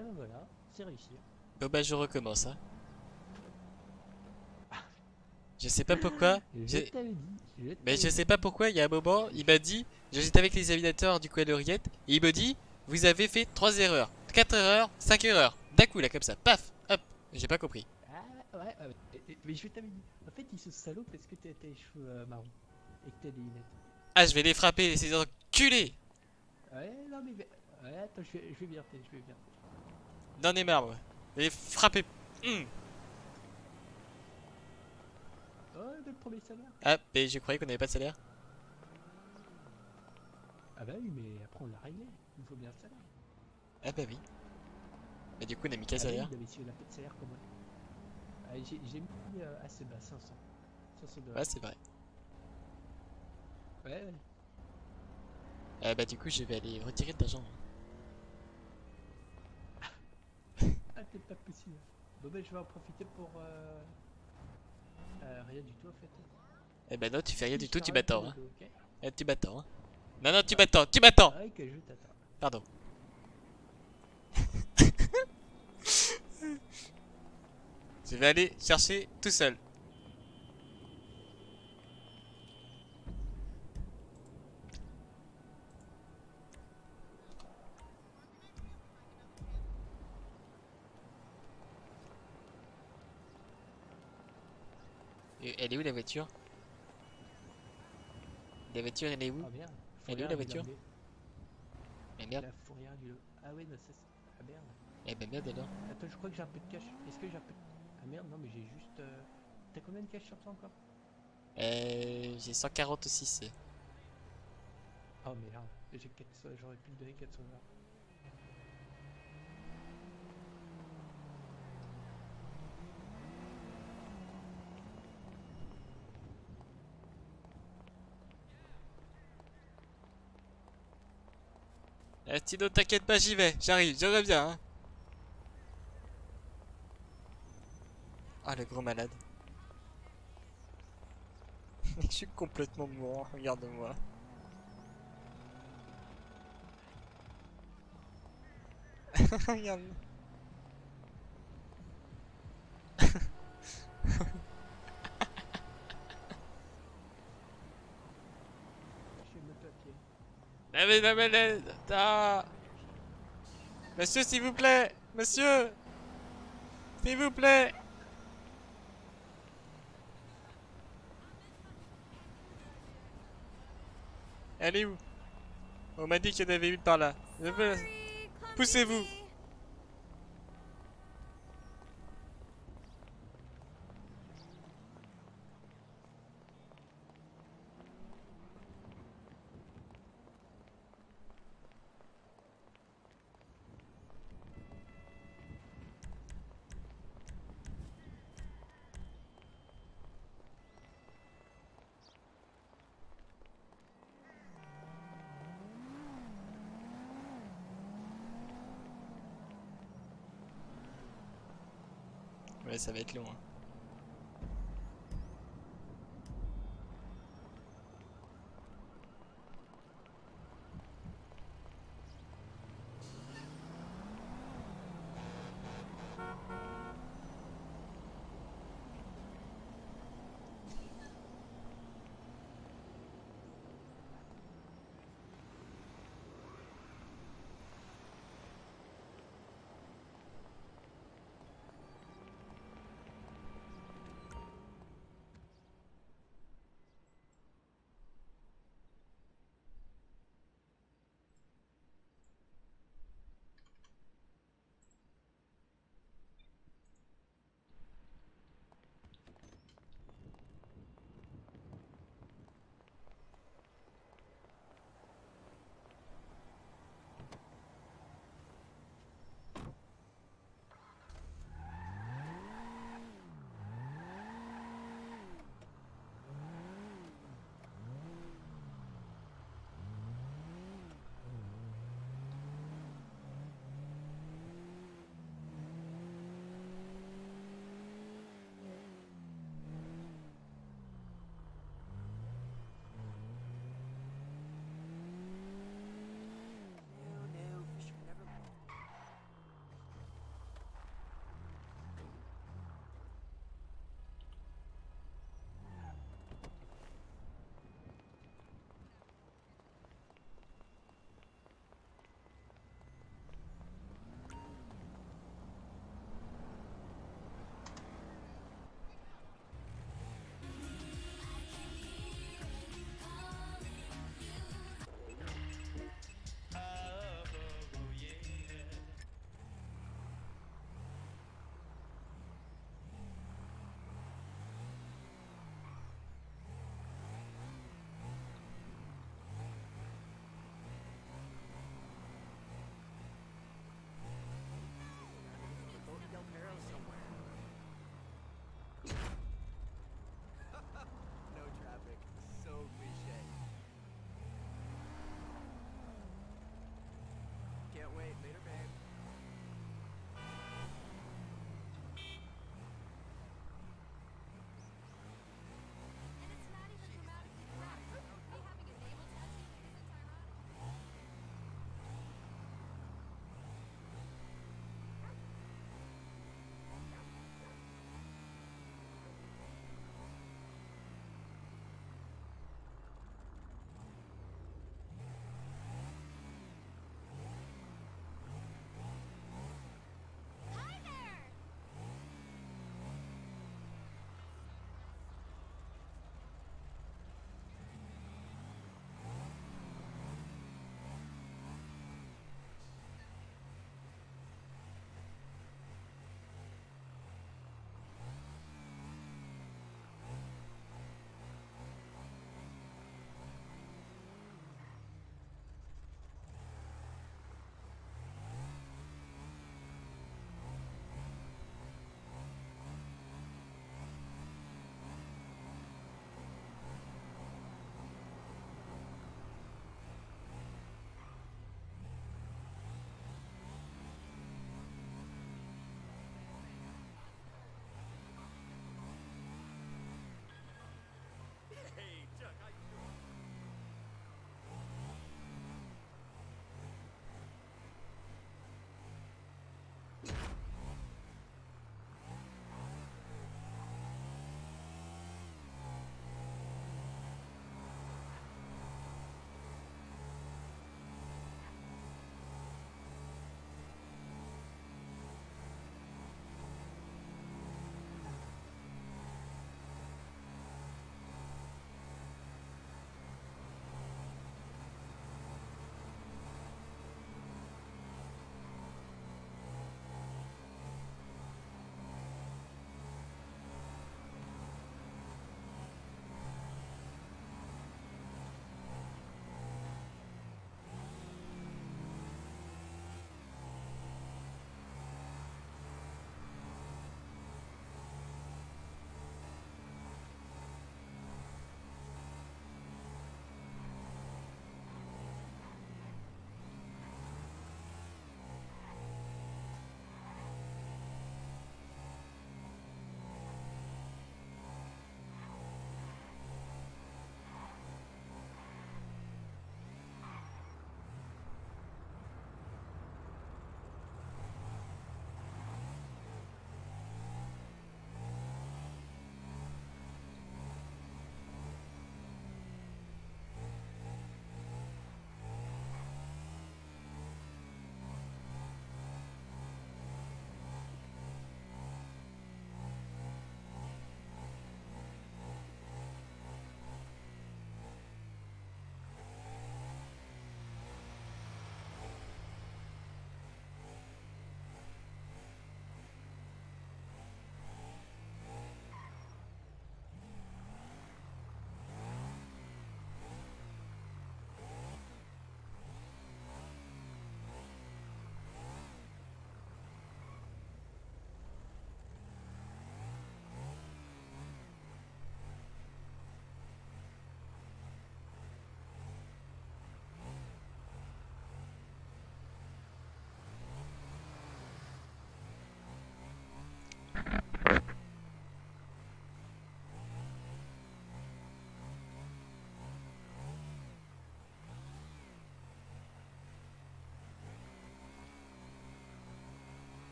Speaker 3: ben voilà, c'est réussi.
Speaker 2: Bon bah je recommence hein. Je sais pas pourquoi.
Speaker 3: Je t'avais dit.
Speaker 2: Mais je sais pas pourquoi, il y a un moment, il m'a dit, j'étais avec les examinateurs du coup à l'oreillette, et il me dit, vous avez fait 3 erreurs, 4 erreurs, 5 erreurs. D'un coup là comme ça, paf, hop, j'ai pas compris.
Speaker 3: Ah ouais, mais je t'avais dit. En fait, ils se salauds parce que t'as tes cheveux marrons et que t'as des lunettes.
Speaker 2: Ah je vais les frapper, ces enculés.
Speaker 3: Ouais, non mais. Ouais, attends, je vais bien je vais bien.
Speaker 2: N'en ai marre moi. Je vais les frapper.
Speaker 3: Oh, le premier salaire.
Speaker 2: Ah, mais je croyais qu'on avait pas de salaire.
Speaker 3: Ah bah oui, mais après on l'a réglé. Il faut bien le salaire.
Speaker 2: Ah bah oui. Mais du coup on a mis quel
Speaker 3: Ah bah
Speaker 2: salaire?
Speaker 3: oui, mais si on a pas de salaire, comment? J'ai mis assez bas, 500. 500 $.
Speaker 2: Ouais c'est vrai.
Speaker 3: Ouais, ouais.
Speaker 2: Ah bah du coup je vais aller retirer de l'argent.
Speaker 3: Ah, t'es pas possible. Bon bah je vais en profiter pour rien du tout en fait.
Speaker 2: Eh bah non tu fais rien du
Speaker 3: Je
Speaker 2: tout,
Speaker 3: te
Speaker 2: tu
Speaker 3: ramène
Speaker 2: m'attends
Speaker 3: le
Speaker 2: hein.
Speaker 3: dos, ok.
Speaker 2: Eh, tu m'attends hein. Non non tu m'attends, tu m'attends.
Speaker 3: Ah, ok, je t'attends.
Speaker 2: Pardon. Je vais aller chercher tout seul. Et elle est où la voiture? La voiture elle est où?
Speaker 3: Oh merde.
Speaker 2: Elle est où, la voiture? Mais merde.
Speaker 3: La fourrière du lot. Ah ouais, non, ça c'est. Ah merde.
Speaker 2: Eh ben merde alors.
Speaker 3: Attends, je crois que j'ai un peu de cash. Est-ce que j'ai un peu de... Ah merde, non, mais j'ai juste... T'as combien de cash sur toi encore?
Speaker 2: J'ai 146.
Speaker 3: Oh merde, j'ai 400, j'aurais pu le donner 400 $.
Speaker 2: Tino t'inquiète pas j'y vais, j'arrive, je reviens hein. Ah le gros malade. Je suis complètement mort, regarde-moi. Regarde.
Speaker 3: Je suis moto à pied.
Speaker 2: Ah. Monsieur s'il vous plaît, monsieur, s'il vous plaît. Elle est où? On m'a dit qu'il y en avait une par là. Poussez-vous. Ouais, ça va être long. Hein.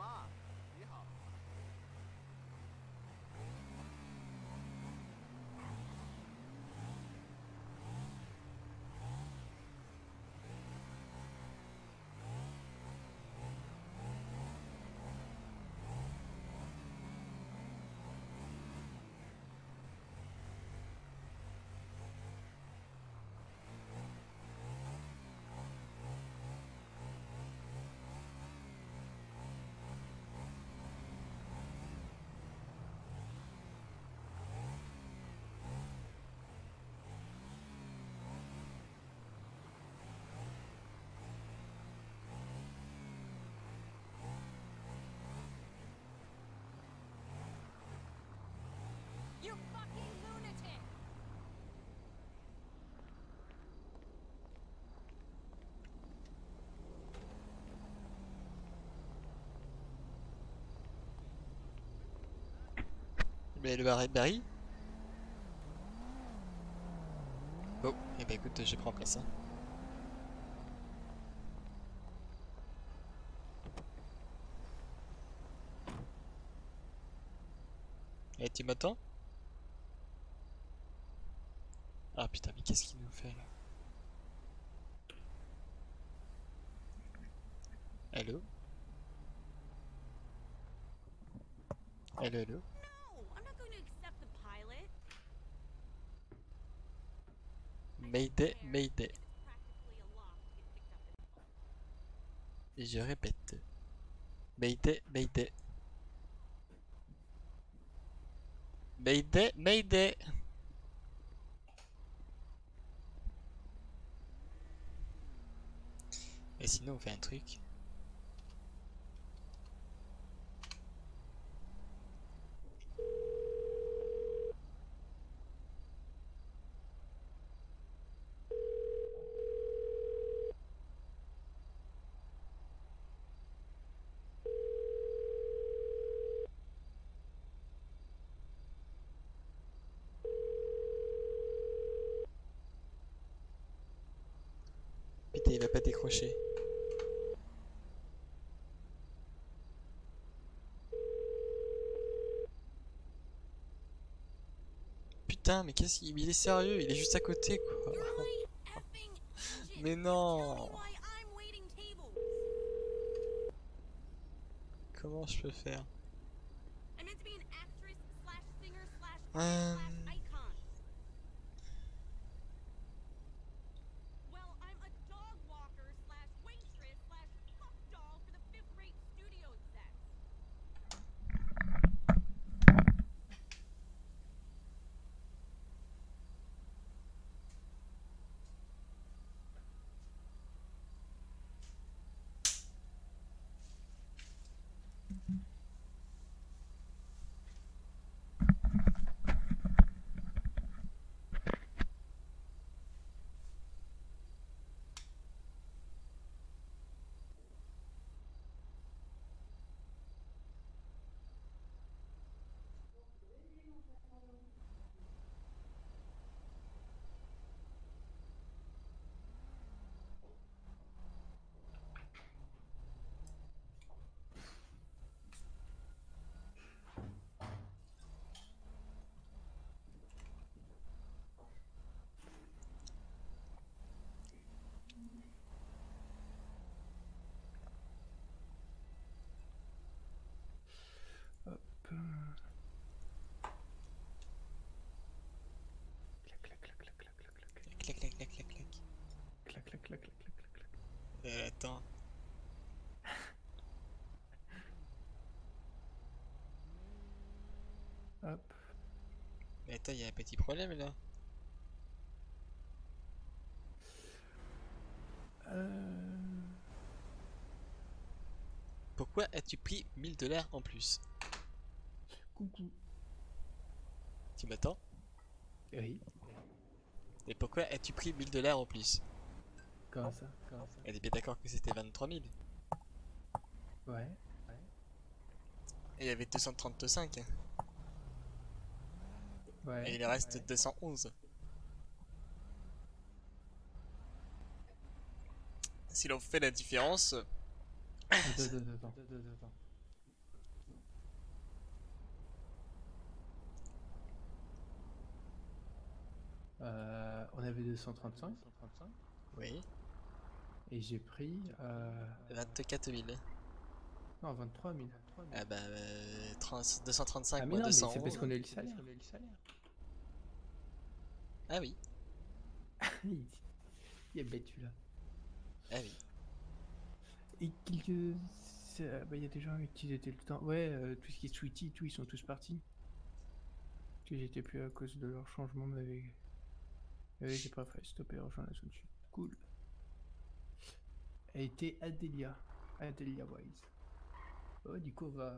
Speaker 6: 妈，你好。
Speaker 7: You fucking lunatic!
Speaker 2: Mais le Barry. Oh, et bah écoute, je prends place. Hein. Et tu m'attends? Ah putain, mais qu'est-ce qu'il nous fait là? Hello? Hello, hello?
Speaker 7: No, I'm not going to accept the pilot.
Speaker 2: Mayday, Mayday.
Speaker 7: It's practically a lock to get picked up in.
Speaker 2: Et je répète. Mayday, Mayday. Mayday, Mayday. Et sinon on fait un truc. Putain, il va pas décrocher. Putain, mais qu'est-ce qu'il est sérieux? Il est juste à côté quoi.
Speaker 7: You're my effing agent.
Speaker 2: Mais
Speaker 7: Tell me
Speaker 2: non.
Speaker 7: why I'm waiting tables.
Speaker 2: Comment je peux faire?
Speaker 7: I'm meant to be an actress slash singer slash icon. Well, I'm a dog walker slash waitress slash pup doll for the fifth-rate studio execs.
Speaker 1: Hop. Clac, clac, clac, clac, clac, clac, clac.
Speaker 2: Clac, clac, clac, clac, clac.
Speaker 1: Clac, clac, clac, clac, clac, clac, clac.
Speaker 2: Attends.
Speaker 1: Hop.
Speaker 2: Mais attends, il y a un petit problème là. Pourquoi as-tu pris 1000 $ en plus?
Speaker 1: Coucou.
Speaker 2: Tu m'attends?
Speaker 1: Oui.
Speaker 2: Et pourquoi as-tu pris 1000 $ en plus?
Speaker 1: Comment ça? Comment ça?
Speaker 2: Elle est bien d'accord que c'était 23 000.
Speaker 1: Ouais.
Speaker 2: Et il y avait 235.
Speaker 1: Ouais.
Speaker 2: Et il reste
Speaker 1: ouais.
Speaker 2: 211. Si l'on fait la différence,
Speaker 3: Attends.
Speaker 1: On avait 235
Speaker 2: Oui.
Speaker 1: et j'ai pris
Speaker 2: 24 000.
Speaker 1: non 23 000.
Speaker 2: Ah bah 235
Speaker 1: Ah mais
Speaker 2: moins
Speaker 1: non, mais
Speaker 2: 200
Speaker 1: c'est parce
Speaker 2: euros.
Speaker 1: qu'on a eu le salaire.
Speaker 2: Ah oui,
Speaker 1: Il est bête celui-là.
Speaker 2: ah oui.
Speaker 1: Et quelques... bah, il y a des gens avec qui j'étais le temps. Ouais, tout ce qui est Sweetie, tout, ils sont tous partis. Que j'étais plus à cause de leur changement, mais j'ai pas fait stopper, rejoindre la zone sud. Cool. Elle était Adelia Wise. Oh, du coup, on va...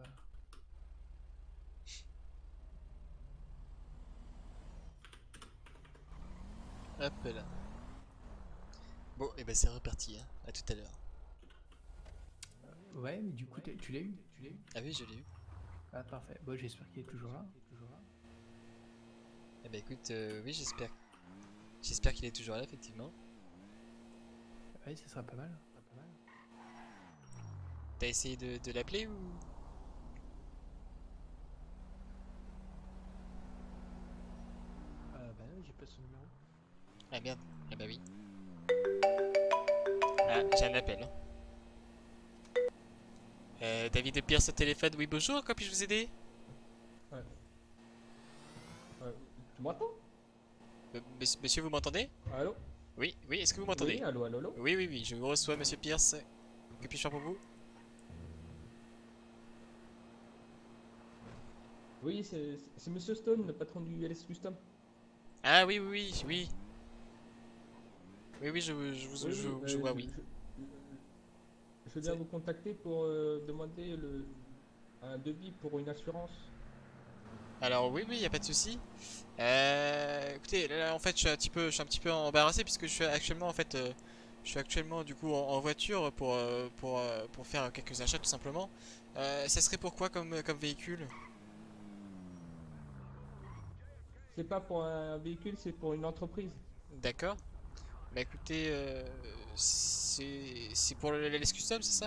Speaker 2: Hop là. Bon, et ben c'est reparti, hein. À tout à l'heure.
Speaker 1: Ouais, mais du coup, tu l'as eu?
Speaker 2: Ah oui, je l'ai eu.
Speaker 1: Ah, parfait. Bon, j'espère qu'il est toujours là.
Speaker 2: Eh ben écoute, oui, j'espère. J'espère qu'il est toujours là, effectivement.
Speaker 1: Ouais, ça sera pas mal.
Speaker 2: T'as essayé de l'appeler ou...
Speaker 3: Bah non, j'ai pas son numéro.
Speaker 2: Ah merde, ah bah oui. Ah, j'ai un appel. David de Pierce au téléphone, oui bonjour, comment puis-je vous aider?
Speaker 4: Tu m'entends?
Speaker 2: Monsieur, vous m'entendez?
Speaker 4: Allô?
Speaker 2: Oui, oui, est-ce que vous m'entendez?
Speaker 4: Oui, allô, allô, allô?
Speaker 2: Oui, oui, oui, je vous reçois, monsieur Pierce. Que puis-je faire pour vous?
Speaker 4: Oui, c'est Monsieur Stone, le patron du LS Custom.
Speaker 2: Ah oui, oui, oui, oui. Oui, oui, je vois, oui.
Speaker 4: Je viens vous contacter pour demander un devis pour une assurance.
Speaker 2: Alors oui, oui, y a pas de souci. Écoutez, là, en fait, je suis un petit peu embarrassé puisque je suis actuellement, en fait, je suis actuellement du coup en voiture pour faire quelques achats tout simplement. Ça serait pour quoi comme véhicule?
Speaker 4: C'est pas pour un véhicule, c'est pour une entreprise.
Speaker 2: D'accord. Bah écoutez, c'est pour le LS Custom, c'est ça?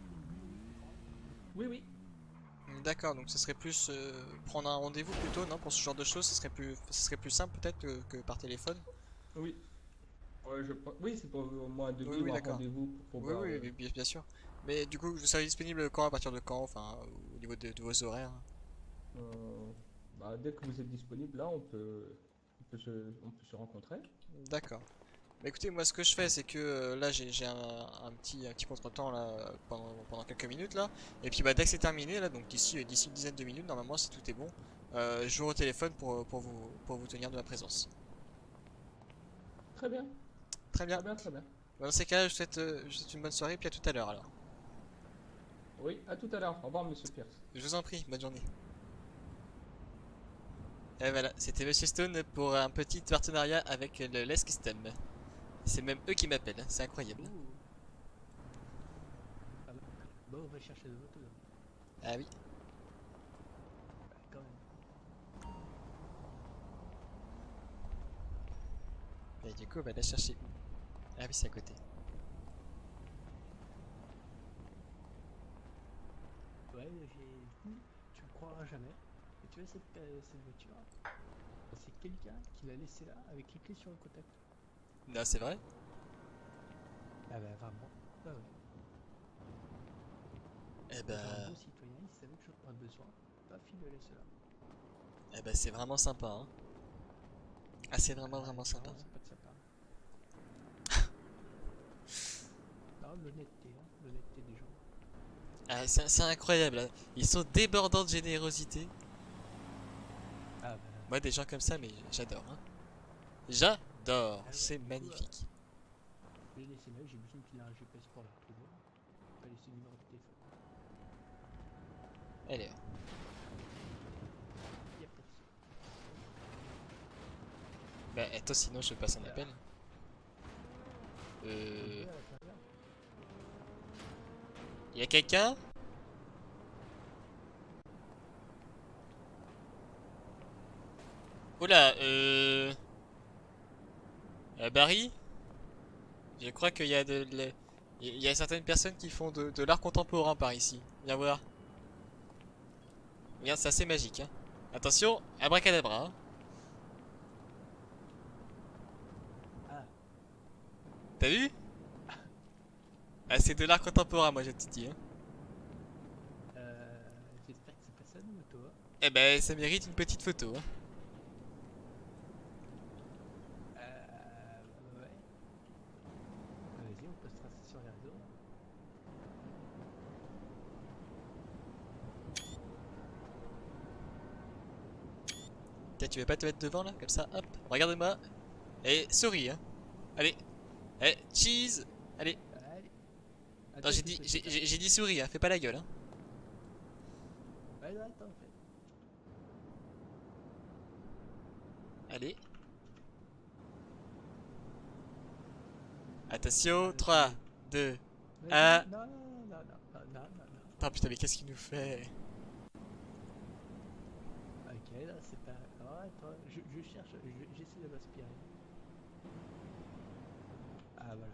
Speaker 4: Oui, oui.
Speaker 2: D'accord, donc ce serait plus prendre un rendez-vous plutôt, non? Pour ce genre de choses, ce serait plus simple peut-être que par téléphone.
Speaker 4: Oui. Ouais, oui, c'est pour moi un devis
Speaker 2: Oui, oui,
Speaker 4: ou un
Speaker 2: d'accord.
Speaker 4: rendez-vous pour
Speaker 2: Oui,
Speaker 4: voir.
Speaker 2: oui, oui, bien sûr. Mais du coup, vous serez disponible quand, à partir de quand, enfin, au niveau de vos horaires?
Speaker 4: Bah, dès que vous êtes disponible, là, on peut se rencontrer.
Speaker 2: D'accord. Bah écoutez, moi ce que je fais, c'est que là j'ai un petit contretemps là pendant quelques minutes là. Et puis bah dès que c'est terminé là, donc d'ici une dizaine de minutes, normalement si tout est bon, je vous retéléphone pour vous tenir de ma présence.
Speaker 4: Très bien,
Speaker 2: Très bien.
Speaker 4: très bien, très bien.
Speaker 2: Bah, dans ces cas, je vous souhaite une bonne soirée, puis à tout à l'heure alors.
Speaker 4: Oui, à tout à l'heure. Au revoir, Monsieur Pierce.
Speaker 2: Je vous en prie, bonne journée. Et voilà, c'était Monsieur Stone pour un petit partenariat avec le Les Custom. C'est même eux qui m'appellent, c'est incroyable.
Speaker 3: Pas mal. Bon, on va chercher de moto.
Speaker 2: Ah oui.
Speaker 3: Quand même.
Speaker 2: Et du coup, on va la chercher où? Ah oui, c'est à côté.
Speaker 3: Ouais, tu me croiras jamais. Mais tu vois, cette voiture, c'est quelqu'un qui l'a laissée là avec les clés sur le contact.
Speaker 2: Non, c'est vrai?
Speaker 3: Ah bah vraiment. Ah ouais.
Speaker 2: Eh
Speaker 3: Bah,
Speaker 2: bah,
Speaker 3: un beau citoyen, il savait que j'en aurais besoin. Paf, il le laisse là.
Speaker 2: eh bah c'est vraiment sympa, hein. Ah, c'est vraiment sympa.
Speaker 3: C'est pas de sa part. Non, l'honnêteté, hein, l'honnêteté des gens.
Speaker 2: Ah, c'est incroyable, hein. Ils sont débordants de générosité.
Speaker 3: Ah bah.
Speaker 2: Moi, des gens comme ça, mais j'adore, hein. J'adore,
Speaker 3: Ah,
Speaker 2: c'est
Speaker 3: du coup,
Speaker 2: magnifique.
Speaker 3: Je l'ai laissé là, j'ai besoin qu'il ait un GPS pour la retrouver. Pas laisser le numéro de téléphone.
Speaker 2: Elle est là.
Speaker 3: Il y a personne.
Speaker 2: Bah, attends, sinon je passe un appel. Y a quelqu'un? Oula, Barry? Je crois qu'il y a il y a certaines personnes qui font de l'art contemporain par ici. Viens voir. Regarde, c'est assez magique, hein. Attention, abracadabra, hein. T'as vu? Ah, c'est de l'art contemporain, moi je te dis. Hein.
Speaker 3: J'espère que c'est pas ça, nos motos. Hein.
Speaker 2: Eh ben, ça mérite une petite photo. Hein.
Speaker 3: Ouais. Vas-y, on postera ça sur les réseaux.
Speaker 2: Tiens, tu veux pas te mettre devant là? Comme ça, hop, regarde-moi. Et souris, hein. Allez. Eh, cheese. Allez.
Speaker 3: Allez.
Speaker 2: Non, j'ai dit souris, hein. Fais pas la gueule, hein.
Speaker 3: Ouais, non, attends, en fait.
Speaker 2: Allez. Attention, 3, 2,
Speaker 3: Vas-y.
Speaker 2: 1.
Speaker 3: Non, non, non, non, non, non, non, non.
Speaker 2: Putain, putain, mais qu'est-ce qu'il nous fait?
Speaker 3: Ok, là, c'est pas... Oh, attends, je cherche, j'essaie de m'inspirer. Ah, voilà.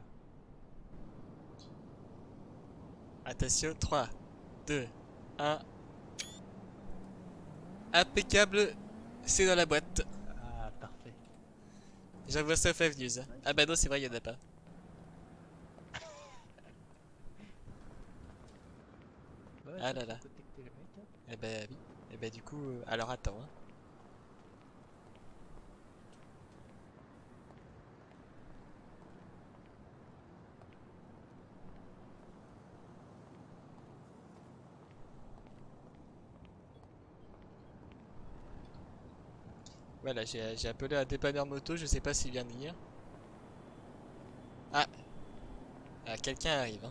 Speaker 2: Attention, 3, 2, 1. Impeccable, c'est dans la boîte.
Speaker 3: Ah, parfait.
Speaker 2: J'envoie ça au Fave News. Ah bah non, c'est vrai, il y en a pas.
Speaker 3: Ouais,
Speaker 2: Ah
Speaker 3: ça,
Speaker 2: là
Speaker 3: faut
Speaker 2: là.
Speaker 3: contacter le mec, hein.
Speaker 2: Eh ben oui. Eh ben du coup, alors attends. Hein. Voilà, j'ai appelé un dépanneur moto, je sais pas s'il vient de venir. Ah, ah quelqu'un arrive. Hein.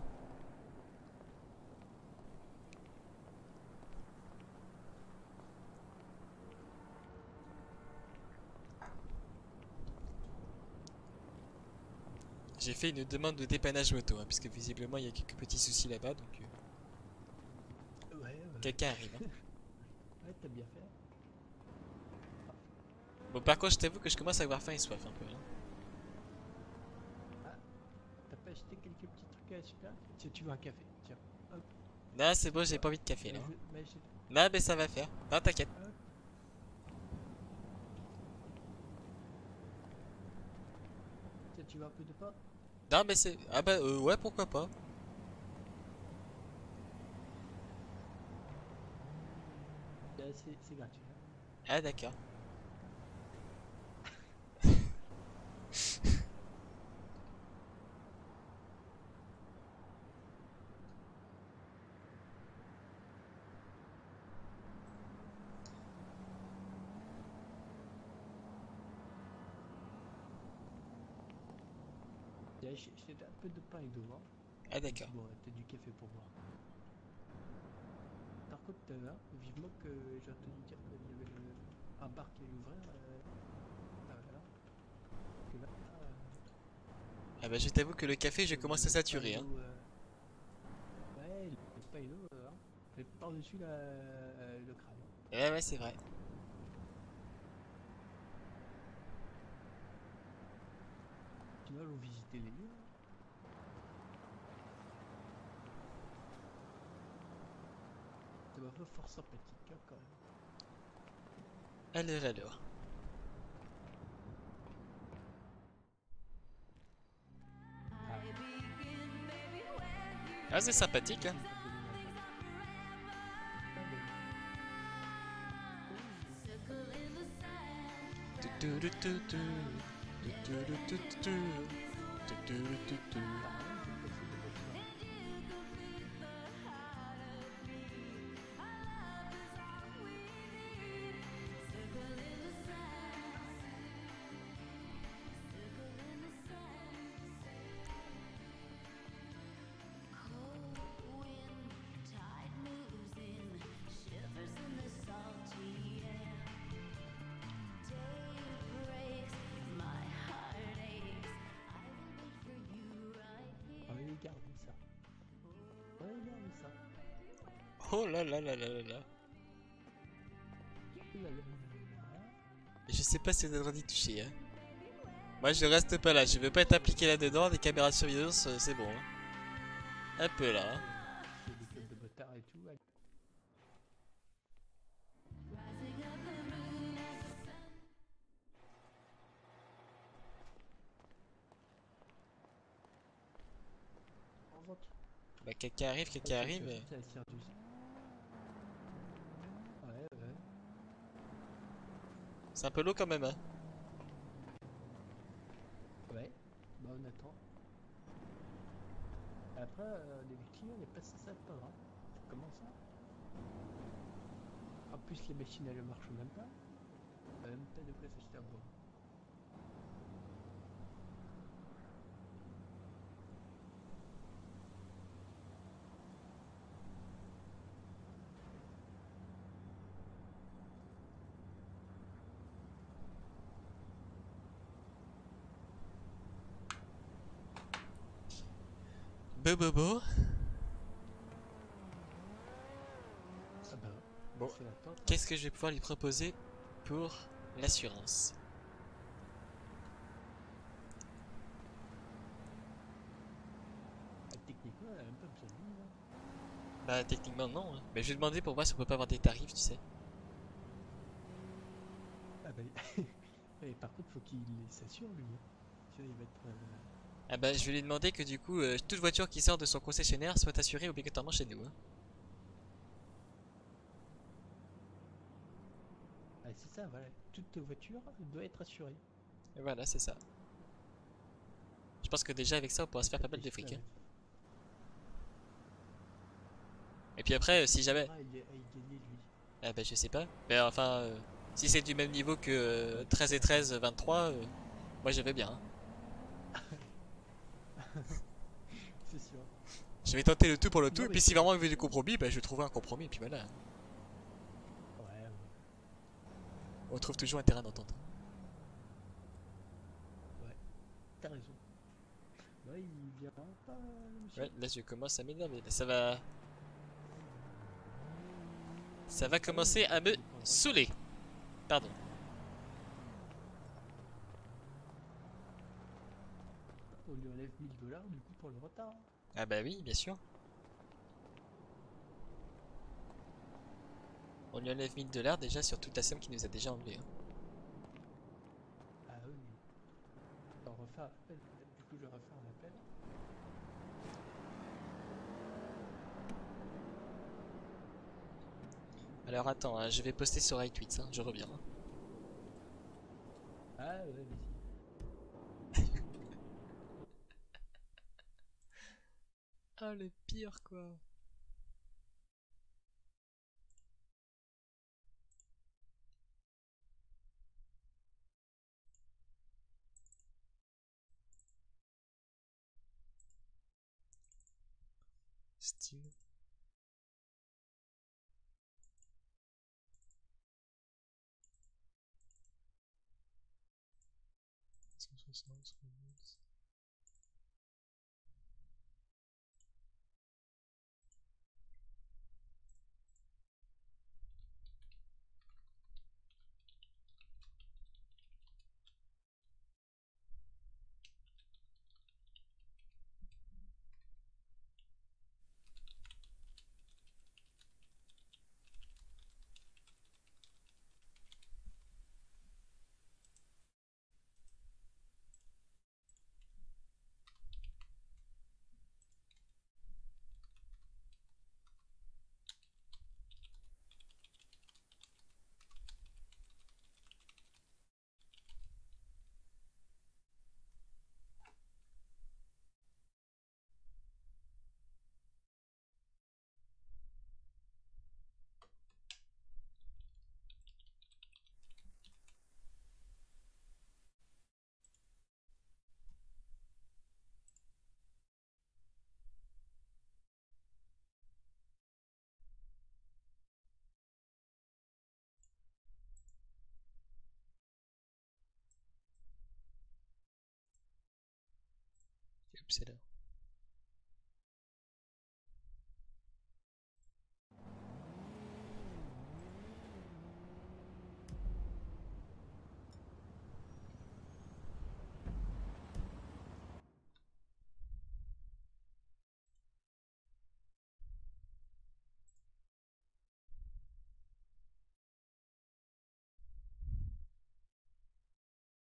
Speaker 2: J'ai fait une demande de dépannage moto, hein, puisque visiblement il y a quelques petits soucis là-bas, donc
Speaker 3: Ouais,
Speaker 2: quelqu'un arrive. Hein.
Speaker 3: ouais, t'as bien fait.
Speaker 2: Bon, par contre, je t'avoue que je commence à avoir faim et soif un peu. Hein.
Speaker 3: T'as pas acheté quelques petits trucs à la super? Tiens, tu veux un café? Tiens, hop.
Speaker 2: Non, c'est bon, j'ai pas envie de café là.
Speaker 3: Mais
Speaker 2: Non, mais ça va faire. Non, t'inquiète.
Speaker 3: tiens, tu veux un peu de pain?
Speaker 2: Non, mais c'est. Ah bah, ouais, pourquoi pas.
Speaker 3: C'est gratuit. Hein.
Speaker 2: Ah, d'accord.
Speaker 3: J'ai un peu de pain et d'eau. Hein.
Speaker 2: Ah, d'accord.
Speaker 3: Bon, t'as du café pour boire. Par contre, là, vivement que j'ai entendu dire qu'il y avait un bar qui allait ouvrir. Voilà. Que là,
Speaker 2: Ah bah, je t'avoue que le café, je commence à saturer. Hein.
Speaker 3: Ouais, le pain et l'eau, hein. Mais par-dessus le crâne.
Speaker 2: Ouais, ouais, c'est vrai.
Speaker 3: Tu vas allons visiter les lieux. Ça m'a fait fort sympathique hein, quand même.
Speaker 2: Alors. Ah, c'est sympathique, hein.
Speaker 3: Regarde ça. Regarde ça.
Speaker 2: Oh là là là là là là.
Speaker 3: Ouh là là.
Speaker 2: Je sais pas si vous avez d'y toucher. Hein. Moi je reste pas là, je veux pas être impliqué là-dedans, des caméras de surveillance c'est bon. Hein. Un peu là. Hein.
Speaker 3: Il y a des clubs de motards et tout. Allez. servante.
Speaker 2: Bah, quelqu'un arrive,
Speaker 3: C'est
Speaker 2: quelqu'un
Speaker 3: la
Speaker 2: arrive.
Speaker 3: servante, c'est la serveuse. Ouais, ouais.
Speaker 2: C'est un peu lourd quand même, hein.
Speaker 3: Ouais. Bah, on attend. Après, les clients, il a pas ça pas grave. Comment ça? En plus, les machines, elles marchent même pas. Même pas de quoi s'acheter à boire.
Speaker 2: Bobo.
Speaker 3: Ah bah,
Speaker 2: Bon,
Speaker 3: c'est la porte.
Speaker 2: qu'est-ce que je vais pouvoir lui proposer pour l'assurance?
Speaker 3: Techniquement, elle a même pas besoin de lui, là.
Speaker 2: Bah, techniquement, non, hein. Mais je vais demander pour voir si on peut pas avoir des tarifs, tu sais.
Speaker 3: Ah bah, et par contre, faut qu'il s'assure, lui. Hein. Sinon, il va être...
Speaker 2: Ah bah, je vais lui demander que du coup, toute voiture qui sort de son concessionnaire soit assurée obligatoirement chez nous, hein.
Speaker 3: Ah, c'est ça, voilà. Toute voiture doit être assurée.
Speaker 2: Et voilà, c'est ça. Je pense que déjà avec ça, on pourra se faire pas mal de fric, hein. Et puis après, si jamais...
Speaker 3: Ah, il gagnait, lui.
Speaker 2: Ah bah, je sais pas. Mais enfin, si c'est du même niveau que 13 et 13, 23, moi je vais bien, hein.
Speaker 3: C'est sûr.
Speaker 2: Je vais tenter le tout pour le tout,
Speaker 3: Non,
Speaker 2: et
Speaker 3: mais
Speaker 2: puis si vraiment il veut du compromis, bah je vais trouver un compromis, et puis voilà.
Speaker 3: Ouais, ouais.
Speaker 2: On trouve toujours un terrain d'entente.
Speaker 3: T'as raison. Ouais, il vient pas, le monsieur.
Speaker 2: Ouais, là je commence à m'énerver, là ça va... Ça va commencer à me saouler. Pardon.
Speaker 3: On lui enlève 1000 $ du coup pour le retard.
Speaker 2: Ah bah oui, bien sûr. On lui enlève 1000 $ déjà sur toute la somme qu'il nous a déjà enlevée, hein.
Speaker 3: Ah oui. On refait un appel. Du coup, je refais un appel.
Speaker 2: Alors attends, hein, je vais poster sur iTweets, hein, je reviens, hein.
Speaker 3: Ah ouais, vas-y.
Speaker 2: Ah le pire quoi. Steam. Oups, c'est là.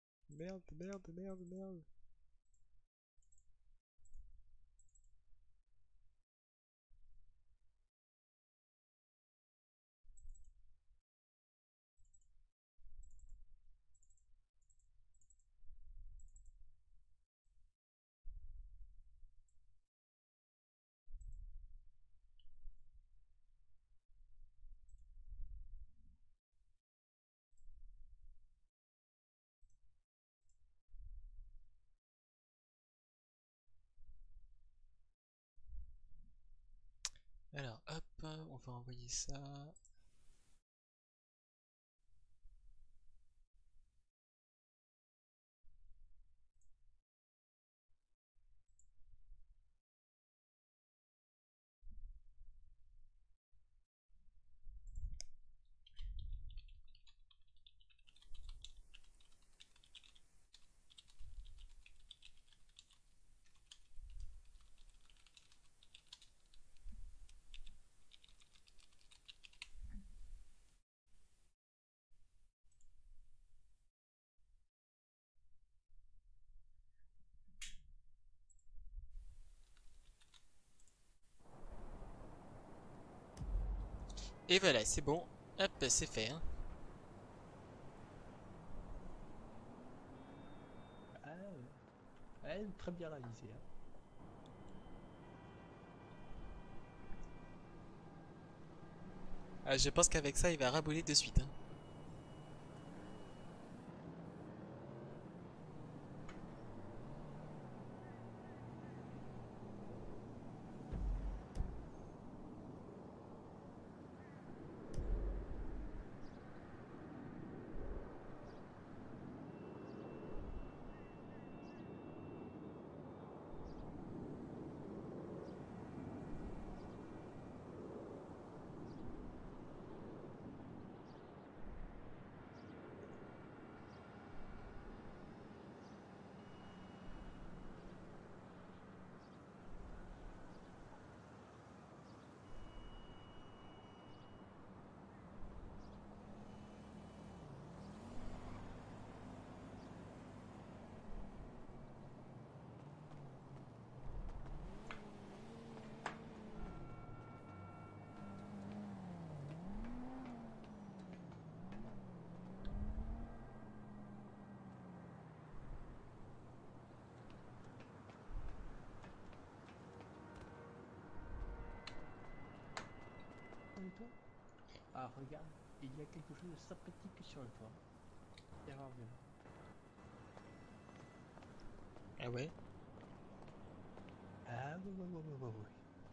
Speaker 2: Merde, merde, merde, merde. Alors, hop, on va envoyer ça. Et voilà, c'est bon. Hop, c'est fait. Hein.
Speaker 3: Ah, ouais, très bien réalisé. Hein.
Speaker 2: Ah, je pense qu'avec ça, il va rabouler de suite. Hein.
Speaker 3: Le toit. Ah, regarde, il y a quelque chose de sympathique sur le toit. Erreur de...
Speaker 2: Ah ouais?
Speaker 3: Ah, oui.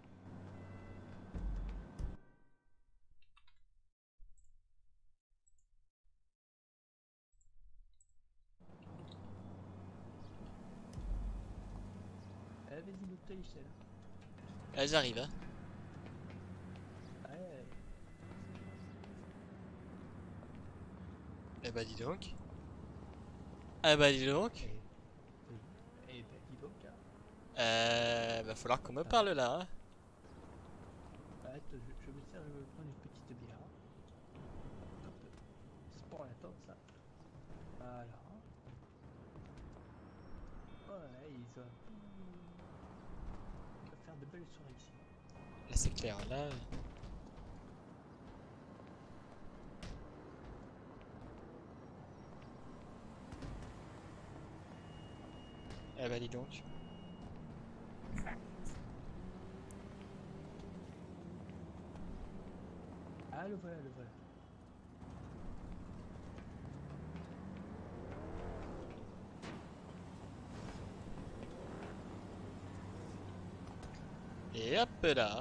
Speaker 3: Ah, vas-y, monte l'échelle.
Speaker 2: Ah, j'arrive. Hein.
Speaker 3: Ouais.
Speaker 2: Eh bah, dis donc. Ah bah, dis donc.
Speaker 3: Et bah, dis donc, hein.
Speaker 2: Va falloir qu'on me parle là. Hein.
Speaker 3: Attends, je me sers, je vais prendre une petite bière. Hop. C'est pour l'attendre, ça. Voilà. Ouais, ils ont... On va faire de belles soirées ici.
Speaker 2: Là, c'est clair. Là. Ah bah, dis donc.
Speaker 3: Ah, le voilà, le voilà.
Speaker 2: Et hop là.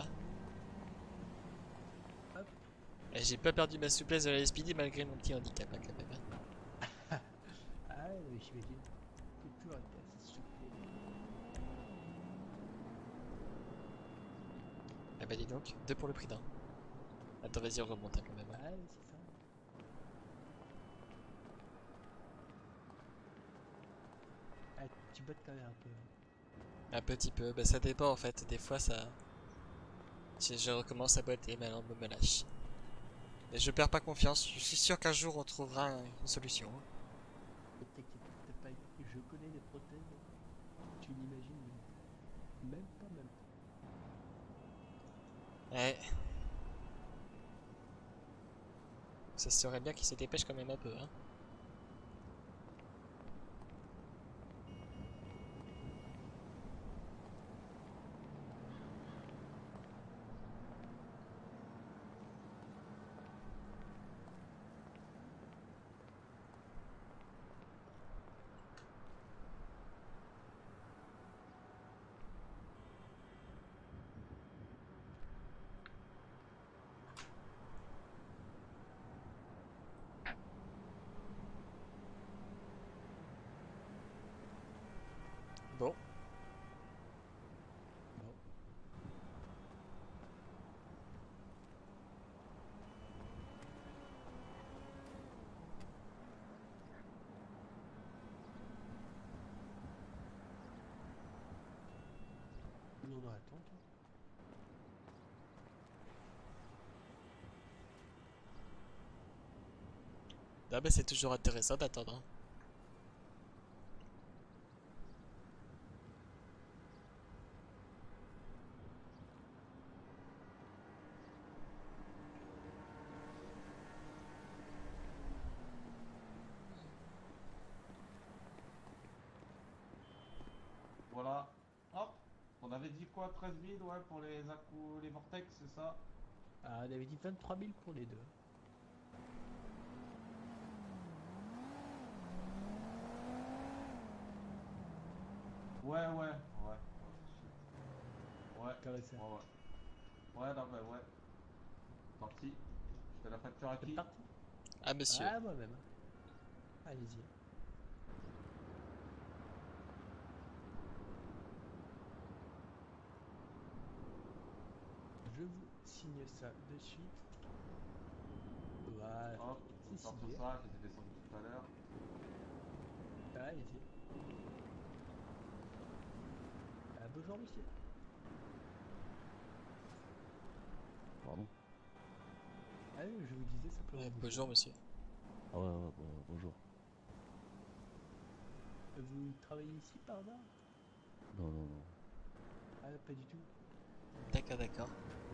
Speaker 3: Hop.
Speaker 2: Et j'ai pas perdu ma souplesse de la SPD malgré mon petit handicap hein, quand même. Hein.
Speaker 3: Ah, oui, j'imagine. Faut toujours être assez souple.
Speaker 2: Ah bah dis donc, deux pour le prix d'un. Attends, vas-y, on remonte hein, quand même. Hein.
Speaker 3: Ah, oui, c'est ça. Ah, tu bottes quand même un peu.
Speaker 2: Un petit peu, bah ça dépend en fait, des fois ça... Je recommence à botter, mais alors on me lâche. Mais je perds pas confiance, je suis sûr qu'un jour on trouvera une solution. Hein.
Speaker 3: Ne t'inquiète pas, je connais les prothèses. Tu n'imagines même pas, même pas.
Speaker 2: Ouais. Ça serait bien qu'il se dépêche quand même un peu, hein. Ah bah c'est toujours intéressant d'attendre.
Speaker 5: Voilà. Hop. On avait dit quoi, 13 000, ouais, pour les vortex, c'est ça?
Speaker 3: Ah, on avait dit 23 000 pour les deux.
Speaker 5: Ouais, ouais, ouais. Ouais,
Speaker 3: Comment ça?
Speaker 5: ouais. Ouais, non, mais ouais. Parti. Je fais la facture à
Speaker 3: C'est
Speaker 5: qui?
Speaker 3: parti?
Speaker 2: Ah monsieur.
Speaker 3: Ah, moi-même. Allez-y. Je vous signe ça de suite. Voilà,
Speaker 5: Hop,
Speaker 3: c'est
Speaker 5: je sors
Speaker 3: signé.
Speaker 5: sur ça, j'étais descendu tout à l'heure.
Speaker 3: Allez-y. Bonjour monsieur.
Speaker 8: Pardon?
Speaker 3: Ah, je vous disais simplement
Speaker 2: Bonjour monsieur.
Speaker 8: Ah ouais, bonjour.
Speaker 3: Vous travaillez ici par hasard?
Speaker 8: Non, non, non.
Speaker 3: Ah, pas du tout.
Speaker 2: D'accord, d'accord.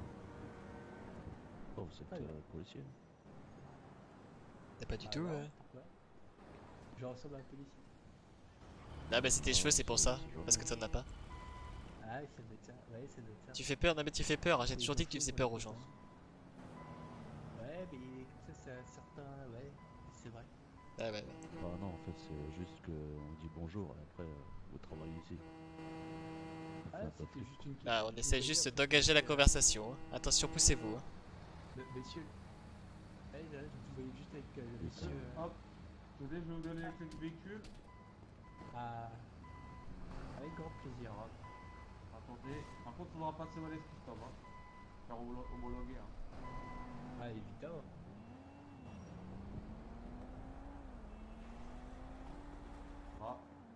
Speaker 8: Oh, vous êtes
Speaker 3: Ah, bien.
Speaker 8: policier?
Speaker 2: Pas du tout.
Speaker 3: Alors, pourquoi? Je ressemble à un policier.
Speaker 2: Ah bah c'est tes
Speaker 8: Non,
Speaker 2: cheveux, c'est pour ça.
Speaker 8: c'est
Speaker 2: Parce que t'en as pas.
Speaker 3: Ah, ça doit être ça. Ouais, ça doit être ça.
Speaker 2: Tu fais peur, non mais tu fais peur. J'ai
Speaker 3: Les
Speaker 2: toujours dit que tu
Speaker 3: infos,
Speaker 2: faisais
Speaker 3: ouais,
Speaker 2: peur aux
Speaker 3: c'est
Speaker 2: gens.
Speaker 3: ça. Ouais, mais comme ça, certains... Ouais, c'est vrai.
Speaker 2: Ah ouais, ouais.
Speaker 8: Ah non, en fait, c'est juste qu'on dit bonjour et après, vous travaillez ici. Ça fait
Speaker 3: Ah,
Speaker 8: un peu
Speaker 3: c'était
Speaker 8: flip.
Speaker 3: juste une question.
Speaker 2: Ah, on essaie
Speaker 3: D'ailleurs,
Speaker 2: juste
Speaker 3: parce
Speaker 2: d'engager
Speaker 3: que,
Speaker 2: la conversation. Hein. Attention, poussez-vous. Hein.
Speaker 3: Monsieur... Ouais, là, vous voyez juste avec le
Speaker 8: Oui,
Speaker 3: monsieur...
Speaker 5: Hop. Attendez, je vais vous donner les clés du véhicule.
Speaker 3: Ah, avec grand plaisir.
Speaker 5: Hop. Attendez. Par contre, il faudra passer au laisse custom, hein. Faire homologuer, hein.
Speaker 3: Ah, évidemment.
Speaker 5: Ah.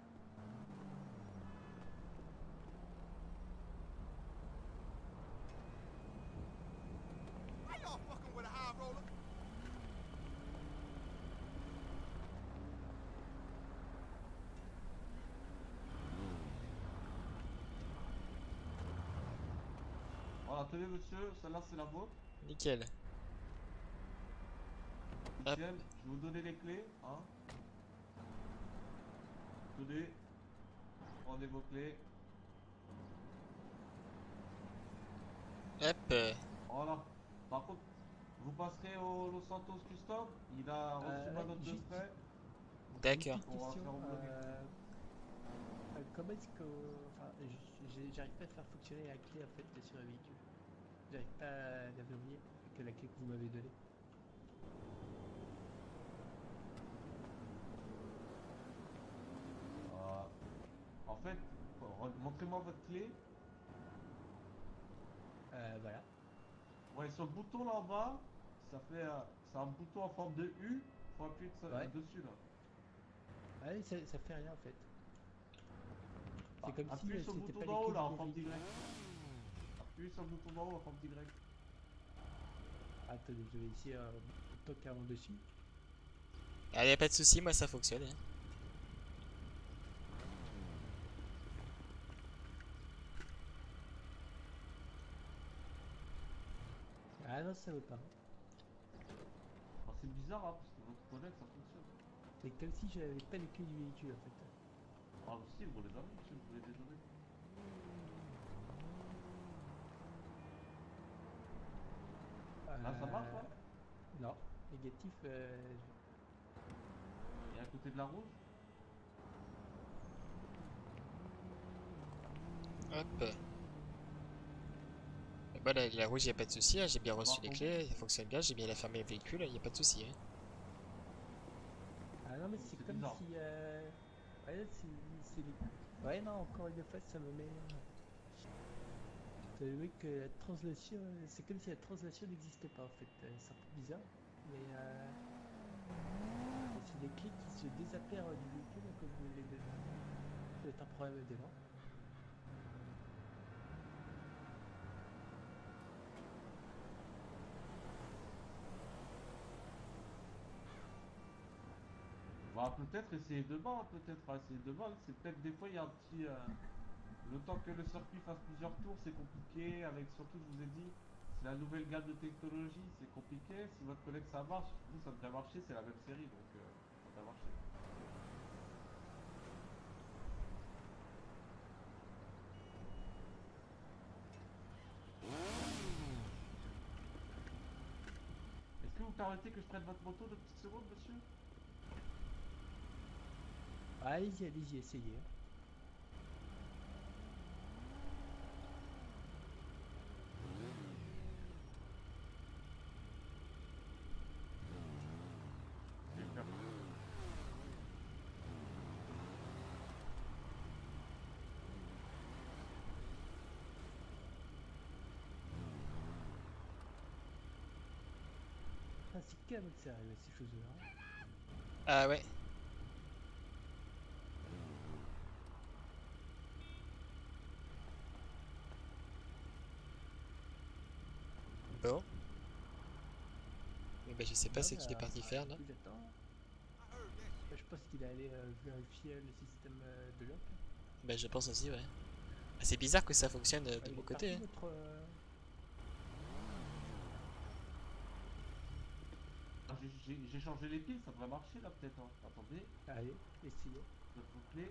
Speaker 6: Why y'all fucking with a high roller?
Speaker 5: Voilà, tenez monsieur, celle-là c'est la vôtre.
Speaker 2: Nickel. Hop.
Speaker 5: Nickel. Je vais vous donner les clés, hein. Tenez. Prenez vos clés.
Speaker 2: Hop.
Speaker 5: Voilà. Par contre, vous passerez au Los Santos Custom. Il a reçu ma note de
Speaker 3: juste-
Speaker 5: frais.
Speaker 2: D'accord.
Speaker 3: Petite
Speaker 5: On va
Speaker 3: question,
Speaker 5: faire homologuer.
Speaker 3: comment est-ce que... Enfin, j'arrive pas à faire fonctionner la clé en fait sur le véhicule. J'arrive pas à la verrouiller avec la clé que vous m'avez donnée.
Speaker 5: En fait, montrez-moi votre clé.
Speaker 3: Voilà.
Speaker 5: Ouais, sur le bouton là en bas, ça fait c'est un bouton en forme de U. Faut appuyer
Speaker 3: Ouais.
Speaker 5: dessus là.
Speaker 3: Ah oui, ça fait rien en fait. C'est comme si
Speaker 5: Appuyez sur le
Speaker 3: c'était
Speaker 5: bouton
Speaker 3: pas
Speaker 5: d'en
Speaker 3: les
Speaker 5: haut
Speaker 3: clés
Speaker 5: là
Speaker 3: de
Speaker 5: en
Speaker 3: mon
Speaker 5: forme
Speaker 3: véhicule.
Speaker 5: d'Y. Appuyez sur le bouton d'en haut en forme d'Y.
Speaker 3: Attendez, je vais essayer un toc avant dessus.
Speaker 2: Ah, y a pas de souci, moi ça fonctionne. Hein.
Speaker 3: Ah non, ça veut pas.
Speaker 5: Alors, c'est bizarre hein, parce que votre collègue ça fonctionne.
Speaker 3: C'est comme si j'avais pas les clés du véhicule en fait.
Speaker 5: Ah si, vous les avez monsieur, vous les désolé. Là ça marche là.
Speaker 3: Non, négatif.
Speaker 5: Et à côté de la rouge.
Speaker 2: Hop. Et bah la rouge, y a pas de souci. Hein. J'ai bien reçu les clés. Ça fonctionne bien. J'ai bien fermé le véhicule. Y a pas de souci. Hein.
Speaker 3: Ah non, mais c'est comme
Speaker 5: bizarre.
Speaker 3: si. Ouais, c'est les... Ouais, non, encore une fois, ça me met. Vous savez que la translation. C'est comme si la translation n'existait pas en fait. C'est un peu bizarre. Mais. C'est des clés qui se désappairent du véhicule comme vous les donnez. Ça doit être un problème d'élan.
Speaker 5: Bah peut-être essayer demain, essayer demain. C'est peut-être des fois il y a un petit. Le temps que le circuit fasse plusieurs tours, c'est compliqué. Avec surtout, je vous ai dit, c'est la nouvelle gamme de technologie, c'est compliqué. Si votre collègue ça marche, vous ça devrait marcher, c'est la même série donc ça devrait marcher. Est-ce que vous permettez que je prenne votre moto de petites secondes, monsieur?
Speaker 3: Allez-y, essayez.
Speaker 5: J'ai peur.
Speaker 3: Ah, c'est quand même que ça arrive à ces choses-là.
Speaker 2: Ah ouais. Bon. Eh ben, je sais pas ce qu'il est parti faire là.
Speaker 3: Je pense qu'il est allé vérifier le système de lock.
Speaker 2: Ben, je pense aussi, ouais. Ah, c'est bizarre que ça fonctionne de
Speaker 3: Il
Speaker 2: mon
Speaker 3: est
Speaker 2: côté.
Speaker 3: parti,
Speaker 2: Hein.
Speaker 3: notre,
Speaker 5: Ah, j'ai changé les piles, ça devrait marcher là peut-être. Hein. Attendez,
Speaker 3: Allez, essayez.
Speaker 5: notre clé.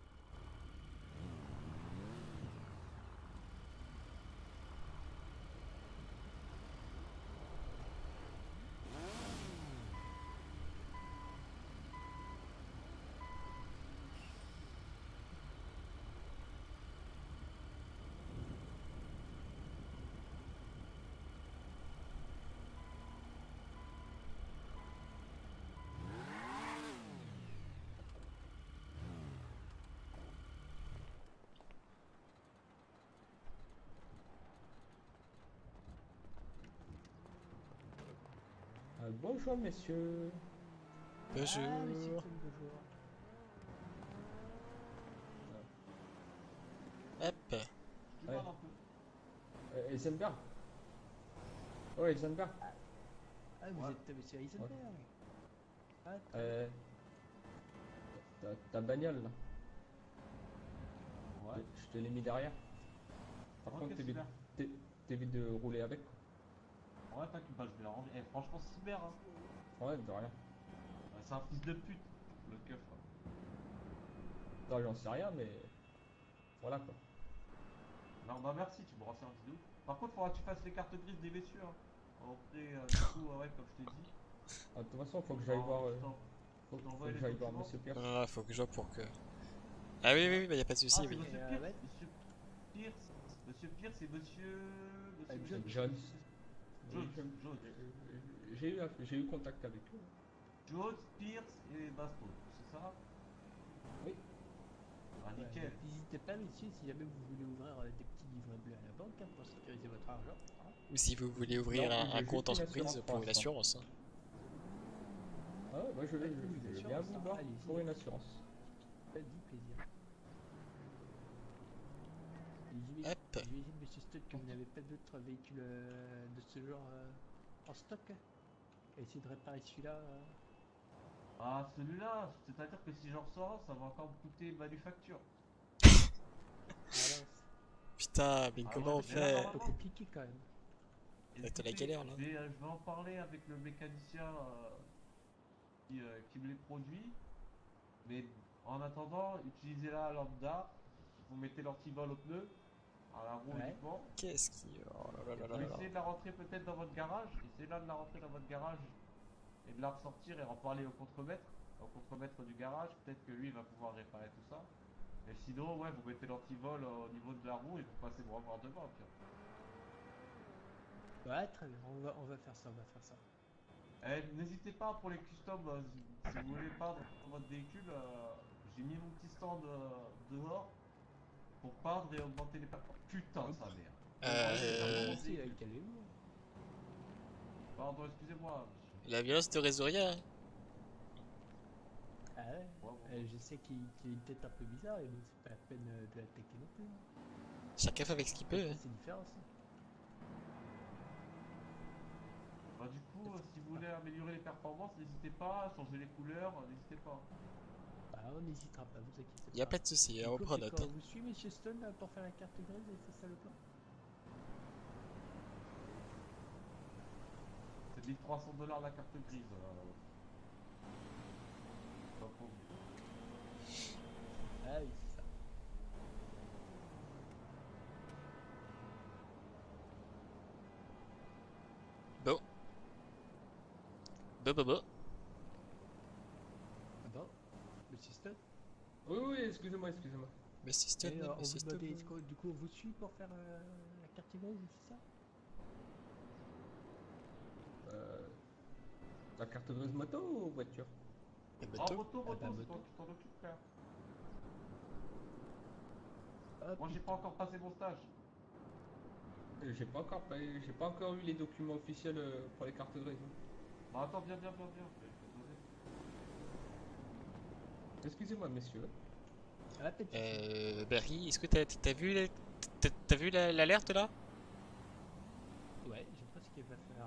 Speaker 4: Bonjour messieurs.
Speaker 2: Bonjour.
Speaker 3: Ah, monsieur Tom, bonjour.
Speaker 2: Hop.
Speaker 5: Je
Speaker 4: Ouais.
Speaker 5: demande un peu.
Speaker 4: Eisenberg. Oh Eisenberg.
Speaker 3: Ah, vous
Speaker 5: Ouais.
Speaker 3: êtes monsieur Heisenberg. Ah,
Speaker 4: Euh, ta bagnole là.
Speaker 5: Ouais.
Speaker 4: Je te l'ai mis derrière. Par
Speaker 5: Ok,
Speaker 4: contre t'évites
Speaker 5: super.
Speaker 4: t'évites de rouler avec.
Speaker 5: Ouais, t'inquiète pas, je vais la ranger. Eh, franchement, cyber, hein.
Speaker 4: Ouais, de rien.
Speaker 5: Ouais, c'est un fils de pute, le keuf. Hein.
Speaker 4: Non, j'en sais rien, mais voilà quoi.
Speaker 5: Non, bah merci, tu me rends service de ouf. Par contre, faudra que tu fasses les cartes grises des messieurs. Hein. Après, du coup, ouais, comme je t'ai dit.
Speaker 4: Ah, de toute façon, faut que j'aille voir. Faut
Speaker 5: t'envoie
Speaker 4: que
Speaker 5: les
Speaker 4: j'aille voir
Speaker 5: documents.
Speaker 4: Monsieur Pierce.
Speaker 2: Ah, faut que je vois pour que. Ah oui, oui, oui, bah y a pas de souci,
Speaker 5: Ah, c'est
Speaker 2: oui.
Speaker 5: Monsieur
Speaker 3: Et,
Speaker 5: Pierce.
Speaker 3: ouais.
Speaker 5: Monsieur Pierce. Monsieur Pierce, c'est Monsieur.
Speaker 3: John.
Speaker 4: Jones.
Speaker 5: Jones.
Speaker 4: Oui,
Speaker 5: Jones.
Speaker 4: J'ai eu contact avec eux.
Speaker 5: Jones, Pierce et Baston, c'est ça?
Speaker 4: Oui.
Speaker 5: Ah,
Speaker 3: Ouais,
Speaker 5: nickel.
Speaker 3: n'hésitez pas, messieurs, si jamais vous voulez ouvrir des petits livrets bleus à la banque hein, pour sécuriser votre argent. Hein.
Speaker 2: Ou si vous voulez ouvrir
Speaker 4: Non,
Speaker 2: un
Speaker 4: j'ai
Speaker 2: compte
Speaker 4: juste une
Speaker 2: entreprise
Speaker 4: assurance
Speaker 2: pour
Speaker 4: pour
Speaker 2: une
Speaker 4: l'instant.
Speaker 2: assurance. Hein.
Speaker 4: Ah, moi je
Speaker 3: Ouais,
Speaker 4: vais
Speaker 3: une
Speaker 4: bien
Speaker 3: assurance,
Speaker 4: vous
Speaker 3: hein,
Speaker 4: voir
Speaker 3: allez-y.
Speaker 4: pour une assurance.
Speaker 3: Faites-vous plaisir.
Speaker 2: Hop.
Speaker 3: J'imagine, monsieur Stock, que vous n'avez pas d'autres véhicules de ce genre en stock. Essayez de réparer celui-là.
Speaker 5: Ah, celui-là, c'est-à-dire que si j'en ressors un, ça va encore me coûter manufacture.
Speaker 3: Alors,
Speaker 2: Putain, mais
Speaker 5: Ah
Speaker 2: comment
Speaker 5: ouais,
Speaker 2: on
Speaker 5: mais là,
Speaker 2: fait?
Speaker 3: c'est un peu
Speaker 5: normalement,
Speaker 3: compliqué quand même.
Speaker 2: T'as la
Speaker 5: écoutez,
Speaker 2: galère, là.
Speaker 5: je vais en parler avec le mécanicien qui me les produit. Mais en attendant, utilisez-la lambda. Vous mettez l'antivol au pneu, à la roue
Speaker 3: Ouais.
Speaker 5: uniquement.
Speaker 2: Qu'est-ce qui. Oh là là là là là.
Speaker 5: Essayez de la rentrer peut-être dans votre garage. Essayez là de la rentrer dans votre garage et de la ressortir et en parler au contremaître du garage. Peut-être que lui va pouvoir réparer tout ça. Et sinon, ouais, vous mettez l'antivol au niveau de la roue et vous passez me revoir demain. Au pire.
Speaker 3: Ouais, très bien, on va faire ça,
Speaker 5: Eh, n'hésitez pas pour les customs, si vous voulez peindre votre véhicule, j'ai mis mon petit stand dehors pour peindre et augmenter les performances. Putain, sa mère.
Speaker 3: Allez-y, calmez-vous.
Speaker 5: Pardon, excusez-moi, monsieur.
Speaker 2: La violence te résout rien. Hein.
Speaker 3: Ah ouais,
Speaker 5: Ouais, bon.
Speaker 3: je sais qu'il a une tête un peu bizarre, mais bon, c'est pas la peine de l'attaquer non plus.
Speaker 2: Chacun fait avec ce qu'il peut. Hein.
Speaker 3: C'est différent ça.
Speaker 5: Bah du coup, si vous voulez améliorer les performances, n'hésitez pas, changer les couleurs, n'hésitez pas.
Speaker 3: Bah, on n'hésitera pas, vous inquiétez
Speaker 2: Y a
Speaker 3: pas.
Speaker 2: pas de souci,
Speaker 3: Du
Speaker 2: on
Speaker 3: coup,
Speaker 2: prend
Speaker 3: c'est
Speaker 2: note.
Speaker 3: quand
Speaker 2: Hein.
Speaker 3: vous suivez Monsieur Stone pour faire la carte grise et c'est ça le plan?
Speaker 5: C'est 1300 $ la carte grise. Pas pour vous.
Speaker 3: Ah oui, c'est ça.
Speaker 2: Bon. Bon.
Speaker 3: Ah bon, Monsieur Stone?
Speaker 4: Oui, oui, excusez-moi, excusez-moi.
Speaker 2: Mais c'est Stone,
Speaker 3: Et,
Speaker 2: mais
Speaker 3: on
Speaker 2: c'est
Speaker 3: vous demandait,
Speaker 2: Stone.
Speaker 3: est-ce que, du coup, on vous suit pour faire la carte grise, c'est ça?
Speaker 4: La carte grise moto ou voiture?
Speaker 2: Et
Speaker 5: Ah,
Speaker 2: moto.
Speaker 5: moto,
Speaker 3: Ah bah,
Speaker 5: moto, c'est toi
Speaker 3: moto.
Speaker 5: qui t'en occupes, frère.
Speaker 3: Ah,
Speaker 5: Moi, j'ai pas encore passé mon stage.
Speaker 4: J'ai pas encore eu les documents officiels pour les cartes grises. Hein.
Speaker 5: Bah attends, viens. Je vais te donner.
Speaker 4: Excusez-moi, messieurs.
Speaker 3: Ah, pas de soucis.
Speaker 2: Barry, est-ce que t'as vu t'as vu l'alerte là?
Speaker 3: Ouais, je pense qu'il va faire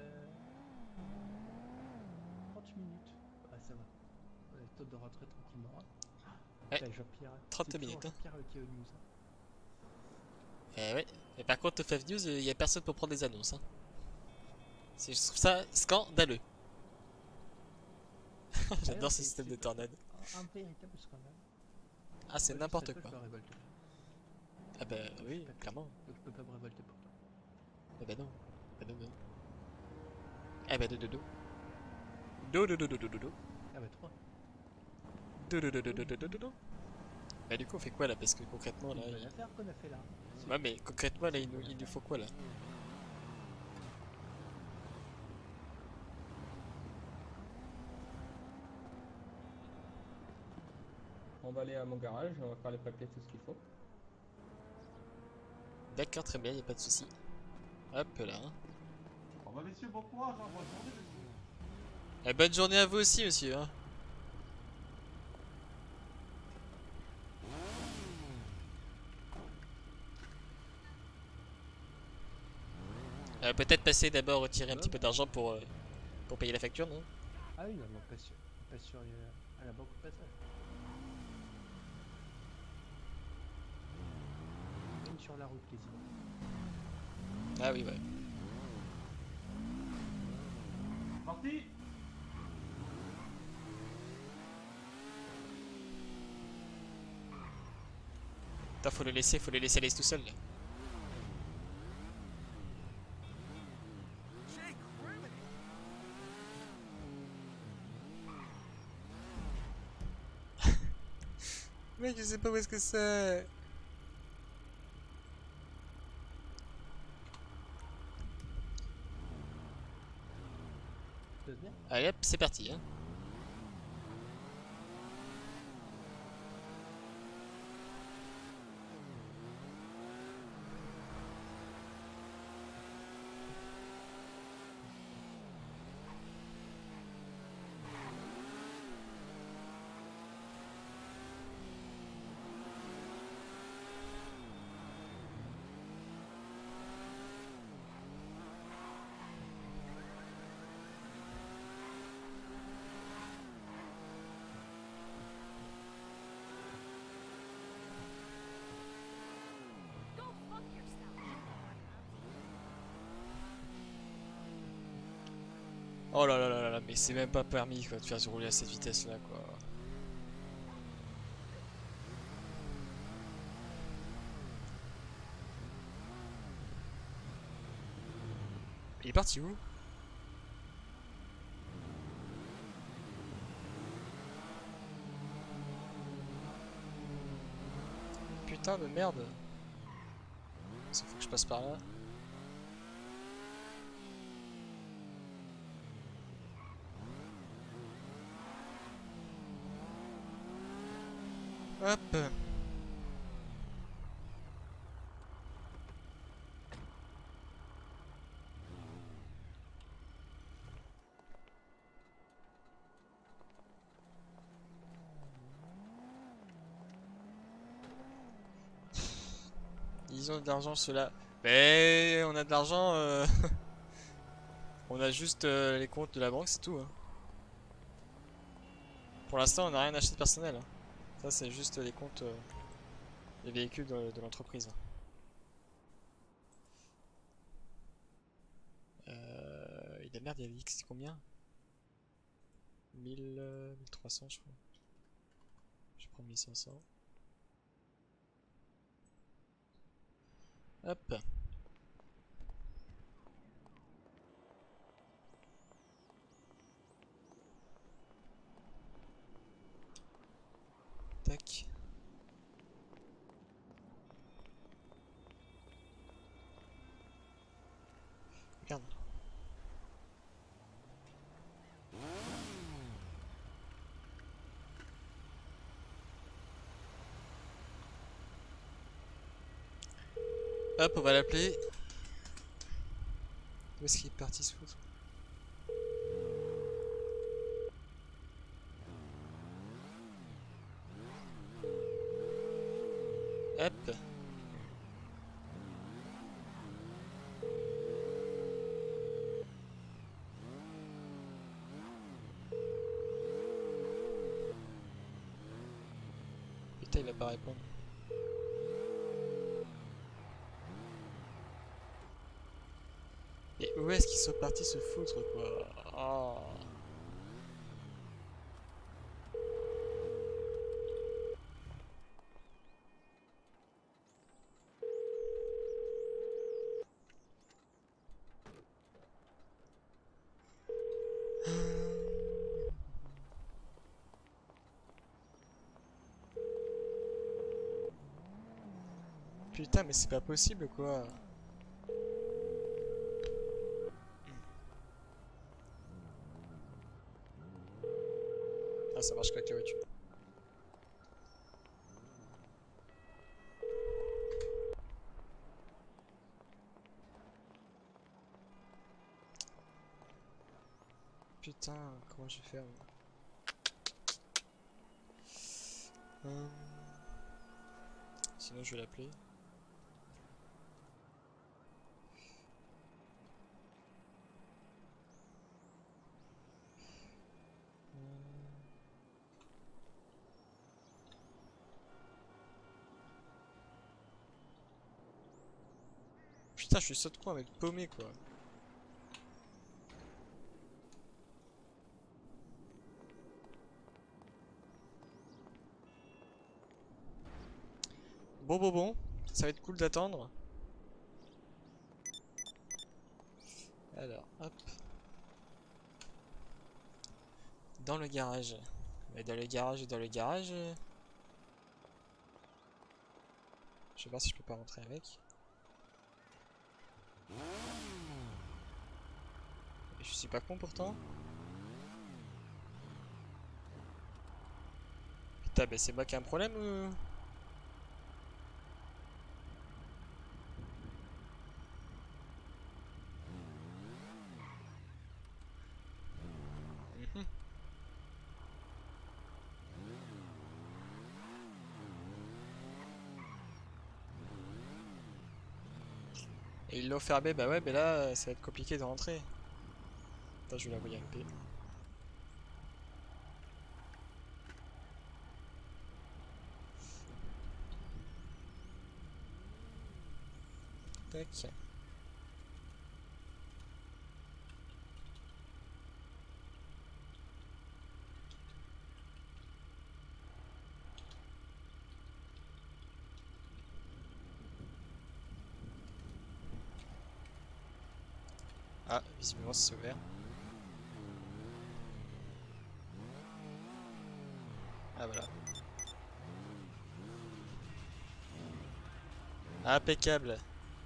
Speaker 3: 30 minutes. Ah, ça va. On a le temps de rentrer tranquillement. Hein.
Speaker 2: Ouais,
Speaker 3: Bah, Jean-Pierre.
Speaker 2: 30
Speaker 3: c'est toujours
Speaker 2: minutes, hein.
Speaker 3: Jean-Pierre qui est aux news. Hein.
Speaker 2: Ouais. Et par contre, FF News, y a personne pour prendre des annonces. Hein. Je trouve ça scandaleux. J'adore ce système de tornade.
Speaker 3: Un véritable scandale.
Speaker 2: Ah, c'est
Speaker 3: Moi,
Speaker 2: n'importe
Speaker 3: je serais
Speaker 2: quoi.
Speaker 3: toi, je me révolte.
Speaker 2: Ah bah
Speaker 3: Je
Speaker 2: oui,
Speaker 3: suis pas
Speaker 2: clairement.
Speaker 3: Donc je peux pas me révolter pour toi.
Speaker 2: Ah bah non. Non. Ah bah do. Do.
Speaker 3: Ah bah 3.
Speaker 2: Do. Bah du coup on fait quoi là? Parce que concrètement là...
Speaker 3: C'est une bonne affaire qu'on a fait là.
Speaker 2: Ouais mais concrètement là il nous faut quoi là?
Speaker 4: On va aller à mon garage, on va faire les papiers, tout ce qu'il faut.
Speaker 2: D'accord, très bien, y a pas de souci. Hop là.
Speaker 5: Oh bah messieurs, bon courage, hein, bonne journée messieurs.
Speaker 2: Et bonne journée à vous aussi monsieur. Hein. Peut-être passer d'abord retirer un petit peu d'argent pour payer la facture, non?
Speaker 3: Ah oui, non, mais pas sur à la banque au passage. Même sur la route quasiment.
Speaker 2: Ah oui, ouais.
Speaker 5: Parti.
Speaker 2: Attends, faut les laisser aller tout seul là. Mec, je sais pas où est-ce que c'est.
Speaker 3: Ça se bien?
Speaker 2: Allez hop, c'est parti. Hein.
Speaker 7: Go fuck yourself.
Speaker 2: Oh là, mais c'est même pas permis quoi de faire se rouler à cette vitesse là quoi. Il est parti où? Putain de merde. Il faut que je passe par là. Hop. Ils ont de l'argent ceux-là. Mais on a de l'argent. On a juste les comptes de la banque, c'est tout. Hein. Pour l'instant, on n'a rien acheté de personnel. Hein. Ça, c'est juste les comptes, les véhicules de l'entreprise. Et la merde, il y avait X combien 1000, 1300, je crois. Je prends 1500. Hop. Tac. Merde. Hop, on va l'appeler. Où est-ce qu'il est parti se foutre? Hop. Putain, il va pas répondre. Et où est-ce qu'ils sont partis se foutre quoi? Oh. Putain, mais c'est pas possible quoi. Ah, ça marche qu'avec la voiture. Putain, comment je vais faire moi? Sinon, je vais l'appeler. Putain, je suis saut de quoi avec paumé quoi. Bon, ça va être cool d'attendre. Alors, hop. Dans le garage. Mais dans le garage. Je vais voir si je peux pas rentrer avec. Et je suis pas con pourtant. Putain, mais c'est moi qui ai un problème ou... Mhm. Et ils l'ont fermé, bah ouais, mais là ça va être compliqué de rentrer. Attends, je vais l'envoyer un P. Tac. Ah, visiblement c'est ouvert. Ah voilà. Impeccable.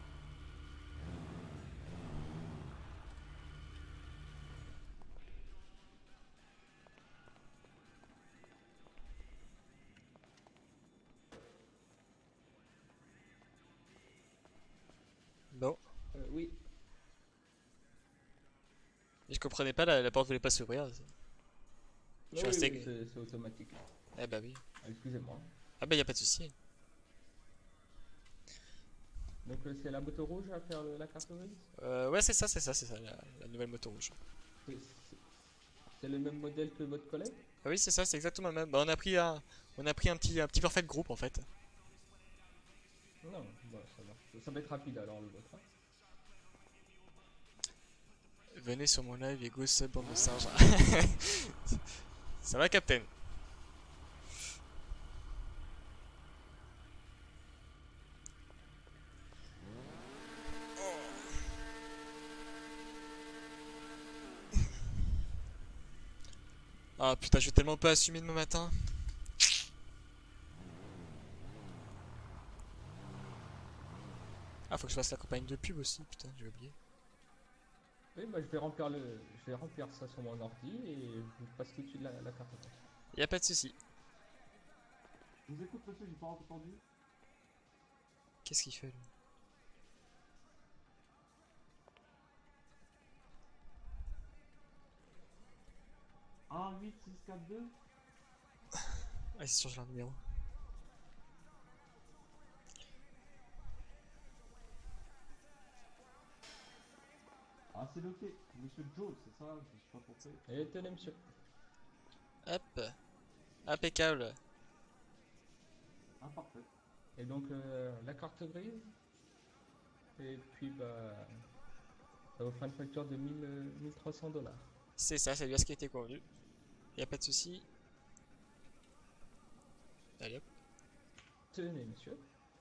Speaker 2: Bon.
Speaker 4: Oui.
Speaker 2: Je comprenais pas, la porte voulait pas s'ouvrir. Je suis
Speaker 4: Oui,
Speaker 2: resté...
Speaker 4: oui, c'est automatique.
Speaker 2: Eh bah oui.
Speaker 4: Ah, excusez-moi.
Speaker 2: Ah bah y a pas de souci.
Speaker 4: Donc c'est la moto rouge à faire la carte grise?
Speaker 2: Ouais, c'est ça, la nouvelle moto rouge.
Speaker 4: C'est c'est le même modèle que votre collègue?
Speaker 2: Ah oui, c'est ça, c'est exactement le même. Bah, on a pris un petit parfait de groupe en fait.
Speaker 4: Non, bah, ça va. Ça va être rapide alors le vôtre, hein.
Speaker 2: Venez sur mon live, Ego, sub, bande de singes. Ça va, Captain? Ah putain, je vais tellement pas assumer demain matin. Ah, faut que je fasse la campagne de pub aussi, putain, j'ai oublié.
Speaker 4: Oui, bah, je vais remplir ça sur mon ordi et je vous passe tout de suite la carte grise.
Speaker 2: Y a pas de souci.
Speaker 5: Je vous écoute, monsieur, j'ai pas entendu.
Speaker 2: Qu'est-ce qu'il fait lui?
Speaker 5: 1, 8, 6, 4, 2.
Speaker 2: Ah, c'est sûr, j'ai un numéro.
Speaker 5: Ah, c'est noté. Monsieur Joe, c'est ça, je suis pas compris.
Speaker 4: Et tenez, monsieur.
Speaker 2: Hop. Impeccable.
Speaker 5: Ah, parfait.
Speaker 4: Et donc la carte grise. Et puis bah ça vous fera une facture de 1300 $.
Speaker 2: C'est ça, c'est bien ce qui a été convenu. Y a pas de souci. Allez hop.
Speaker 4: Tenez, monsieur.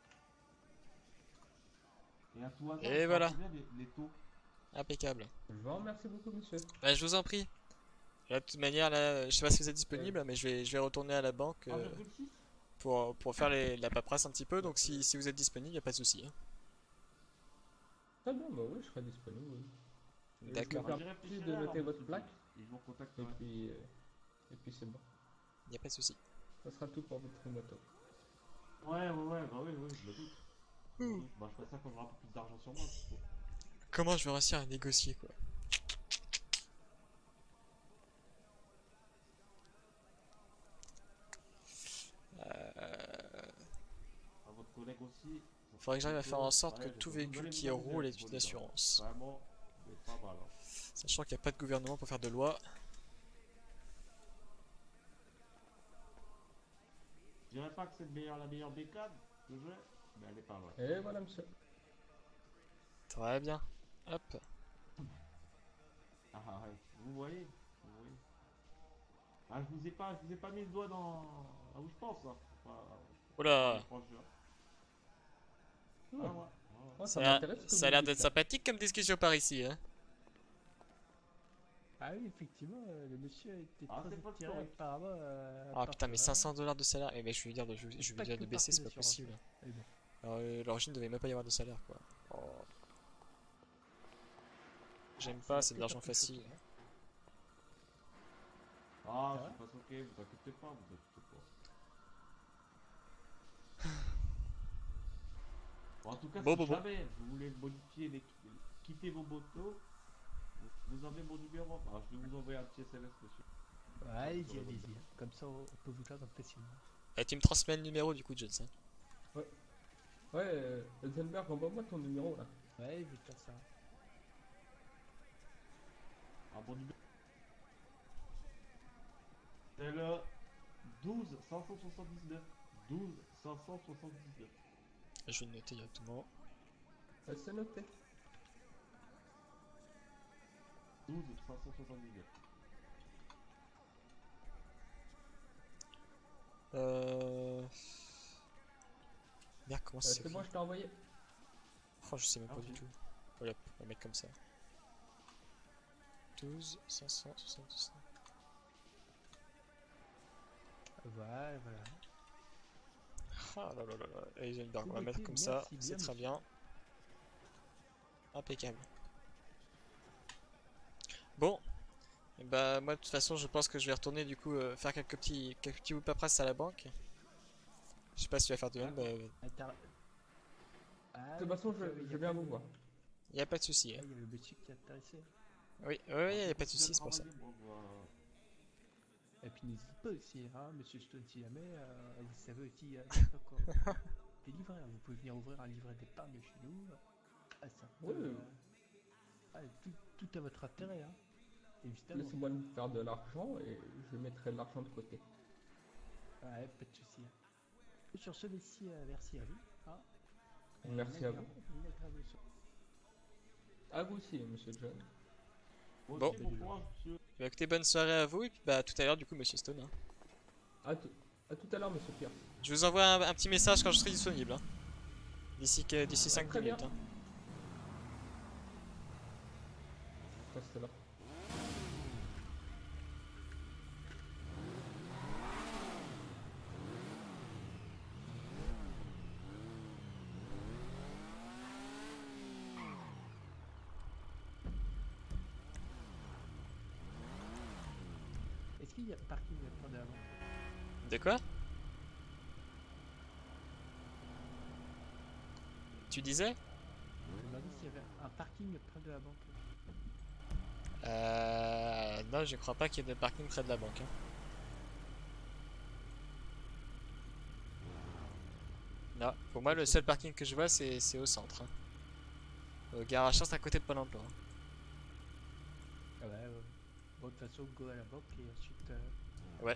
Speaker 5: Et à tout hasard,
Speaker 2: Et
Speaker 5: ça
Speaker 2: voilà.
Speaker 5: combien les taux?
Speaker 2: Impeccable.
Speaker 4: Je vous remercie beaucoup, monsieur.
Speaker 2: Bah, je vous en prie. Là, de toute manière, là, je sais pas si vous êtes disponible, mais je vais retourner à la banque
Speaker 5: 1,6.
Speaker 2: pour faire la paperasse un petit peu. Donc si vous êtes disponible, y a pas de souci. Hein.
Speaker 4: Très bien, bah oui, je serai disponible, oui.
Speaker 2: D'accord.
Speaker 4: Je vais faire plus de noter votre plaque.
Speaker 5: Et je vous recontacte.
Speaker 4: Et puis c'est bon.
Speaker 2: Y a pas de souci.
Speaker 4: Ça sera tout pour votre moto.
Speaker 5: Ouais, bah oui, je me doute. Bah, je ferai ça quand j'aurai un peu plus d'argent sur moi. Du coup.
Speaker 2: Comment je vais réussir à négocier quoi?
Speaker 5: À votre collègue aussi.
Speaker 2: Faudrait que j'arrive à faire en sorte que
Speaker 5: Ouais,
Speaker 2: tout
Speaker 5: vous
Speaker 2: véhicule
Speaker 5: allez
Speaker 2: qui
Speaker 5: vous amuser
Speaker 2: roule ait
Speaker 5: avec
Speaker 2: une
Speaker 5: vos
Speaker 2: assurance.
Speaker 5: Vraiment, vous êtes pas mal. Hein.
Speaker 2: Sachant qu'il n'y a pas de gouvernement pour faire de loi.
Speaker 5: Je dirais pas que c'est la meilleure bécane que j'ai, mais elle est pas mal.
Speaker 4: Et voilà, monsieur.
Speaker 2: Très bien. Hop.
Speaker 5: Ah ouais, vous voyez. Ah, je vous ai pas mis le doigt dans là où je pense. Hein. Enfin,
Speaker 2: Oula.
Speaker 5: proche, hein.
Speaker 4: Hmm.
Speaker 5: Ah, ouais.
Speaker 4: Ouais,
Speaker 2: Ça
Speaker 4: m'intéresse ce que
Speaker 2: a
Speaker 4: vous
Speaker 2: l'air
Speaker 4: dites,
Speaker 2: d'être
Speaker 4: là.
Speaker 2: sympathique comme discussion par ici. Hein.
Speaker 3: Ah oui, effectivement, le monsieur était
Speaker 5: Ah,
Speaker 3: très
Speaker 5: c'est pas le
Speaker 3: attiré
Speaker 5: correct.
Speaker 3: apparemment.
Speaker 2: Ah putain, mais 500 $ de salaire. Eh ben, je vais lui dire je vais lui
Speaker 3: Pas
Speaker 2: dire
Speaker 3: que
Speaker 2: de baisser, c'est pas
Speaker 3: partie d'assurance,
Speaker 2: possible.
Speaker 3: mais bon.
Speaker 2: Alors, l'origine ne devait même pas y avoir de salaire quoi. Oh. J'aime pas, c'est de l'argent facile.
Speaker 5: Ah, je suis pas choqué, vous inquiétez pas, Bon, en tout cas,
Speaker 2: Bon,
Speaker 5: si
Speaker 2: bon.
Speaker 5: jamais vous voulez modifier, quitter vos motos, vous avez mon numéro. Alors, je vais vous envoyer un petit SMS, monsieur.
Speaker 3: Ouais, allez-y, allez-y. Comme ça, on peut vous joindre facilement.
Speaker 2: Et tu me transmets le numéro du coup, Johnson.
Speaker 4: Ouais, Zenberg, envoie-moi ton numéro là.
Speaker 3: Ouais, je vais te faire ça.
Speaker 5: Un bon numéro. C'est le 12 579. 12 579.
Speaker 2: Je vais le noter directement.
Speaker 4: C'est noté.
Speaker 5: 12 579.
Speaker 2: Merde, comment ça
Speaker 4: C'est
Speaker 2: s'écrit?
Speaker 4: bon, je t'ai envoyé.
Speaker 2: Oh, je sais même pas
Speaker 5: Ah,
Speaker 2: du
Speaker 5: oui.
Speaker 2: tout. Voilà, on va mettre comme ça. 12 579.
Speaker 3: Voilà.
Speaker 2: Ah là là là là. Eisenberg, on va
Speaker 3: C'est
Speaker 2: mettre
Speaker 3: noté,
Speaker 2: comme ça,
Speaker 3: merci
Speaker 2: c'est
Speaker 3: bien,
Speaker 2: très
Speaker 3: monsieur.
Speaker 2: bien. Impeccable. Bon, et bah moi de toute façon je pense que je vais retourner du coup faire quelques petits bouts de paperasse à la banque. Je sais pas si tu vas faire de même,
Speaker 3: Ah,
Speaker 4: De toute façon, je viens vous voir.
Speaker 2: y a pas de souci. Hein.
Speaker 3: Il y avait le monsieur qui est intéressé.
Speaker 2: Oui, y a pas de souci, c'est pour ça.
Speaker 3: Et puis n'hésitez pas aussi, hein, monsieur Stone, si jamais vous savez aussi. D'accord. des livrets. Vous pouvez venir ouvrir un livret d'épargne chez nous. Ah, ça
Speaker 4: Oui,
Speaker 3: peut, ah, tout à votre intérêt, hein, évidemment.
Speaker 4: laissez-moi me faire de l'argent et je mettrai de l'argent de côté.
Speaker 3: Ouais, pas de souci. Sur ce, messieurs, merci à vous. Hein.
Speaker 4: Merci à vous.
Speaker 3: Une agréable soirée.
Speaker 4: À vous aussi, monsieur John.
Speaker 5: Moi
Speaker 2: Bon.
Speaker 5: aussi, bon courage, monsieur.
Speaker 2: Bah, écoutez, bonne soirée à vous et puis bah, à tout à l'heure du coup, monsieur Stone. Hein.
Speaker 4: À tout à l'heure, monsieur Pierre.
Speaker 2: Je vous envoie un petit message quand je serai disponible. Hein. D'ici 5
Speaker 4: très bien.
Speaker 2: minutes. Hein.
Speaker 4: Restez là.
Speaker 3: Est-ce qu'il y a parking près de la banque?
Speaker 2: De quoi? Tu disais?
Speaker 3: Je me demandais s'il y avait un parking près de la banque.
Speaker 2: Non, je crois pas qu'il y ait de parking près de la banque. Hein. Non, pour moi, le seul parking que je vois, c'est au centre. Hein. Au gare à chance à côté de Pôle emploi. Hein.
Speaker 3: Ah ouais, ouais. Bon, de toute façon, go à la banque et ensuite.
Speaker 2: Ouais.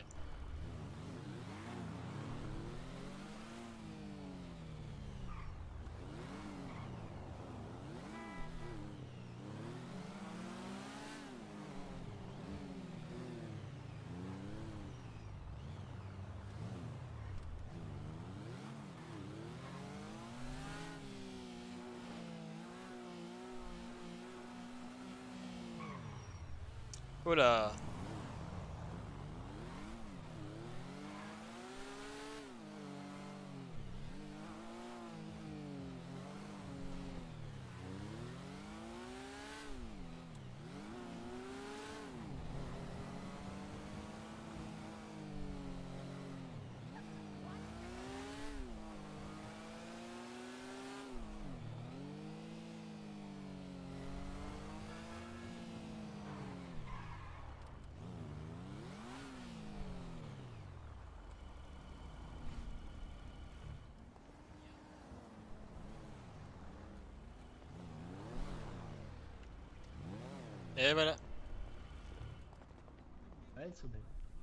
Speaker 2: Oh là! Et voilà.
Speaker 3: Ouais, elles sont belles.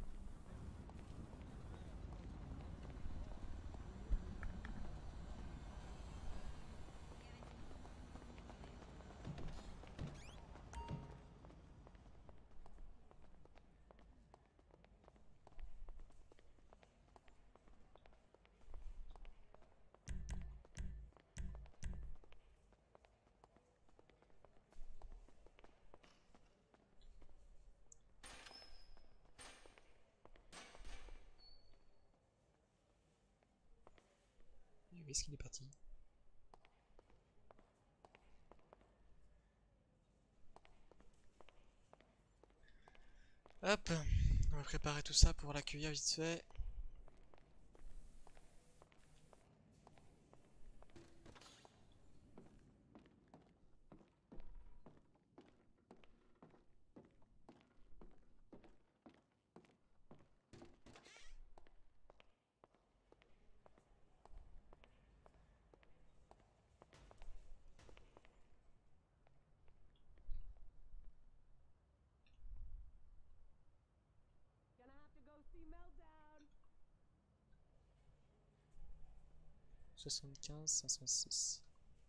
Speaker 2: Où est-ce qu'il est parti? Hop, on va préparer tout ça pour l'accueillir vite fait.
Speaker 7: Gonna have to go see Meltdown.
Speaker 2: 75, 506.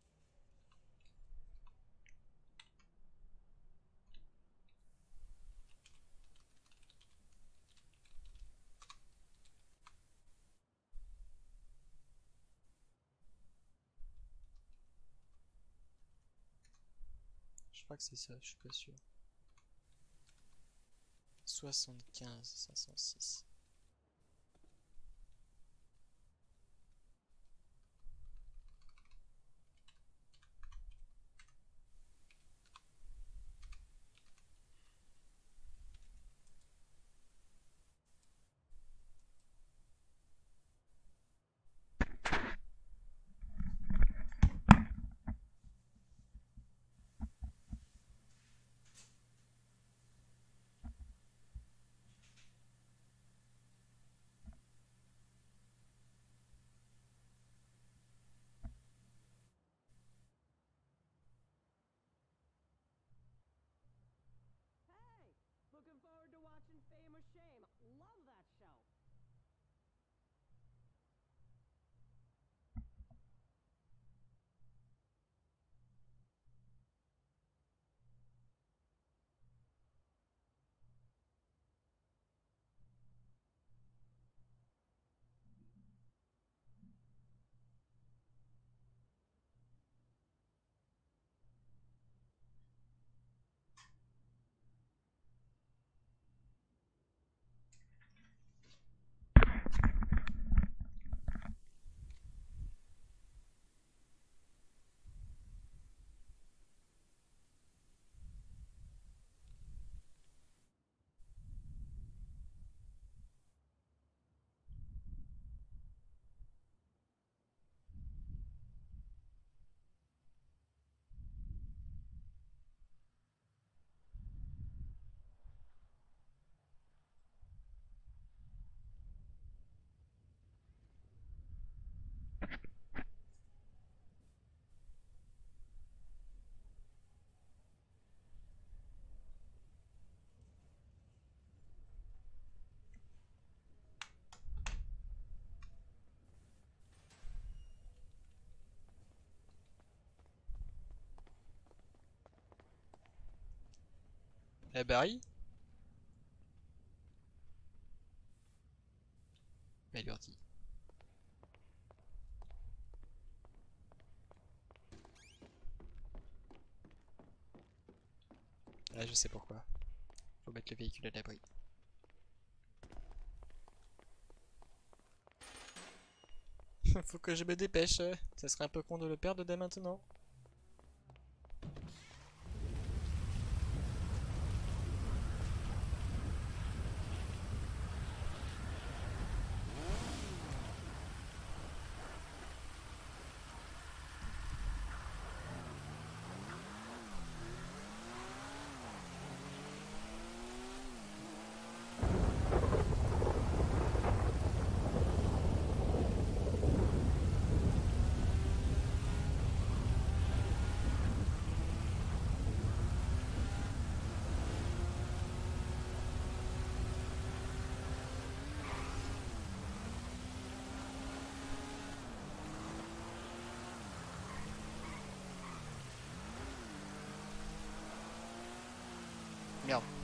Speaker 2: Je crois que c'est ça, je suis pas sûr. 75, 506. Eh Barry? Mais leur dit. Ah, je sais pourquoi. Faut mettre le véhicule à l'abri. Faut que je me dépêche. Ça serait un peu con de le perdre dès maintenant. Merde.